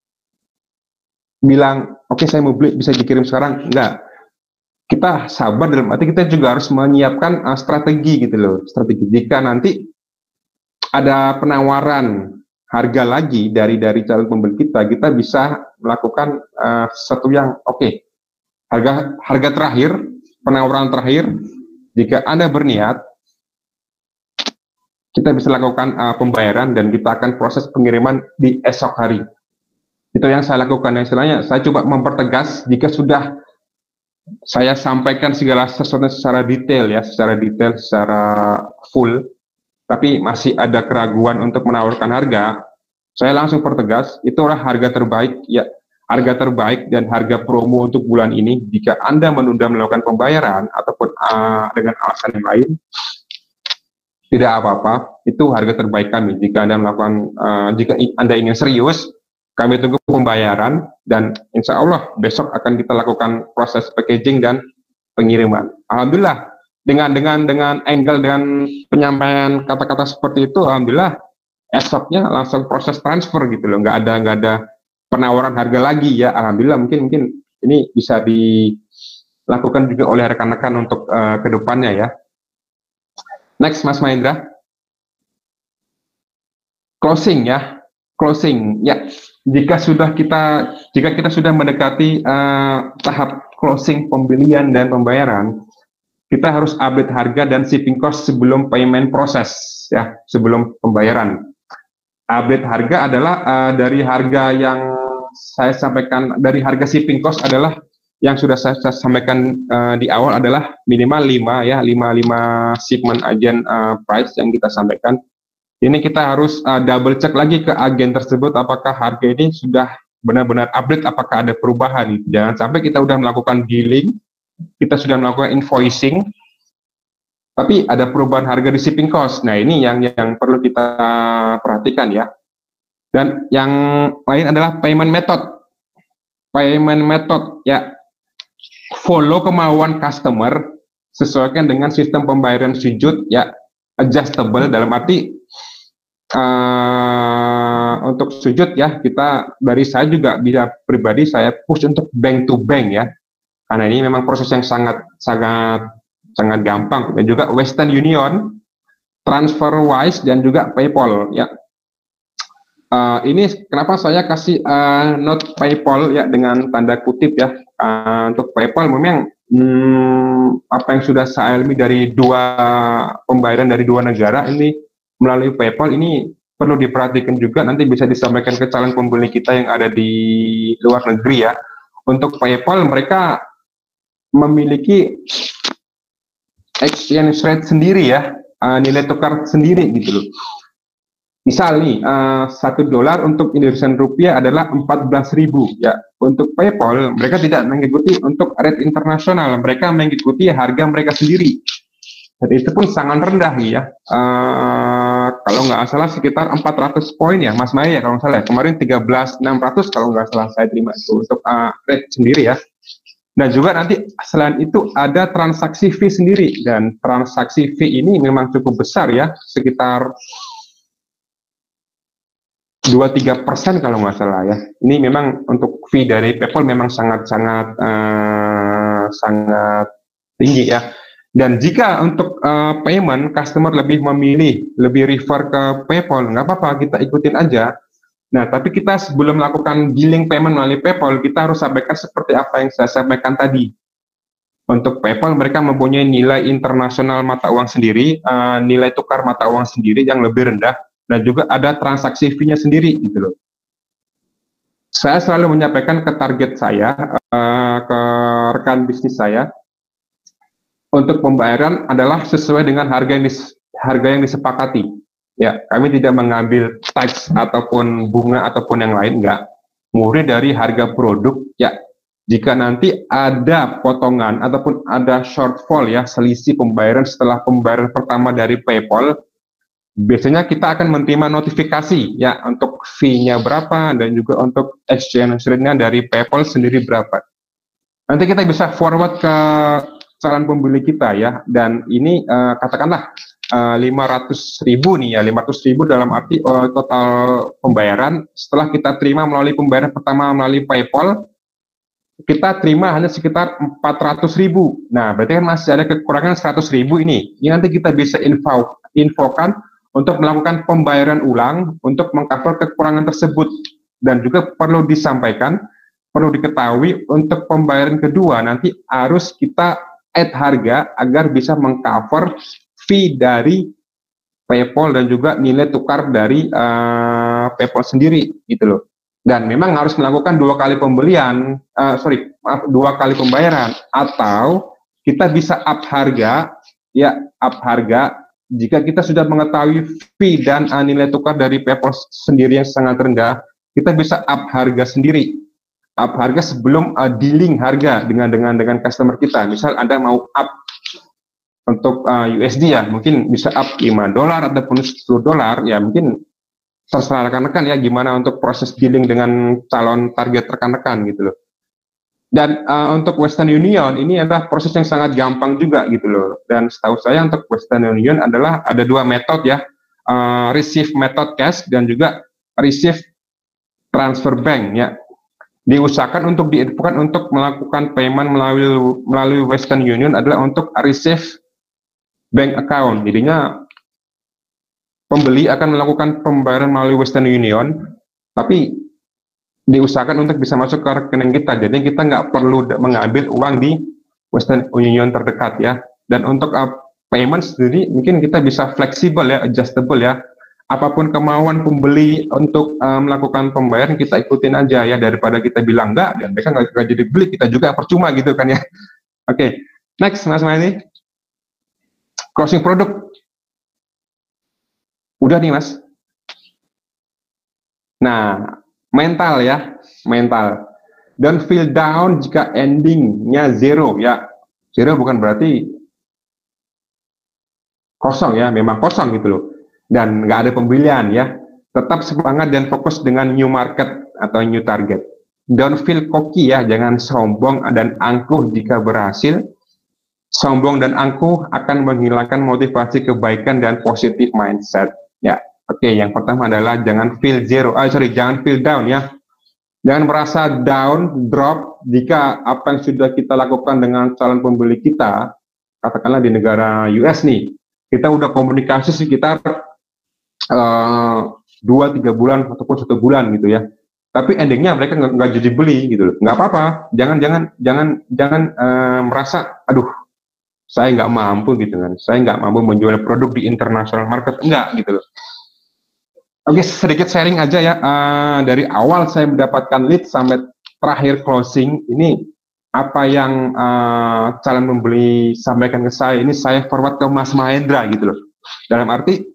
bilang, oke, saya mau beli, bisa dikirim sekarang. Enggak. Kita sabar dalam arti kita juga harus menyiapkan strategi gitu loh. Strategi jika nanti ada penawaran harga lagi dari calon pembeli kita bisa melakukan sesuatu yang oke. Harga terakhir, penawaran terakhir, jika Anda berniat, kita bisa lakukan pembayaran dan kita akan proses pengiriman di esok hari. Itu yang saya lakukan. Yang istilahnya saya coba mempertegas jika sudah saya sampaikan segala sesuatu secara detail ya, secara full, tapi masih ada keraguan untuk menawarkan harga, saya langsung pertegas, itulah harga terbaik ya, harga terbaik dan harga promo untuk bulan ini. Jika Anda menunda melakukan pembayaran ataupun dengan alasan yang lain, tidak apa-apa, itu harga terbaik kami. Jika Anda melakukan, jika Anda ingin serius, kami tunggu pembayaran, dan insya Allah besok akan kita lakukan proses packaging dan pengiriman. Alhamdulillah dengan angle dan penyampaian kata-kata seperti itu, alhamdulillah esoknya langsung proses transfer gitu loh, nggak ada penawaran harga lagi ya. Alhamdulillah mungkin ini bisa dilakukan juga oleh rekan-rekan untuk kedepannya ya. Next, Mas Mahendra. Closing ya. Jika kita sudah mendekati tahap closing pembelian dan pembayaran, kita harus update harga dan shipping cost sebelum payment proses ya, sebelum pembayaran. Update harga adalah dari harga yang saya sampaikan, dari harga shipping cost adalah yang sudah saya sampaikan di awal adalah minimal 5 shipment agent price yang kita sampaikan. Ini kita harus double check lagi ke agen tersebut apakah harga ini sudah benar-benar update, apakah ada perubahan. Jangan sampai kita sudah melakukan billing, kita sudah melakukan invoicing, tapi ada perubahan harga di shipping cost. Nah, ini yang perlu kita perhatikan ya. Dan yang lain adalah payment method. Payment method ya, follow kemauan customer, sesuaikan dengan sistem pembayaran sujud ya, adjustable dalam arti untuk sujud ya, kita dari saya juga bisa pribadi saya push untuk bank to bank ya, karena ini memang proses yang sangat gampang. Dan juga Western Union, TransferWise dan juga PayPal ya. Ini kenapa saya kasih note PayPal ya dengan tanda kutip ya. Untuk PayPal memang apa yang sudah saya alami dari pembayaran dari dua negara ini melalui PayPal ini perlu diperhatikan juga, nanti bisa disampaikan ke calon pembeli kita yang ada di luar negeri ya. Untuk PayPal mereka memiliki exchange rate sendiri ya, nilai tukar sendiri gitu loh. Misal nih, $1 untuk Indonesian rupiah adalah 14.000 ya. Untuk PayPal mereka tidak mengikuti untuk rate internasional, mereka mengikuti harga mereka sendiri. Dan itu pun sangat rendah ya. Kalau nggak salah sekitar 400 poin ya, Mas Maya kalau nggak salah. Kemarin 13.600 kalau nggak salah saya terima itu untuk rate sendiri ya. Dan juga nanti selain itu ada transaksi fee sendiri, dan transaksi fee ini memang cukup besar ya, sekitar 2-3% kalau nggak salah ya. Ini memang untuk fee dari PayPal memang sangat tinggi ya. Dan jika untuk payment customer lebih refer ke PayPal, nggak apa-apa, kita ikutin aja. Nah, tapi kita sebelum melakukan billing payment melalui PayPal, kita harus sampaikan seperti apa yang saya sampaikan tadi. Untuk PayPal mereka mempunyai nilai internasional mata uang sendiri, nilai tukar mata uang sendiri yang lebih rendah, dan juga ada transaksi fee-nya sendiri gitu loh. Saya selalu menyampaikan ke target saya, ke rekan bisnis saya, untuk pembayaran adalah sesuai dengan harga yang disepakati. Ya, kami tidak mengambil tax ataupun bunga ataupun yang lain, enggak. Murni dari harga produk. Ya, jika nanti ada potongan ataupun ada shortfall ya, selisih pembayaran setelah pembayaran pertama dari PayPal, biasanya kita akan menerima notifikasi ya untuk fee-nya berapa dan juga untuk exchange rate-nya dari PayPal sendiri berapa. Nanti kita bisa forward ke calon pembeli kita ya, dan ini katakanlah 500.000 nih ya, 500.000 dalam arti total pembayaran setelah kita terima melalui pembayaran pertama melalui PayPal, kita terima hanya sekitar 400.000. Nah, berarti kan masih ada kekurangan 100.000 ini. Ini nanti kita bisa infokan untuk melakukan pembayaran ulang untuk mengcover kekurangan tersebut. Dan juga perlu disampaikan, perlu diketahui untuk pembayaran kedua nanti harus kita add harga agar bisa mengcover fee dari PayPal dan juga nilai tukar dari PayPal sendiri gitu loh. Dan memang harus melakukan 2 kali pembayaran, atau kita bisa up harga jika kita sudah mengetahui fee dan nilai tukar dari PayPal sendiri yang sangat rendah, kita bisa up harga sendiri. Up harga sebelum dealing harga dengan customer kita. Misal Anda mau up untuk USD ya, mungkin bisa up $5 ataupun $10 ya, mungkin terserah rekan-rekan ya gimana untuk proses dealing dengan calon target rekan-rekan gitu loh. Dan untuk Western Union ini adalah proses yang sangat gampang juga gitu loh. Dan setahu saya untuk Western Union adalah ada 2 metode ya. receive method cash dan juga receive transfer bank ya. Diusahakan untuk melakukan payment melalui Western Union adalah untuk receive bank account. Jadinya pembeli akan melakukan pembayaran melalui Western Union, tapi diusahakan untuk bisa masuk ke rekening kita. Jadi kita nggak perlu mengambil uang di Western Union terdekat ya. Dan untuk payment sendiri mungkin kita bisa fleksibel ya, adjustable ya. Apapun kemauan pembeli untuk melakukan pembayaran kita ikutin aja ya, daripada kita bilang enggak dan mereka nggak jadi beli, kita juga percuma gitu kan ya. Oke, next Mas Maini. Closing produk. Udah nih Mas. Nah, mental ya, mental. Don't feel down jika endingnya zero ya. Zero bukan berarti kosong ya, memang kosong gitu loh. Dan nggak ada pembelian ya. Tetap semangat dan fokus dengan new market atau new target. Don't feel cocky ya, jangan sombong dan angkuh jika berhasil. Sombong dan angkuh akan menghilangkan motivasi kebaikan dan positif mindset. Ya, oke. Yang pertama adalah jangan feel jangan feel down ya. Jangan merasa down, drop jika apa yang sudah kita lakukan dengan calon pembeli kita, katakanlah di negara US nih, kita udah komunikasi sekitar 2-3 bulan ataupun 1 bulan gitu ya. Tapi endingnya mereka nggak jadi beli gitu loh. Nggak apa-apa. Jangan merasa, aduh, saya nggak mampu gitu kan. Saya nggak mampu menjual produk di international market. Enggak gitu loh. Oke, sedikit sharing aja ya. Dari awal saya mendapatkan lead sampai terakhir closing, ini apa yang calon pembeli sampaikan ke saya, ini saya forward ke Mas Mahendra gitu loh. Dalam arti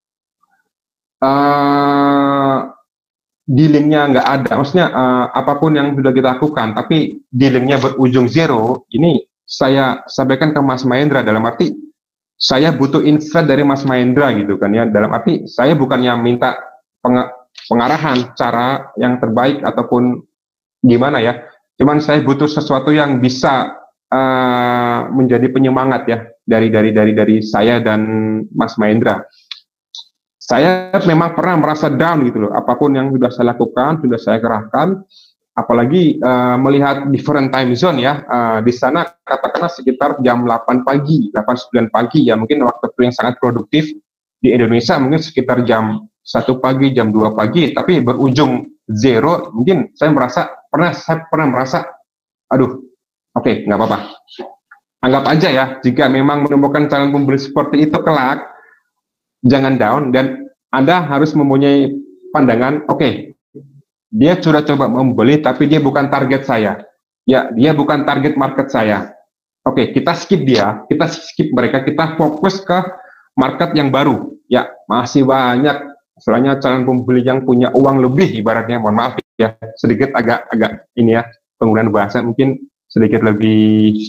dealingnya nggak ada, maksudnya apapun yang sudah kita lakukan, tapi dealingnya berujung zero, ini saya sampaikan ke Mas Mahendra, dalam arti saya butuh insight dari Mas Mahendra gitu kan ya, dalam arti saya bukannya minta pengarahan cara yang terbaik ataupun gimana ya, cuman saya butuh sesuatu yang bisa menjadi penyemangat ya dari saya dan Mas Mahendra. Saya memang pernah merasa down gitu loh, apapun yang sudah saya lakukan, sudah saya kerahkan, apalagi melihat different time zone ya, di sana katakanlah sekitar jam 8 pagi, 8-9 pagi ya, mungkin waktu yang sangat produktif. Di Indonesia mungkin sekitar jam 1 pagi, jam 2 pagi, tapi berujung zero, mungkin saya pernah merasa, aduh, oke, nggak apa-apa. Anggap aja ya, jika memang menemukan calon pembeli seperti itu kelak, jangan down, dan Anda harus mempunyai pandangan, oke, dia sudah coba membeli, tapi dia bukan target saya. Ya, dia bukan target market saya. Oke, kita skip dia, kita skip mereka, kita fokus ke market yang baru. Ya, masih banyak, soalnya calon pembeli yang punya uang lebih, ibaratnya, mohon maaf ya, sedikit agak ini ya, penggunaan bahasa mungkin sedikit lebih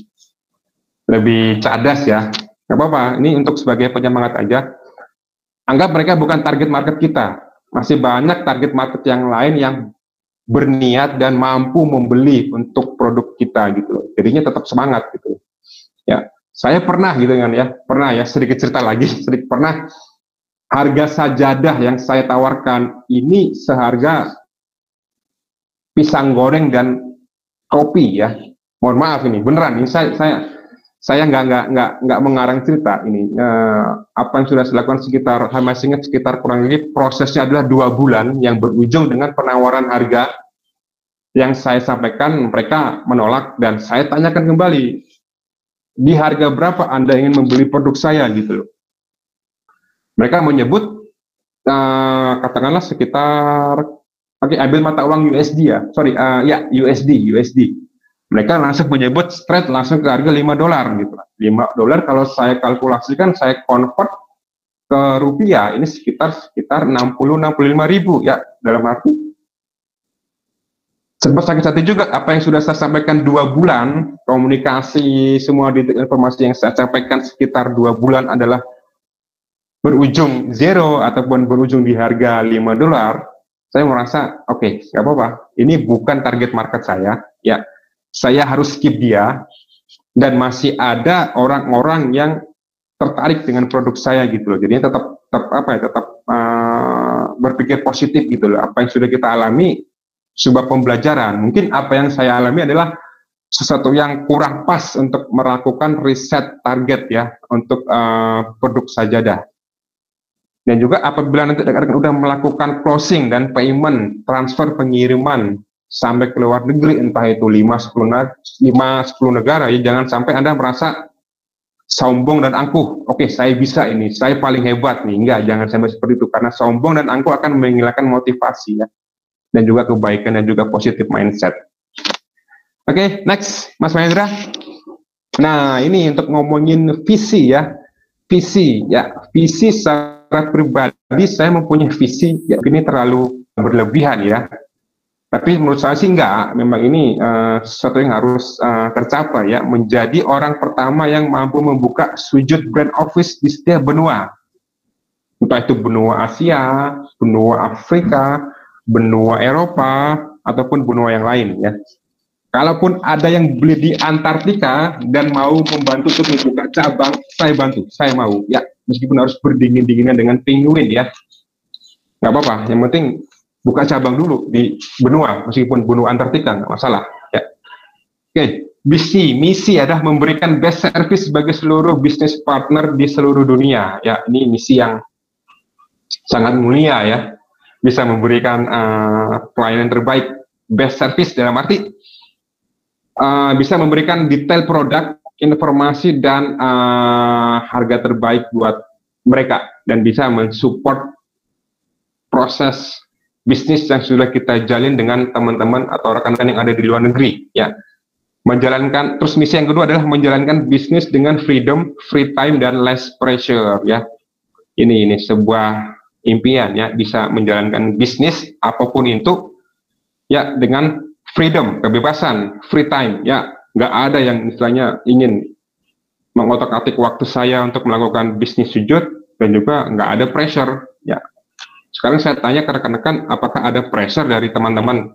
cadas ya. Nggak apa-apa, ini untuk sebagai penyemangat aja. Anggap mereka bukan target market kita. Masih banyak target market yang lain yang berniat dan mampu membeli untuk produk kita gitu. Jadinya tetap semangat gitu. Ya, saya pernah gitu kan ya. Pernah ya, sedikit cerita lagi, pernah harga sajadah yang saya tawarkan ini seharga pisang goreng dan kopi ya. Mohon maaf ini, beneran ini saya nggak mengarang cerita ini. Apa yang sudah saya lakukan sekitar kurang lebih prosesnya adalah 2 bulan yang berujung dengan penawaran harga yang saya sampaikan, mereka menolak dan saya tanyakan kembali, di harga berapa Anda ingin membeli produk saya gitu loh. Mereka menyebut katakanlah sekitar, oke, ambil mata uang USD ya, USD. Mereka langsung menyebut straight langsung ke harga $5 gitu. $5 kalau saya kalkulasikan, saya convert ke rupiah, ini sekitar 60-65 ribu ya, dalam arti sempat sakit hati juga apa yang sudah saya sampaikan 2 bulan, komunikasi semua detail informasi yang saya sampaikan sekitar 2 bulan adalah berujung zero ataupun berujung di harga $5. Saya merasa oke, nggak apa-apa, ini bukan target market saya ya. Saya harus skip dia, dan masih ada orang-orang yang tertarik dengan produk saya gitu loh. Jadinya tetap berpikir positif gitu loh. Apa yang sudah kita alami sebuah pembelajaran. Mungkin apa yang saya alami adalah sesuatu yang kurang pas untuk melakukan riset target ya untuk produk sajadah. Dan juga apabila nanti rekan-rekan udah melakukan closing dan payment, transfer pengiriman sampai ke luar negeri, entah itu 5-10 negara, ya jangan sampai Anda merasa sombong dan angkuh. Oke, saya bisa ini, saya paling hebat nih. Enggak, jangan sampai seperti itu, karena sombong dan angkuh akan menghilangkan motivasi ya, dan juga kebaikan dan juga positif mindset. Oke, next, Mas Mahendra. Nah, ini untuk ngomongin visi ya. Visi secara pribadi saya mempunyai visi, ya ini terlalu berlebihan ya. Tapi menurut saya sih enggak, memang ini sesuatu yang harus tercapai ya, menjadi orang pertama yang mampu membuka sujud brand office di setiap benua. Entah itu benua Asia, benua Afrika, benua Eropa, ataupun benua yang lain ya. Kalaupun ada yang beli di Antartika dan mau membantu untuk membuka cabang, saya bantu, saya mau ya, meskipun harus berdingin-dinginan dengan penguin ya. Nggak apa-apa, yang penting buka cabang dulu di benua, meskipun benua Antartika, nggak masalah. Ya. Oke, misi adalah memberikan best service bagi seluruh bisnis partner di seluruh dunia. Ya, ini misi yang sangat mulia ya, bisa memberikan pelayanan terbaik, best service dalam arti bisa memberikan detail produk, informasi dan harga terbaik buat mereka, dan bisa mensupport proses bisnis yang sudah kita jalin dengan teman-teman atau rekan-rekan yang ada di luar negeri ya. Menjalankan, terus misi yang kedua adalah menjalankan bisnis dengan freedom, free time dan less pressure ya. Ini sebuah impian ya, bisa menjalankan bisnis apapun itu ya dengan freedom, kebebasan, free time ya. Nggak ada yang istilahnya ingin mengotak-atik waktu saya untuk melakukan bisnis sujud, dan juga nggak ada pressure ya. Sekarang saya tanya ke rekan-rekan, apakah ada pressure dari teman-teman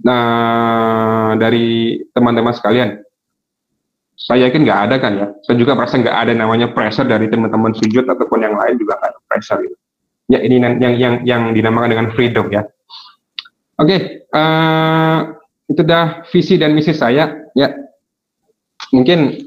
sekalian? Saya yakin nggak ada kan ya. Saya juga merasa nggak ada namanya pressure dari teman-teman sujud ataupun yang lain, juga nggak ada pressure gitu. Ya, ini yang dinamakan dengan freedom ya. Oke, itu dah visi dan misi saya ya. Mungkin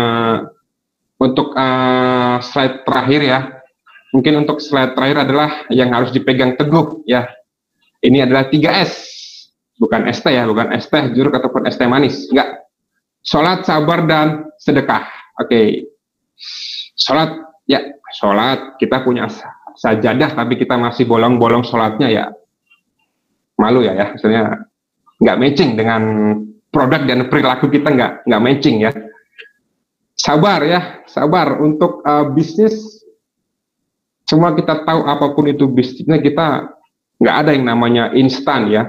untuk slide terakhir ya. Mungkin untuk slide terakhir adalah yang harus dipegang teguh ya. Ini adalah 3S, bukan ST ya, bukan ST jeruk ataupun ST manis, enggak. Sholat, sabar, dan sedekah. Oke. Sholat ya, sholat kita punya sajadah tapi kita masih bolong-bolong sholatnya ya. Malu ya, maksudnya nggak matching dengan produk dan perilaku kita, nggak matching ya. Sabar ya, sabar untuk bisnis. Semua kita tahu apapun itu bisnisnya, kita nggak ada yang namanya instan ya.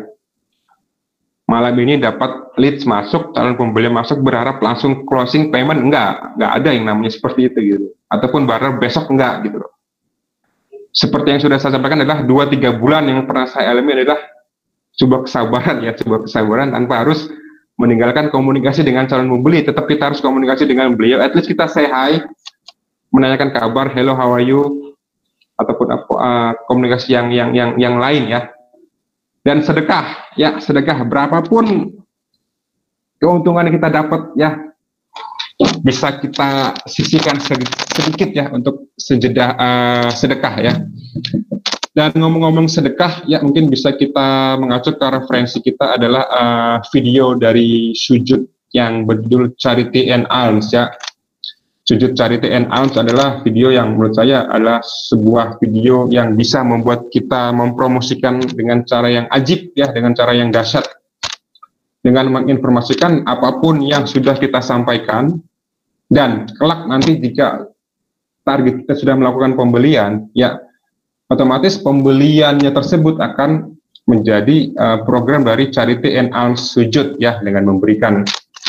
Malam ini dapat leads masuk, calon pembeli masuk, berharap langsung closing payment, nggak ada yang namanya seperti itu gitu. Ataupun berharap besok, nggak gitu loh. Seperti yang sudah saya sampaikan adalah 2-3 bulan yang pernah saya alami adalah sebuah kesabaran ya, sebuah kesabaran tanpa harus meninggalkan komunikasi dengan calon pembeli. Tetap kita harus komunikasi dengan beliau, at least kita say hi, menanyakan kabar, hello how are you, ataupun komunikasi yang lain ya. Dan sedekah ya, sedekah berapapun keuntungan yang kita dapat ya, bisa kita sisihkan sedikit ya untuk sedekah ya. Dan ngomong-ngomong sedekah ya, mungkin bisa kita mengacu ke referensi kita adalah video dari sujud yang berjudul Charity and Alms ya. Sujud Charity and Alms adalah video yang menurut saya adalah sebuah video yang bisa membuat kita mempromosikan dengan cara yang ajib ya, dengan cara yang dahsyat, dengan menginformasikan apapun yang sudah kita sampaikan. Dan kelak nanti jika target kita sudah melakukan pembelian ya, otomatis pembeliannya tersebut akan menjadi program dari Charity and Alms Sujud ya, dengan memberikan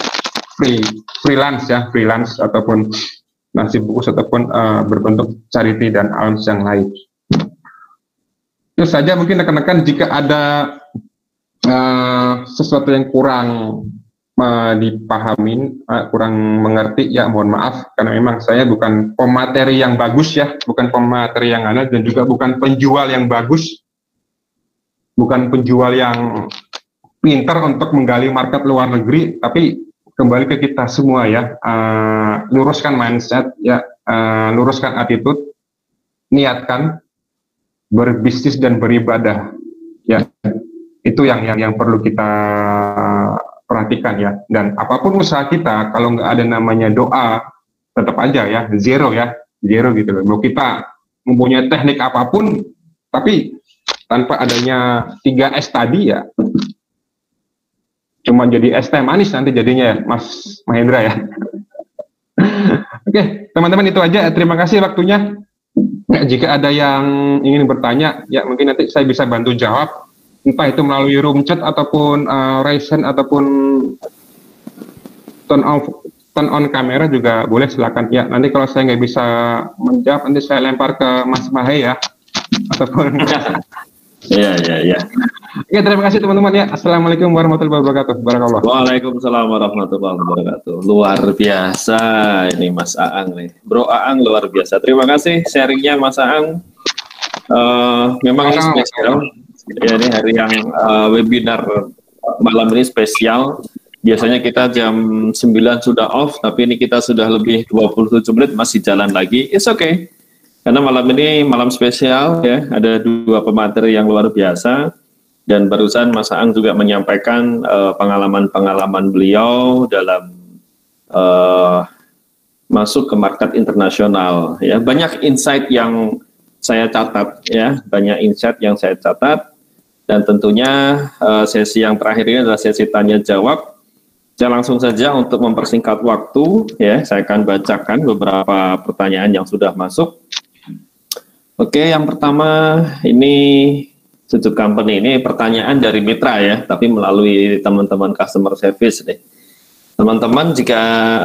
freelance ataupun nasi bungkus ataupun berbentuk charity dan alms yang lain. Itu saja mungkin rekan-rekan, jika ada sesuatu yang kurang dipahamin, kurang mengerti, ya mohon maaf, karena memang saya bukan pemateri yang bagus ya, bukan pemateri yang aneh, dan juga bukan penjual yang bagus, bukan penjual yang pintar untuk menggali market luar negeri, tapi kembali ke kita semua ya, luruskan mindset ya, luruskan attitude, niatkan berbisnis dan beribadah ya, itu yang perlu kita perhatikan ya. Dan apapun usaha kita, kalau nggak ada namanya doa, tetap aja ya zero gitu loh. Mau kita mempunyai teknik apapun, tapi tanpa adanya 3S tadi ya, cuma jadi es teh manis nanti jadinya ya, Mas Mahendra ya. Oke, teman-teman, itu aja. Terima kasih waktunya. Nah, jika ada yang ingin bertanya, ya mungkin nanti saya bisa bantu jawab, entah itu melalui room chat ataupun raise hand ataupun turn on kamera juga boleh, silakan ya. Nanti kalau saya nggak bisa menjawab, nanti saya lempar ke Mas Mahe ya, ataupun Iya. Oke, terima kasih teman-teman ya. Assalamualaikum warahmatullahi wabarakatuh. Barakallah. Waalaikumsalam warahmatullahi wabarakatuh. Luar biasa ini Mas Aang nih. Bro Aang luar biasa. Terima kasih sharingnya Mas Aang. Memang ini spesial. Ya, ini hari yang webinar malam ini spesial. Biasanya kita jam 9 sudah off, tapi ini kita sudah lebih 27 menit masih jalan lagi. It's okay. Karena malam ini malam spesial ya, ada 2 pemateri yang luar biasa, dan barusan Mas Aang juga menyampaikan pengalaman-pengalaman beliau dalam masuk ke market internasional ya. Banyak insight yang saya catat ya, dan tentunya sesi yang terakhir ini adalah sesi tanya jawab. Saya langsung saja untuk mempersingkat waktu ya, saya akan bacakan beberapa pertanyaan yang sudah masuk. Oke, yang pertama ini Sujud Company, ini pertanyaan dari mitra ya, tapi melalui teman-teman customer service nih. Teman-teman jika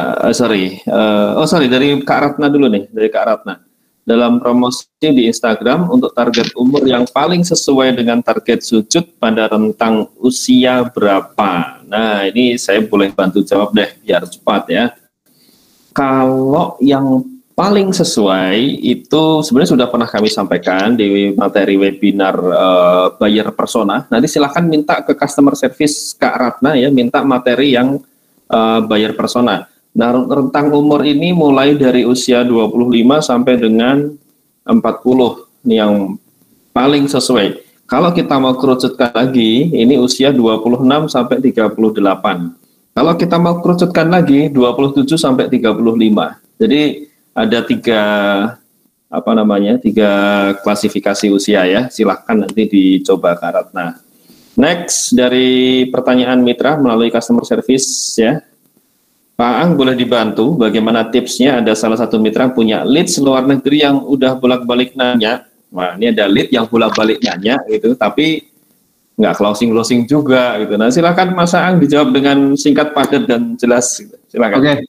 dari Kak Ratna dulu nih, dari Kak Ratna. Dalam promosi di Instagram untuk target umur yang paling sesuai dengan target sujud pada rentang usia berapa? Nah, ini saya boleh bantu jawab deh biar cepat ya. Kalau yang paling sesuai itu sebenarnya sudah pernah kami sampaikan di materi webinar buyer persona. Nanti silahkan minta ke customer service Kak Ratna ya, minta materi yang buyer persona. Nah, rentang umur ini mulai dari usia 25 sampai dengan 40. Ini yang paling sesuai. Kalau kita mau kerucutkan lagi, ini usia 26 sampai 38. Kalau kita mau kerucutkan lagi, 27 sampai 35. Jadi ada 3 klasifikasi usia ya. Silahkan nanti dicoba Kak Ratna. Next, dari pertanyaan mitra melalui customer service ya. Pak Ang boleh dibantu bagaimana tipsnya, ada salah satu mitra punya leads luar negeri yang udah bolak-balik nanya. Nah, ini ada lead yang bolak-balik nanya gitu, tapi nggak closing juga gitu. Nah, silakan Mas Ang dijawab dengan singkat, padat dan jelas. Silakan. Oke.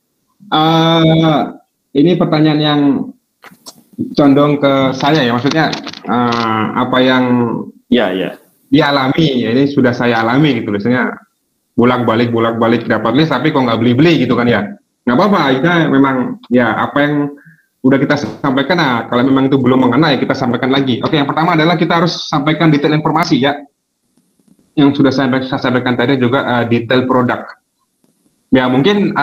Ini pertanyaan yang condong ke saya ya, maksudnya apa yang dialami ya, ini sudah saya alami gitu, biasanya bolak-balik dapat list tapi kok nggak beli-beli gitu kan ya. Nggak apa-apa, kita memang ya apa yang udah kita sampaikan, nah kalau memang itu belum mengena ya kita sampaikan lagi. Oke, yang pertama adalah kita harus sampaikan detail informasi ya. Yang sudah saya sampaikan tadi juga detail produk. Ya mungkin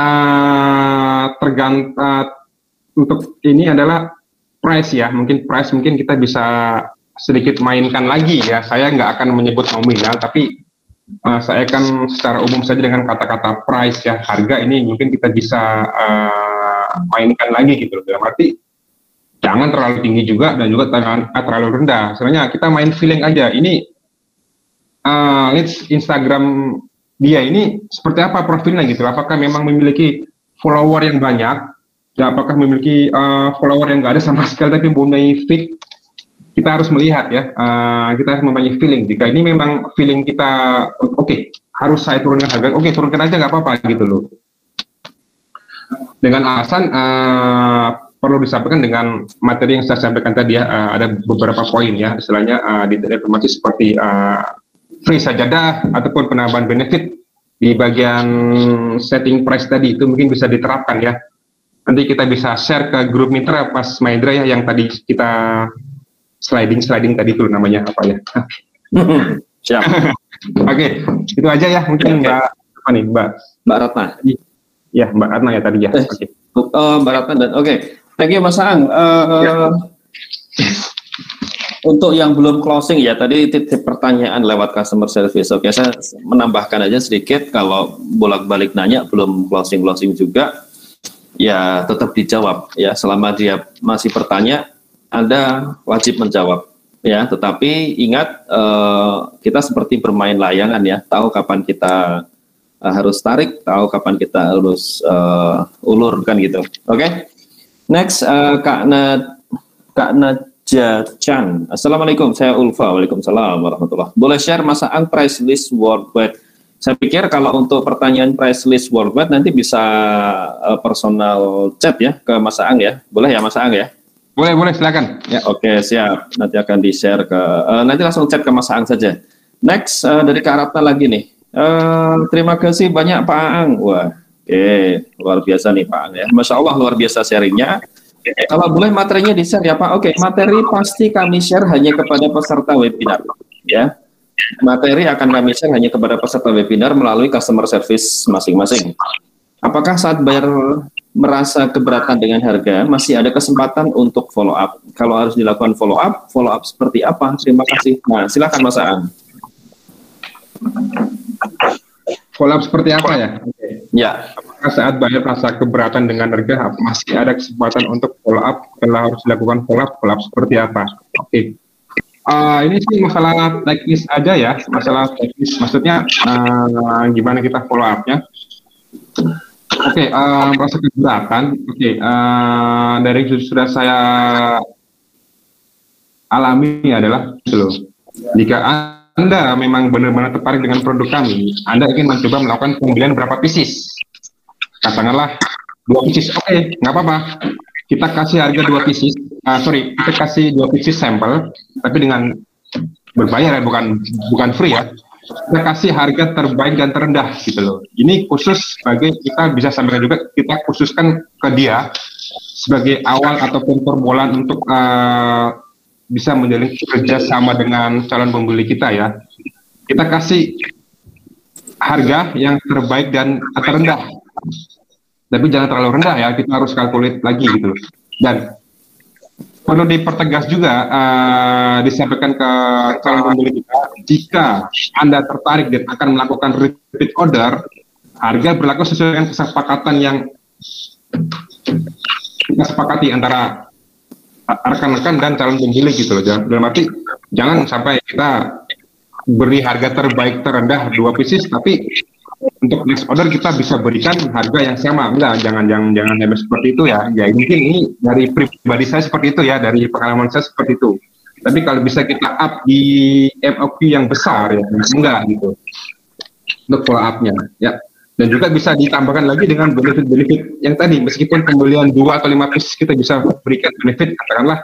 untuk ini adalah price ya, mungkin kita bisa sedikit mainkan lagi ya. Saya nggak akan menyebut nominal, tapi saya akan secara umum saja dengan kata-kata price ya, harga ini mungkin kita bisa mainkan lagi gitu. Dalam arti jangan terlalu tinggi juga dan juga jangan terlalu rendah. Sebenarnya kita main feeling aja. Ini leads Instagram dia ini seperti apa profilnya gitu. Apakah memang memiliki follower yang banyak? Ya, apakah memiliki follower yang nggak ada sama sekali tapi mempunyai feed? Kita harus melihat ya, kita harus mempunyai feeling. Jika ini memang feeling kita, oke, harus saya turunkan harga, oke, turunkan aja nggak apa-apa gitu loh. Dengan alasan perlu disampaikan dengan materi yang saya sampaikan tadi ya, ada beberapa poin ya, istilahnya detail informasi seperti free sajadah ataupun penambahan benefit di bagian setting price tadi itu mungkin bisa diterapkan ya. Nanti kita bisa share ke grup mitra Mas Mahendra ya, yang tadi kita sliding tadi itu namanya apa ya. Siap. Oke, itu aja ya mungkin Mbak apa nih Mbak Ratna. Ya Mbak Ratna ya tadi ya. Oke. Mbak Ratna dan thank you Mas Aang. Untuk yang belum closing ya, tadi titip pertanyaan lewat customer service. Oke, saya menambahkan aja sedikit, kalau bolak-balik nanya belum closing juga, ya tetap dijawab ya. Selama dia masih bertanya, Anda wajib menjawab ya. Tetapi ingat, kita seperti bermain layangan ya, tahu kapan kita harus tarik, tahu kapan kita harus ulur kan gitu. Oke. Next, Kak Chan. Assalamualaikum, saya Ulfa. Waalaikumsalam warahmatullahi. Boleh share Mas Aang price list worldwide? Saya pikir kalau untuk pertanyaan price list worldwide nanti bisa personal chat ya ke Mas Aang ya. Boleh ya Mas Aang ya? Boleh silakan. Ya, oke, siap. Nanti akan di-share ke nanti langsung chat ke Mas Aang saja. Next dari Kak Ratna lagi nih. Terima kasih banyak Pak Aang. Wah, oke, luar biasa nih Pak Aang ya. Masya Allah luar biasa sharingnya. Kalau boleh materinya di-share ya Pak. Oke, materi pasti kami share hanya kepada peserta webinar ya. Materi akan kami share hanya kepada peserta webinar melalui customer service masing-masing. Apakah saat bayar merasa keberatan dengan harga, masih ada kesempatan untuk follow up? Kalau harus dilakukan follow up seperti apa? Terima kasih. Nah, silakan Mas Aang. Follow up seperti apa ya? Ya. Apakah saat bayar rasa keberatan dengan harga, masih ada kesempatan untuk follow up? Kalau harus dilakukan follow up seperti apa? Oke. Ini sih masalah teknis aja ya, masalah teknis. Maksudnya gimana kita follow up-nya? Oke, rasa keberatan. Oke, dari sudah saya alami adalah jika Anda memang benar-benar tertarik dengan produk kami, Anda ingin mencoba melakukan pembelian berapa pieces? Katakanlah 2 pieces, oke, nggak apa-apa. Kita kasih harga 2 pieces, kita kasih 2 pieces sampel, tapi dengan berbayar ya, bukan free ya. Kita kasih harga terbaik dan terendah gitu loh. Ini khusus sebagai, kita bisa sampaikan juga, kita khususkan ke dia sebagai awal ataupun permulaan untuk bisa menjalin kerja sama dengan calon pembeli kita ya. Kita kasih harga yang terbaik dan terendah, tapi jangan terlalu rendah ya, kita harus kalkulate lagi gitu. Dan perlu dipertegas juga, disampaikan ke calon pembeli kita, jika Anda tertarik dan akan melakukan repeat order, harga berlaku sesuai dengan kesepakatan yang kita sepakati antara rekan-rekan dan calon pembeli gitu loh. Dalam arti jangan sampai kita beri harga terbaik terendah 2 pieces, tapi untuk next order kita bisa berikan harga yang sama. Enggak, jangan seperti itu ya. Ya mungkin ini dari pribadi saya seperti itu ya, dari pengalaman saya seperti itu. Tapi kalau bisa kita up di MOQ yang besar ya, enggak gitu. Untuk follow up-nya ya. Dan juga bisa ditambahkan lagi dengan benefit-benefit yang tadi, meskipun pembelian 2 atau 5 piece kita bisa berikan benefit, katakanlah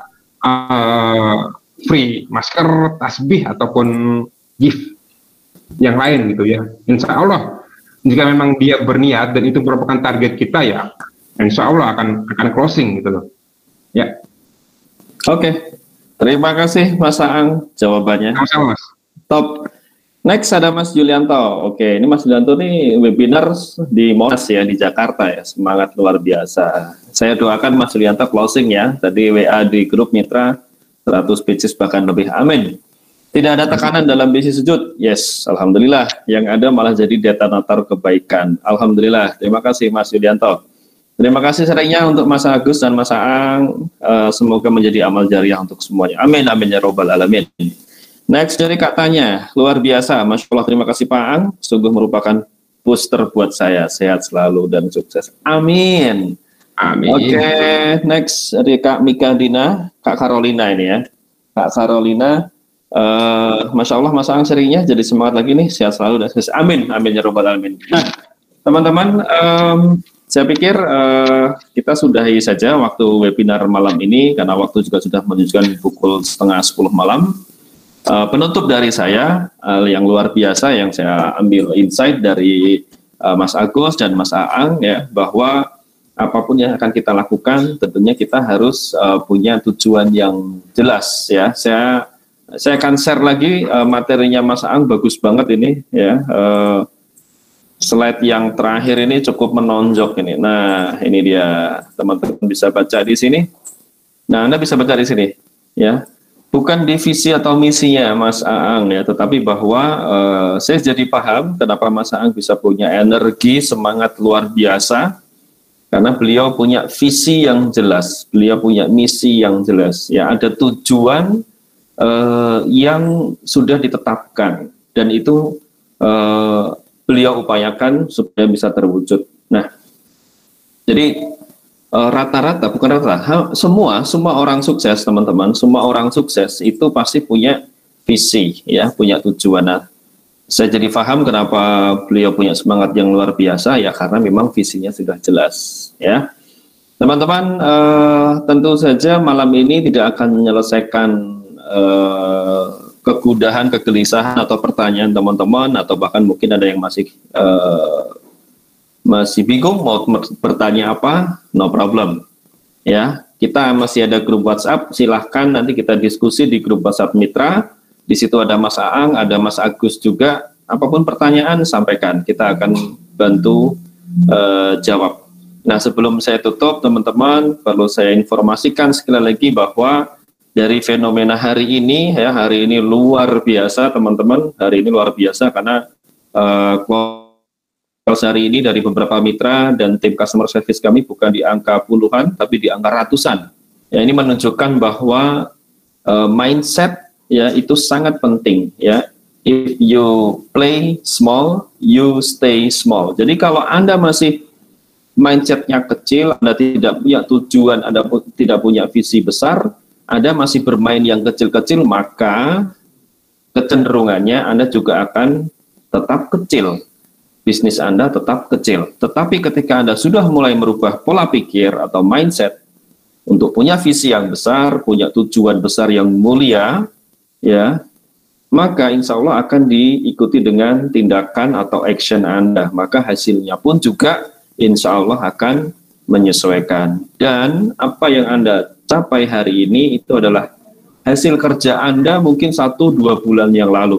free masker, tasbih, ataupun gift yang lain gitu ya. Insya Allah, jika memang dia berniat dan itu merupakan target kita ya, insya Allah akan closing gitu loh. Ya. Oke. Terima kasih Mas Aang jawabannya. Sama-sama Mas. Top. Next ada Mas Yulianto. Oke, ini Mas Yulianto nih webinar di Monas ya, di Jakarta ya. Semangat luar biasa. Saya doakan Mas Yulianto closing ya. Tadi WA di grup mitra 100 pieces bahkan lebih. Amin. Tidak ada tekanan dalam bisnis sujud. Yes, alhamdulillah. Yang ada malah jadi detonator kebaikan. Alhamdulillah. Terima kasih Mas Yulianto. Terima kasih seringnya untuk Mas Agus dan Mas Aang. Semoga menjadi amal jariah untuk semuanya. Amin, amin ya robbal alamin. Next dari Kak Tanya, luar biasa, Masya Allah, terima kasih Pak Aang, sungguh merupakan booster buat saya, sehat selalu dan sukses, amin. Amin. Oke, next dari Kak Mika Dina, Kak Carolina ini ya, Kak Carolina, Masya Allah Mas Aang seringnya jadi semangat lagi nih, sehat selalu dan sukses, amin, amin ya robbal alamin. Nah, teman-teman, saya pikir kita sudahi saja waktu webinar malam ini, karena waktu juga sudah menunjukkan pukul 9:30 malam. penutup dari saya yang luar biasa yang saya ambil insight dari Mas Agus dan Mas Aang ya, bahwa apapun yang akan kita lakukan tentunya kita harus punya tujuan yang jelas ya. Saya akan share lagi materinya Mas Aang, bagus banget ini ya. Slide yang terakhir ini cukup menonjol ini. Nah, ini dia, teman-teman bisa baca di sini. Nah, Anda bisa baca di sini, ya. Bukan divisi atau misinya Mas Aang ya, tetapi bahwa saya jadi paham kenapa Mas Aang bisa punya energi, semangat luar biasa, karena beliau punya visi yang jelas, beliau punya misi yang jelas. Ya, ada tujuan yang sudah ditetapkan dan itu beliau upayakan supaya bisa terwujud. Nah, jadi rata-rata, bukan rata-rata, semua orang sukses, teman-teman, semua orang sukses itu pasti punya visi, ya, punya tujuan. Nah, saya jadi paham kenapa beliau punya semangat yang luar biasa, ya karena memang visinya sudah jelas, ya. Teman-teman, tentu saja malam ini tidak akan menyelesaikan kegudahan, kegelisahan atau pertanyaan teman-teman, atau bahkan mungkin ada yang masih bingung mau bertanya apa, no problem. Ya, kita masih ada grup WhatsApp, silahkan nanti kita diskusi di grup WhatsApp Mitra. Di situ ada Mas Aang, ada Mas Agus juga. Apapun pertanyaan sampaikan, kita akan bantu jawab. Nah, sebelum saya tutup, teman-teman, perlu saya informasikan sekali lagi bahwa dari fenomena hari ini, ya, hari ini luar biasa, teman-teman. Hari ini luar biasa karena hari ini dari beberapa mitra dan tim customer service kami bukan di angka puluhan, tapi di angka ratusan. Ya, ini menunjukkan bahwa mindset ya itu sangat penting. Ya, if you play small, you stay small. Jadi kalau Anda masih mindsetnya kecil, Anda tidak punya tujuan, Anda tidak punya visi besar, Anda masih bermain yang kecil-kecil, maka kecenderungannya Anda juga akan tetap kecil. Bisnis Anda tetap kecil. Tetapi ketika Anda sudah mulai merubah pola pikir atau mindset untuk punya visi yang besar, punya tujuan besar yang mulia, ya, maka insya Allah akan diikuti dengan tindakan atau action Anda. Maka hasilnya pun juga insya Allah akan menyesuaikan. Dan apa yang Anda capai hari ini itu adalah hasil kerja Anda mungkin 1-2 bulan yang lalu.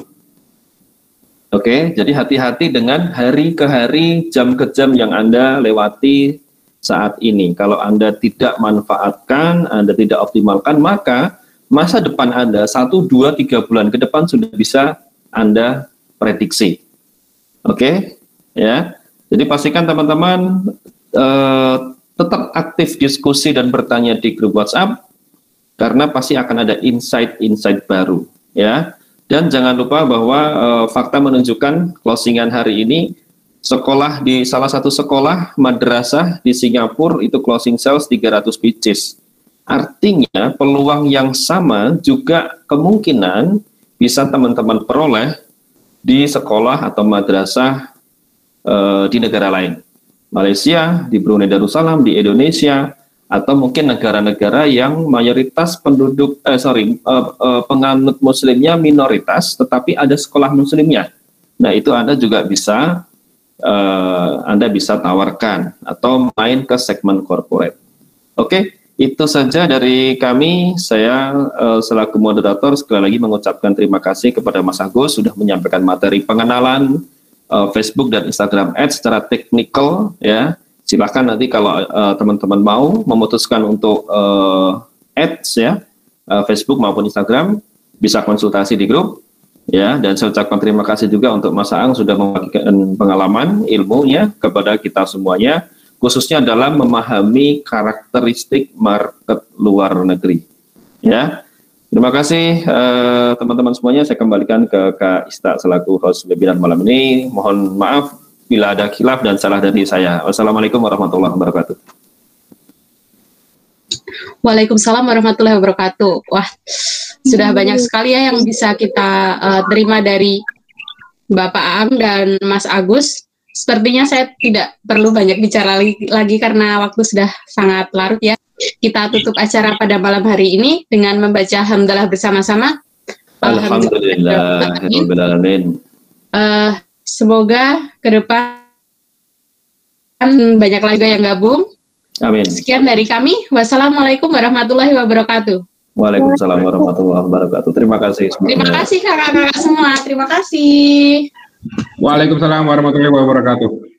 Oke, jadi hati-hati dengan hari ke hari, jam ke jam yang Anda lewati saat ini. Kalau Anda tidak manfaatkan, Anda tidak optimalkan, maka masa depan Anda 1-2-3 bulan ke depan sudah bisa Anda prediksi. Oke, ya. Jadi pastikan teman-teman tetap aktif diskusi dan bertanya di grup WhatsApp, karena pasti akan ada insight-insight baru, ya. Dan jangan lupa bahwa fakta menunjukkan closingan hari ini, sekolah di salah satu sekolah madrasah di Singapura itu closing sales 300 pieces. Artinya peluang yang sama juga kemungkinan bisa teman-teman peroleh di sekolah atau madrasah di negara lain. Malaysia, di Brunei Darussalam, di Indonesia, atau mungkin negara-negara yang mayoritas penduduk, penganut muslimnya minoritas, tetapi ada sekolah muslimnya. Nah, itu Anda juga bisa, Anda bisa tawarkan atau main ke segmen corporate. Oke, itu saja dari kami. Saya selaku moderator sekali lagi mengucapkan terima kasih kepada Mas Agus sudah menyampaikan materi pengenalan Facebook dan Instagram Ads secara teknikal, ya. Silahkan nanti kalau teman-teman mau memutuskan untuk ads, ya, Facebook maupun Instagram, bisa konsultasi di grup, ya. Dan saya ucapkan terima kasih juga untuk Mas Aang sudah membagikan pengalaman ilmunya kepada kita semuanya, khususnya dalam memahami karakteristik market luar negeri, ya. Terima kasih teman-teman semuanya. Saya kembalikan ke Kak Ista selaku host webinar malam ini. Mohon maaf bila ada khilaf dan salah dari saya. Wassalamualaikum warahmatullahi wabarakatuh. Waalaikumsalam warahmatullahi wabarakatuh. Wah, sudah banyak sekali ya yang bisa kita terima dari Bapak Aang dan Mas Agus. Sepertinya saya tidak perlu banyak bicara lagi karena waktu sudah sangat larut ya. Kita tutup acara pada malam hari ini dengan membaca hamdalah bersama-sama. Alhamdulillah. Semoga ke depan banyak lagi yang gabung. Amin. Sekian dari kami. Wassalamualaikum warahmatullahi wabarakatuh. Waalaikumsalam warahmatullahi wabarakatuh. Terima kasih semuanya. Terima kasih kakak-kakak semua. Terima kasih. Waalaikumsalam warahmatullahi wabarakatuh.